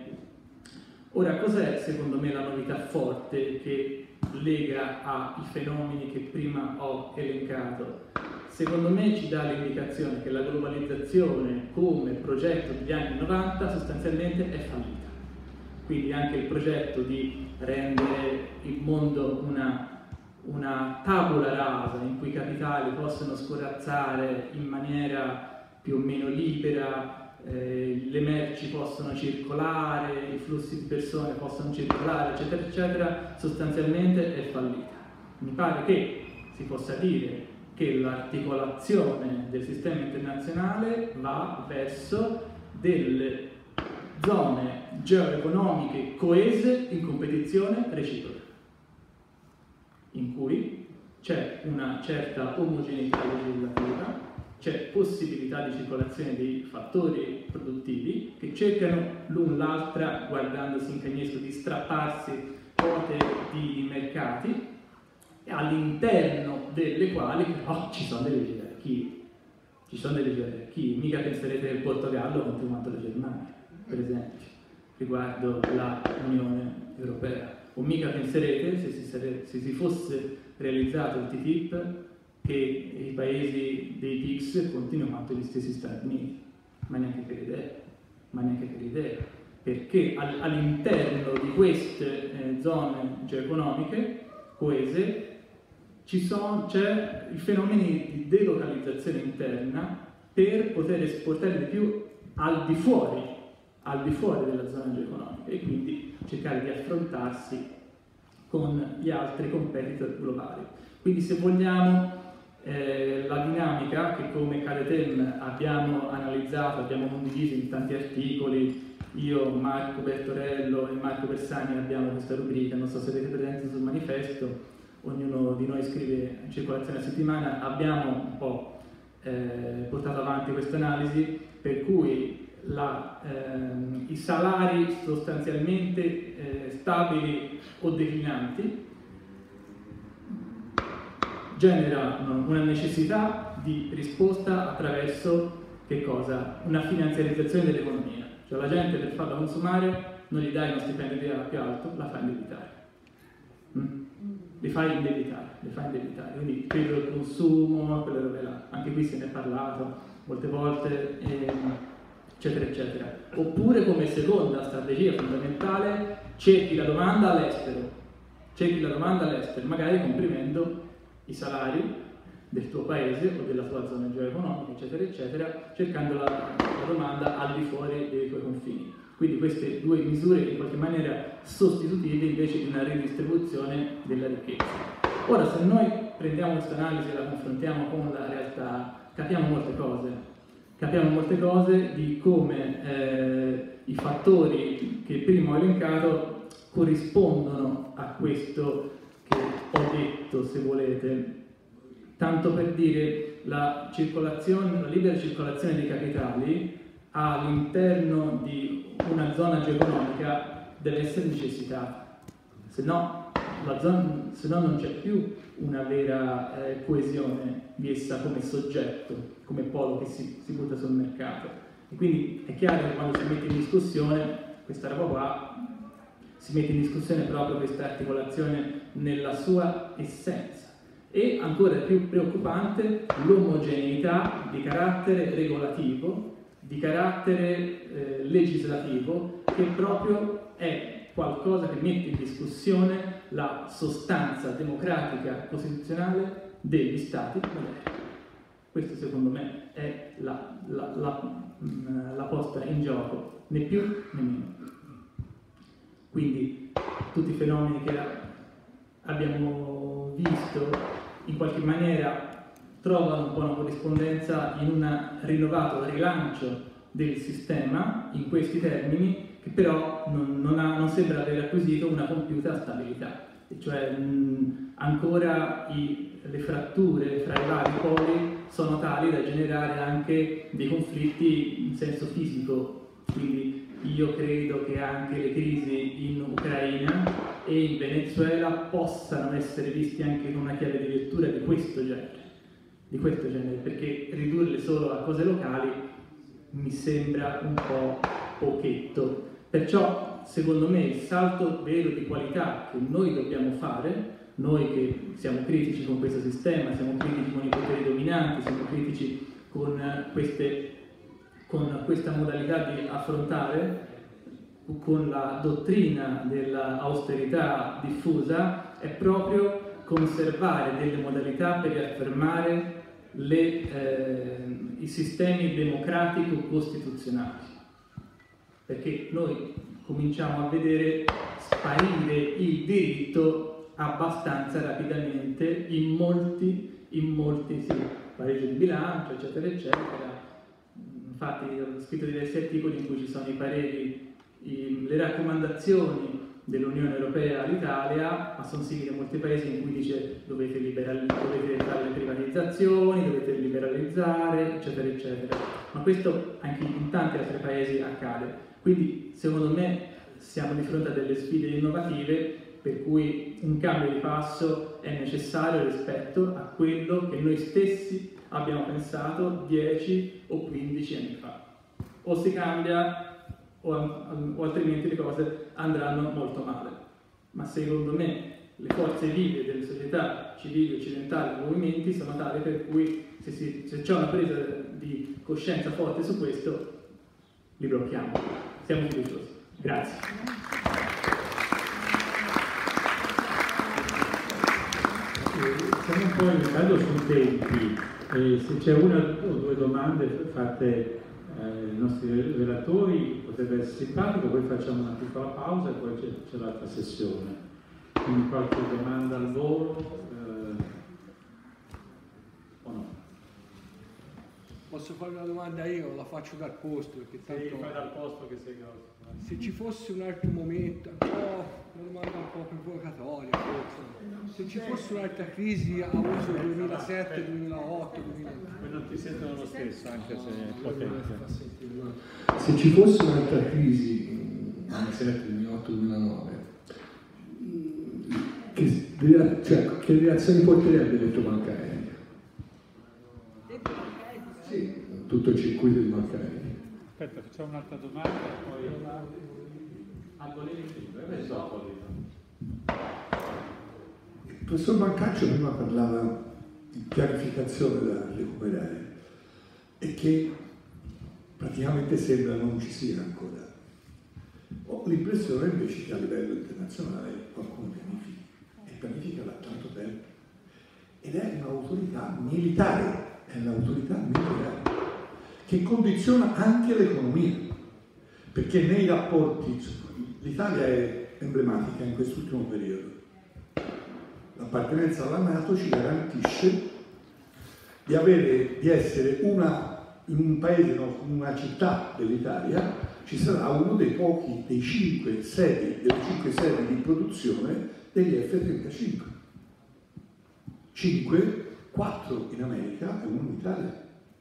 Ora, cos'è secondo me la novità forte che lega ai fenomeni che prima ho elencato? Secondo me ci dà l'indicazione che la globalizzazione come progetto degli anni novanta sostanzialmente è fallita. Quindi anche il progetto di rendere il mondo una, una tabula rasa in cui i capitali possono scorazzare in maniera più o meno libera, eh, le merci possono circolare, i flussi di persone possono circolare, eccetera, eccetera, sostanzialmente è fallita. Mi pare che si possa dire che l'articolazione del sistema internazionale va verso delle zone geoeconomiche coese in competizione reciproca, in cui c'è una certa omogeneità legislativa, c'è possibilità di circolazione dei fattori produttivi che cercano l'un l'altra, guardandosi in cagnesco, di strapparsi quote di mercati, all'interno delle quali però ci sono delle gerarchie. Ci sono delle gerarchie, mica penserete che il Portogallo contro quanto la Germania, per esempio, riguardo l'Unione Europea. O mica penserete, se si, sare, se si fosse realizzato il T T I P, che i paesi dei P I C S continuino quanto gli stessi Stati Uniti, ma neanche per idea, ma neanche per idea, perché all'interno di queste eh, zone geoeconomiche coese ci sono, c'è il fenomeno di delocalizzazione interna per poter esportare di più al di fuori, al di fuori della zona geoeconomica e quindi cercare di affrontarsi con gli altri competitor globali. Quindi se vogliamo eh, la dinamica che come Cadetem abbiamo analizzato, abbiamo condiviso in tanti articoli, io, Marco Bertorello e Marco Bersani abbiamo questa rubrica, non so se avete presente sul manifesto, ognuno di noi scrive in circolazione a settimana, abbiamo un po' eh, portato avanti questa analisi per cui la, ehm, i salari sostanzialmente eh, stabili o declinanti generano una necessità di risposta attraverso che cosa? Una finanziarizzazione dell'economia. Cioè la gente per farla consumare non gli dai uno stipendio più alto, la fa indebitare. Mm? Li fai indebitare, li fai indebitare. Quindi credo il consumo, quelle robe là. Anche qui se ne è parlato molte volte, ehm, eccetera, eccetera. Oppure come seconda strategia fondamentale, cerchi la domanda all'estero. Cerchi la domanda all'estero, magari comprimendo i salari del tuo paese o della tua zona geoeconomica, eccetera, eccetera, cercando la, la domanda al di fuori dei tuoi confini. Quindi queste due misure in qualche maniera sostitutive invece di una ridistribuzione della ricchezza. Ora, se noi prendiamo questa analisi e la confrontiamo con la realtà, capiamo molte cose. Capiamo molte cose di come eh, i fattori che prima ho elencato corrispondono a questo che ho detto, se volete. Tanto per dire, la circolazione, la libera circolazione dei capitali all'interno di una zona geoeconomica deve essere necessitata, se no, la zona, se no non c'è più una vera eh, coesione di essa come soggetto, come polo che si, si butta sul mercato. E quindi è chiaro che quando si mette in discussione questa roba qua, si mette in discussione proprio questa articolazione nella sua essenza. E ancora più preoccupante l'omogeneità di carattere regolativo, di carattere eh, legislativo, che proprio è qualcosa che mette in discussione la sostanza democratica costituzionale degli Stati moderni. Questo secondo me è la, la, la, la posta in gioco, né più né meno. Quindi tutti i fenomeni che abbiamo visto in qualche maniera trovano un po' una corrispondenza in un rinnovato rilancio del sistema in questi termini, che però non, non, ha, non sembra aver acquisito una compiuta stabilità, e cioè mh, ancora i, le fratture fra i vari poli sono tali da generare anche dei conflitti in senso fisico. Quindi io credo che anche le crisi in Ucraina e in Venezuela possano essere visti anche con una chiave di lettura di questo genere, di questo genere, perché ridurle solo a cose locali mi sembra un po' pochetto. Perciò, secondo me, il salto vero di qualità che noi dobbiamo fare, noi che siamo critici con questo sistema, siamo critici con i poteri dominanti, siamo critici con queste con questa modalità di affrontare, con la dottrina dell'austerità diffusa, è proprio conservare delle modalità per riaffermare le, eh, i sistemi democratico-costituzionali. Perché noi cominciamo a vedere sparire il diritto abbastanza rapidamente in molti, in molti sì, pareggi di bilancio, eccetera, eccetera. Infatti ho scritto diversi articoli in cui ci sono i pareri, i, le raccomandazioni dell'Unione Europea all'Italia, ma sono simili a molti paesi in cui dice dovete, dovete fare le privatizzazioni, dovete liberalizzare, eccetera, eccetera. Ma questo anche in tanti altri paesi accade. Quindi secondo me siamo di fronte a delle sfide innovative per cui un cambio di passo è necessario rispetto a quello che noi stessi abbiamo pensato dieci o quindici anni fa. O si cambia o, o altrimenti le cose andranno molto male. Ma secondo me le forze vive delle società civili occidentali, i movimenti sono tali per cui se, si, se c'è una presa di coscienza forte su questo, li blocchiamo. Siamo fiduciosi. Grazie. Siamo un po' in ritardo sui tempi, e se c'è una o due domande fatte ai nostri relatori potrebbe essere simpatico, poi facciamo una piccola pausa e poi c'è, c'è l'altra sessione. Quindi qualche domanda al volo eh, o no? Posso fare una domanda io? La faccio dal posto perché tanto... Sì, fai dal posto che sei grosso. Se ci fosse un altro momento, un po', una domanda un po' più provocatoria, forse. Se ci fosse un'altra crisi a uso duemilasette, duemilaotto, duemilanove. Poi non ti sentono lo stesso, anche se è potente. Se ci fosse un'altra crisi, duemilasette, duemilaotto, duemilanove, che, cioè, che reazioni porterebbe detto Banca Etica? Sì, tutto il circuito di Banca Etica. Aspetta, facciamo un'altra domanda e poi... Ah, volevi prima? Eh, dopo. Il professor Bancaccio prima parlava di pianificazione da recuperare e che praticamente sembra non ci sia ancora. Ho l'impressione invece che a livello internazionale qualcuno pianifica e pianifica da tanto tempo ed è un'autorità militare, è l'autorità militare che condiziona anche l'economia, perché nei rapporti, l'Italia è emblematica in quest'ultimo periodo, l'appartenenza alla NATO ci garantisce di, avere, di essere una, in un paese, no, in una città dell'Italia, ci sarà uno dei pochi, dei cinque sedi, delle cinque sedi di produzione degli F trentacinque. cinque, quattro in America e uno in Italia.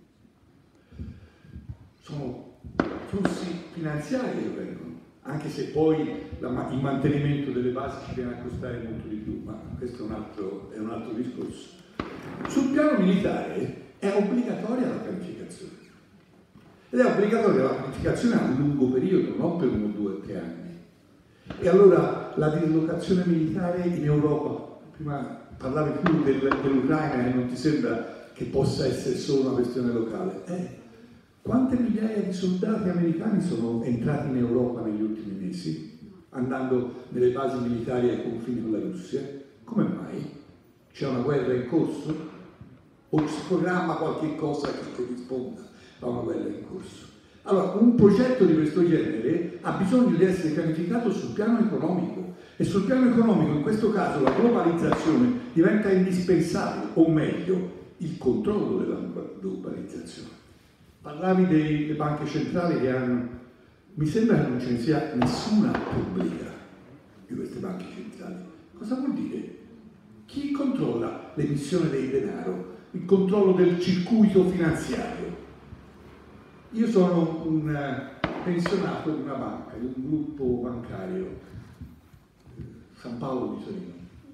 Sono flussi finanziari che vengono, anche se poi la, il mantenimento delle basi ci viene a costare molto di più, ma questo è un altro, è un altro discorso. Sul piano militare è obbligatoria la pianificazione. Ed è obbligatoria la pianificazione a un lungo periodo, non per uno, due, tre anni. E allora la dislocazione militare in Europa, prima parlavi più del, dell'Ucraina e non ti sembra che possa essere solo una questione locale. Eh, quante migliaia di soldati americani sono entrati in Europa negli ultimi mesi, andando nelle basi militari ai confini con la Russia? Come mai? C'è una guerra in corso? O si programma qualche cosa che corrisponda a una guerra in corso? Allora, un progetto di questo genere ha bisogno di essere pianificato sul piano economico e sul piano economico in questo caso la globalizzazione diventa indispensabile, o meglio, il controllo della globalizzazione. Parlavi delle banche centrali che hanno, mi sembra che non ce ne sia nessuna pubblica di queste banche centrali. Cosa vuol dire? Chi controlla l'emissione del denaro, il controllo del circuito finanziario? Io sono un pensionato di una banca, di un gruppo bancario, San Paolo di Torino.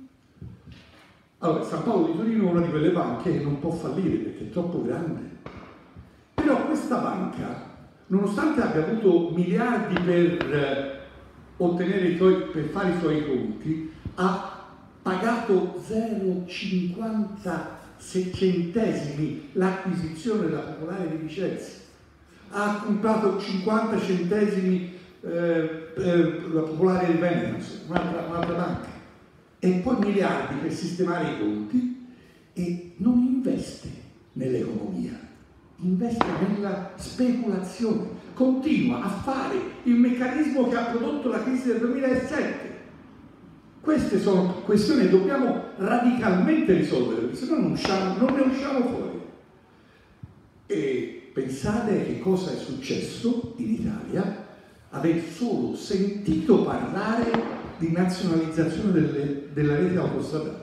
Allora, San Paolo di Torino è una di quelle banche che non può fallire perché è troppo grande. Però questa banca, nonostante abbia avuto miliardi per eh, ottenere i suoi, per fare i suoi conti, ha pagato zero virgola cinquanta centesimi l'acquisizione della Popolare di Vicenza. Ha comprato cinquanta centesimi eh, per la Popolare di Veneto, un'altra, un'altra banca, e poi miliardi per sistemare i conti e non investe nell'economia, investe nella speculazione, continua a fare il meccanismo che ha prodotto la crisi del duemilasette. Queste sono questioni che dobbiamo radicalmente risolvere, perché se no non, usciamo, non ne usciamo fuori. E pensate che cosa è successo in Italia? Aver solo sentito parlare di nazionalizzazione delle, della rete autostradale.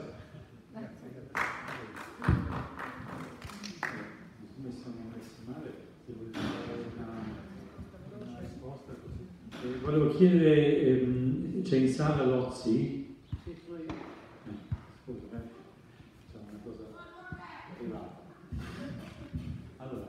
Volevo chiedere, ehm, c'è in sala Lozzi? Sì, sono io. Eh, scusa, eh. Facciamo una cosa privata. Allora.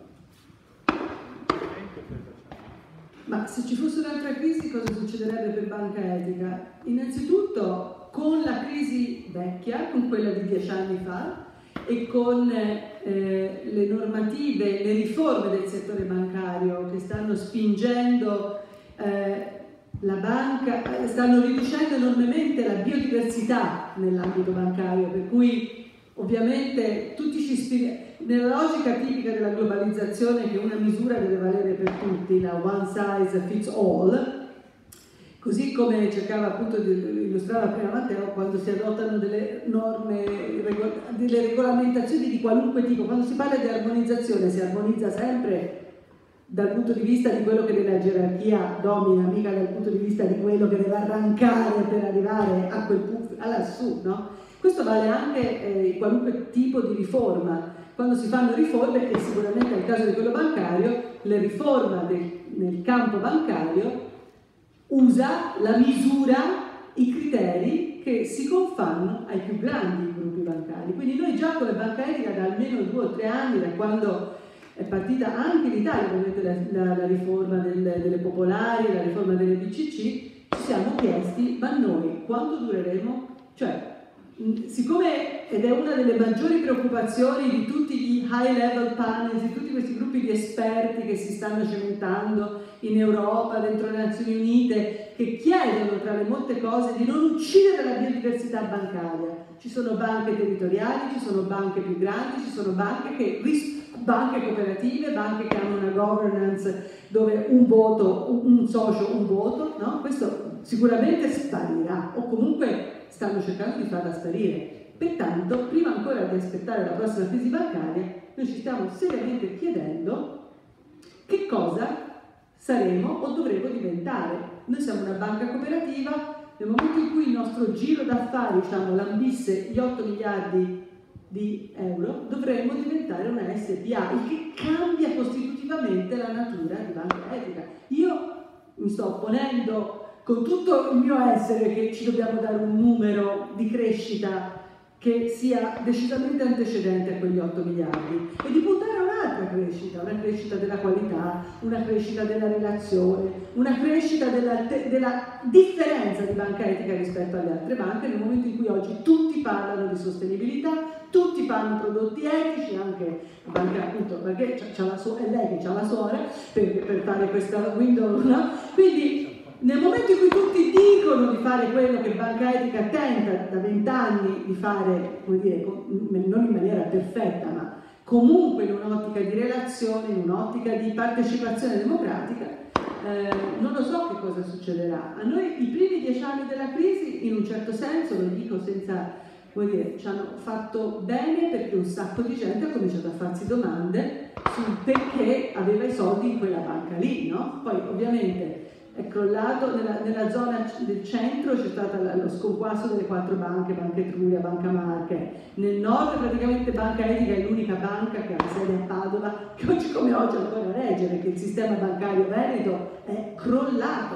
Ma se ci fosse un'altra crisi cosa succederebbe per Banca Etica? Innanzitutto con la crisi vecchia, con quella di dieci anni fa, e con eh, le normative, le riforme del settore bancario che stanno spingendo eh, la banca, eh, stanno riducendo enormemente la biodiversità nell'ambito bancario, per cui ovviamente tutti ci ispiriamo, nella logica tipica della globalizzazione che una misura deve valere per tutti, la one size fits all, così come cercava appunto di illustrare prima Matteo, quando si adottano delle norme, delle regolamentazioni di qualunque tipo, quando si parla di armonizzazione si armonizza sempre dal punto di vista di quello che nella gerarchia domina, mica dal punto di vista di quello che deve arrancare per arrivare a quel punto, all'assù, no? Questo vale anche eh, qualunque tipo di riforma. Quando si fanno riforme, e sicuramente nel caso di quello bancario, la riforma del, nel campo bancario usa la misura, i criteri che si confanno ai più grandi gruppi bancari. Quindi noi già come Banca Etica da almeno due o tre anni, da quando è partita anche in Italia la, la, la riforma del, delle popolari, la riforma delle B C C, ci siamo chiesti, ma noi quanto dureremo? Cioè, siccome, ed è una delle maggiori preoccupazioni di tutti gli high level panels, di tutti questi gruppi di esperti che si stanno cimentando in Europa, dentro le Nazioni Unite, che chiedono tra le molte cose di non uccidere la biodiversità bancaria. Ci sono banche territoriali, ci sono banche più grandi, ci sono banche, che, banche cooperative, banche che hanno una governance dove un voto, un socio, un voto, no? Questo sicuramente sparirà, o comunque stanno cercando di farla sparire. Pertanto, prima ancora di aspettare la prossima crisi bancaria, noi ci stiamo seriamente chiedendo che cosa saremo o dovremo diventare. Noi siamo una banca cooperativa, nel momento in cui il nostro giro d'affari, diciamo, lambisse gli otto miliardi di euro, dovremmo diventare una S P A, il che cambia costitutivamente la natura di Banca Etica. Io mi sto opponendo con tutto il mio essere che ci dobbiamo dare un numero di crescita che sia decisamente antecedente a quegli otto miliardi e di puntare a un'altra crescita, una crescita della qualità, una crescita della relazione, una crescita della, della differenza di Banca Etica rispetto alle altre banche, nel momento in cui oggi tutti parlano di sostenibilità, tutti fanno prodotti etici, anche la banca appunto, perché c'ha la sua, è lei che ha la suora per, per fare questa window, no? Quindi nel momento in cui tutti dicono di fare quello che Banca Etica tenta da vent'anni di fare, come dire, non in maniera perfetta, ma comunque in un'ottica di relazione, in un'ottica di partecipazione democratica, eh, non lo so che cosa succederà. A noi i primi dieci anni della crisi, in un certo senso, lo dico senza, come dire, ci hanno fatto bene perché un sacco di gente ha cominciato a farsi domande sul perché aveva i soldi in quella banca lì, no? Poi ovviamente è crollato, nella, nella zona del centro c'è stato lo sconquasso delle quattro banche, Banca Etruria, Banca Marche, nel nord praticamente Banca Etica è l'unica banca che ha sede a Padova, che oggi come oggi ancora regge, perché il sistema bancario veneto è crollato.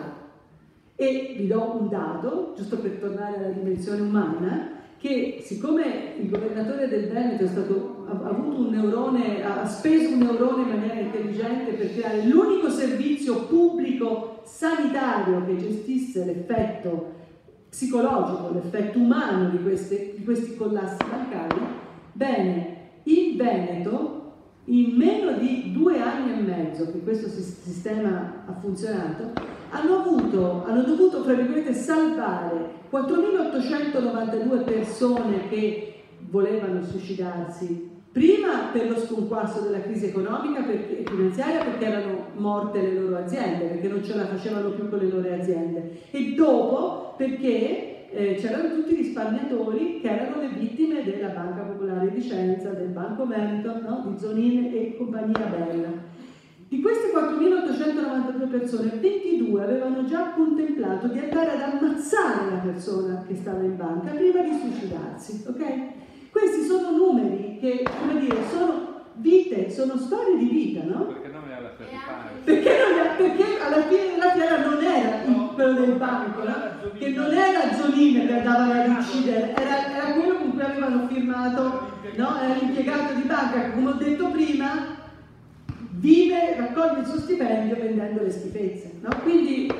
E vi do un dato, giusto per tornare alla dimensione umana, che siccome il governatore del Veneto è stato, ha, avuto un neurone, ha speso un neurone in maniera intelligente per creare l'unico servizio pubblico sanitario che gestisse l'effetto psicologico, l'effetto umano di, queste, di questi collassi bancari, bene, il Veneto in meno di due anni e mezzo che questo sistema ha funzionato, hanno, avuto, hanno dovuto, fra virgolette, salvare quattromilaottocentonovantadue persone che volevano suicidarsi, prima per lo sconquasso della crisi economica e finanziaria, perché erano morte le loro aziende, perché non ce la facevano più con le loro aziende, e dopo perché eh, c'erano tutti i risparmiatori che erano le vittime della Banca Popolare di Vicenza, del Banco Veneto, no? Di Zonin e compagnia bella. Di queste quattromilaottocentonovantadue persone, ventidue avevano già contemplato di andare ad ammazzare la persona che stava in banca prima di suicidarsi, ok? Questi sono numeri che, come dire, sono vite, sono storie di vita, no? Perché non è alla fare? Perché, non è, perché alla fine della fiera non era il, quello del banco, no? Che non era Zonin che andava ad uccidere, era, era quello con cui avevano firmato, no? Era l'impiegato di banca che, come ho detto prima, vive, raccoglie il suo stipendio vendendo le schifezze, no? Quindi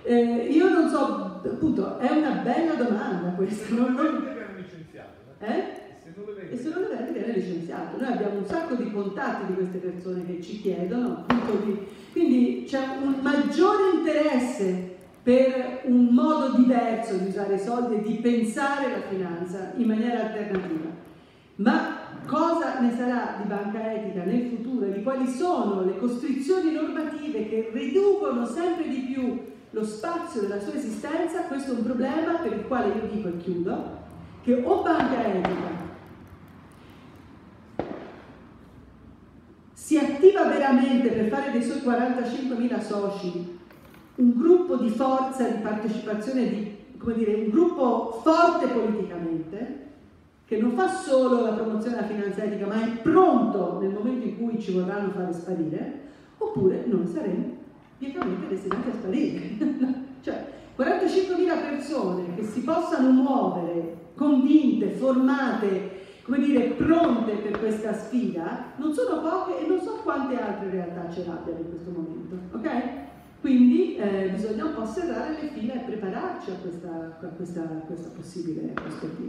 Eh, io non so, appunto, è una bella domanda questa. Non, non... Eh? E se non le vende viene licenziato. Noi abbiamo un sacco di contatti di queste persone che ci chiedono, appunto, di... quindi c'è un maggiore interesse per un modo diverso di usare i soldi e di pensare la finanza in maniera alternativa. Ma cosa ne sarà di banca etica nel futuro e di quali sono le costrizioni normative che riducono sempre di più lo spazio della sua esistenza? Questo è un problema per il quale io dico e chiudo che o banca etica si attiva veramente per fare dei suoi quarantacinquemila soci un gruppo di forza, di partecipazione, di, come dire, un gruppo forte politicamente, che non fa solo la promozione della finanza etica, ma è pronto nel momento in cui ci vorranno fare sparire, oppure noi saremo pienamente destinati a sparire. Cioè, quarantacinquemila persone che si possano muovere, convinte, formate, come dire, pronte per questa sfida, non sono poche e non so quante altre realtà ce l'abbiano in questo momento, ok? Quindi eh, bisogna un po' serrare le fila e prepararci a questa, a questa, a questa possibile prospettiva.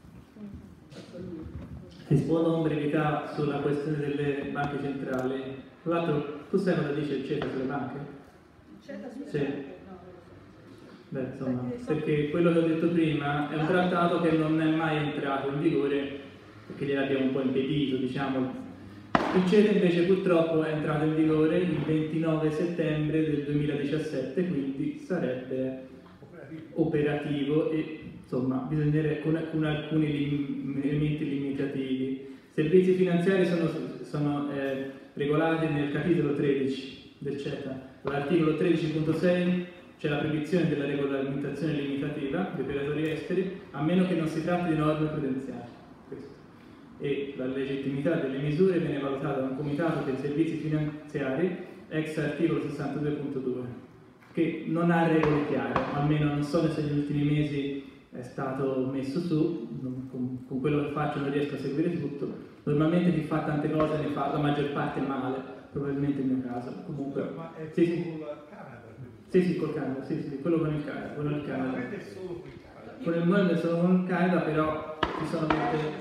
Rispondo in brevità sulla questione delle banche centrali. Tra l'altro, tu sai cosa dice il CETA sulle banche? CETA sulle sì. banche? Beh, insomma, perché quello che ho detto prima è un trattato che non è mai entrato in vigore perché gliel'abbiamo un po' impedito, diciamo. Il CETA invece purtroppo è entrato in vigore il ventinove settembre del duemiladiciassette, quindi sarebbe operativo e insomma bisognerebbe con, con alcuni lim, elementi limitativi. Servizi finanziari sono, sono eh, regolati nel capitolo tredici del CETA. L'articolo tredici punto sei c'è la proibizione della regolamentazione limitativa di operatori esteri a meno che non si tratti di norme prudenziali. E la legittimità delle misure viene valutata da un comitato per i servizi finanziari ex articolo sessantadue punto due che non ha regole chiare, almeno non so se negli ultimi mesi è stato messo su, non, con, con quello che faccio non riesco a seguire tutto. Normalmente chi fa tante cose ne fa la maggior parte male, probabilmente il mio caso. Comunque, ma è sì, sì. con il Canada? Sì, sì, col Canada, sì, sì, quello con il Canada. Quello il Canada. È solo con il Canada. Con il mondo è solo con il Canada, però ci sono molte...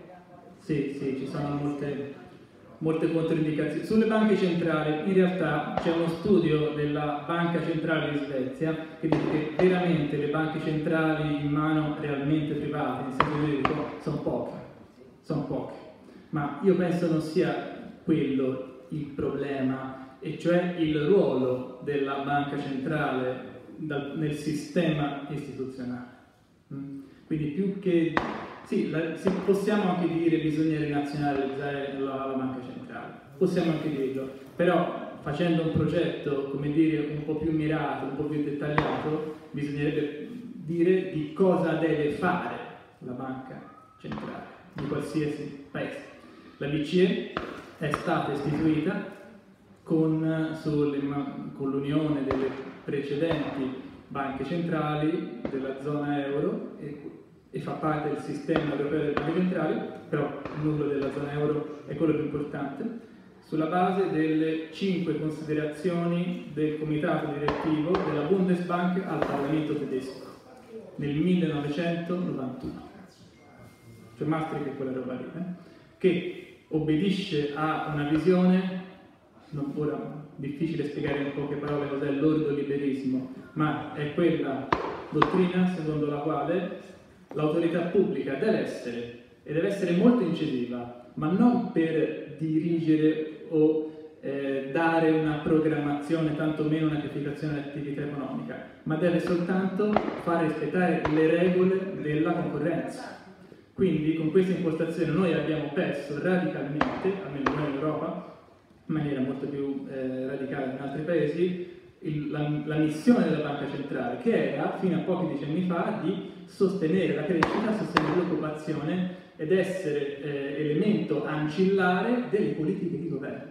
Sì, sì, ci sono molte, molte controindicazioni. Sulle banche centrali, in realtà c'è uno studio della Banca Centrale di Svezia che dice che veramente le banche centrali in mano realmente private, in senso giuridico, sono poche, sono poche. Ma io penso non sia quello il problema, e cioè il ruolo della banca centrale dal, nel sistema istituzionale. Quindi più che... Sì, la, sì, possiamo anche dire che bisogna rinazionalizzare la, la banca centrale, possiamo anche dirlo, però facendo un progetto, come dire, un po' più mirato, un po' più dettagliato, bisognerebbe dire di cosa deve fare la banca centrale di qualsiasi paese. La B C E è stata istituita con, sulle, con l'unione delle precedenti banche centrali della zona euro e e fa parte del sistema europeo delle banche centrali, però il numero della zona euro è quello più importante, sulla base delle cinque considerazioni del comitato direttivo della Bundesbank al Parlamento tedesco nel millenovecentonovantuno. Cioè Maastricht è quella roba lì, eh? Che obbedisce a una visione, non, ora difficile spiegare in poche parole cos'è l'ordoliberismo, ma è quella dottrina secondo la quale l'autorità pubblica deve essere, e deve essere molto incisiva, ma non per dirigere o eh, dare una programmazione, tantomeno una pianificazione dell'attività economica, ma deve soltanto far rispettare le regole della concorrenza. Quindi con questa impostazione noi abbiamo perso radicalmente, almeno noi in Europa, in maniera molto più eh, radicale in altri paesi, il, la, la missione della banca centrale, che era fino a pochi decenni fa di sostenere la crescita, sostenere l'occupazione ed essere eh, elemento ancillare delle politiche di governo.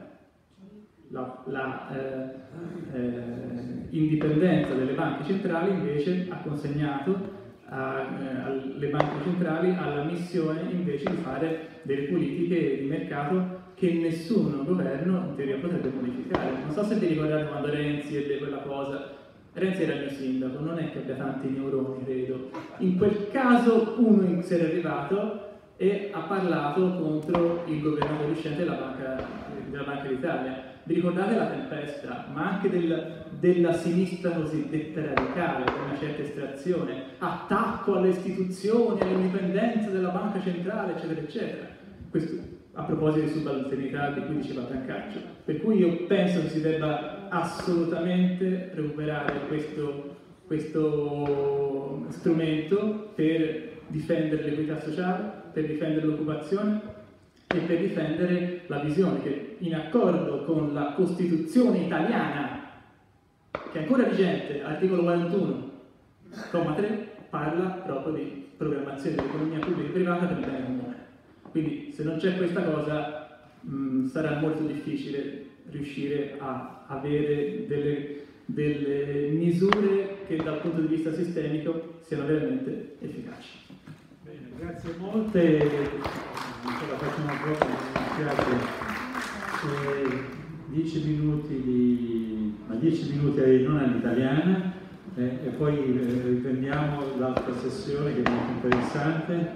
La, la eh, eh, indipendenza delle banche centrali invece ha consegnato a, eh, alle banche centrali alla missione invece di fare delle politiche di mercato che nessun governo in teoria potrebbe modificare. Non so se vi ricordate quando Renzi ebbe quella cosa Renzi era il mio sindaco, non è che abbia tanti neuroni, credo. In quel caso uno si era arrivato e ha parlato contro il governatore uscente della Banca, della Banca d'Italia. Vi ricordate la tempesta, ma anche del, della sinistra cosiddetta radicale, con una certa estrazione, attacco alle istituzioni, all'indipendenza della banca centrale, eccetera, eccetera. Questo a proposito di subalternità di cui diceva Brancaccio. Per cui io penso che si debba assolutamente recuperare questo, questo strumento per difendere l'equità sociale, per difendere l'occupazione e per difendere la visione che, in accordo con la Costituzione italiana, che è ancora vigente, articolo quarantuno, comma tre, parla proprio di programmazione dell'economia pubblica e privata per il bene comune. Quindi se non c'è questa cosa mh, sarà molto difficile riuscire a avere delle, delle misure che dal punto di vista sistemico siano veramente efficaci. Bene, grazie molte, non ce la facciamo proprio, mi dispiace, eh, dieci minuti di, ma dieci minuti non all'italiana eh, e poi eh, riprendiamo l'altra sessione che è molto interessante.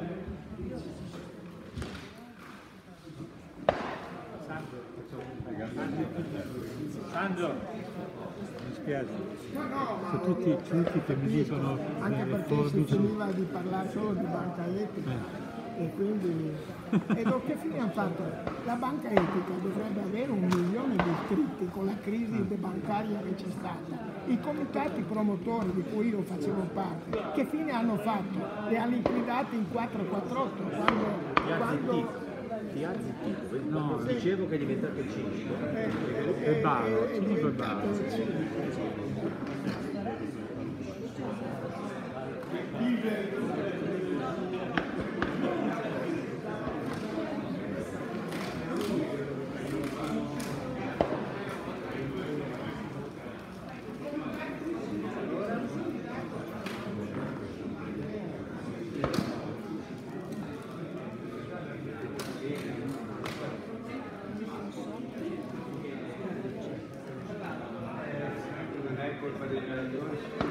Sandro, mi spiace. No, no, Sono tutti, tutti che mi dicono anche perché si finiva di parlare solo di banca etica eh. e quindi e lo che fine hanno fatto? La banca etica dovrebbe avere un milione di iscritti con la crisi bancaria che c'è stata. I comitati promotori di cui io facevo parte, che fine hanno fatto? Li ha liquidati in quattrocentoquarantotto quando, quando Ti ha zittito? No, dicevo che è diventato cinico. È baro, cinico è baro. Non è colpa dei relatori.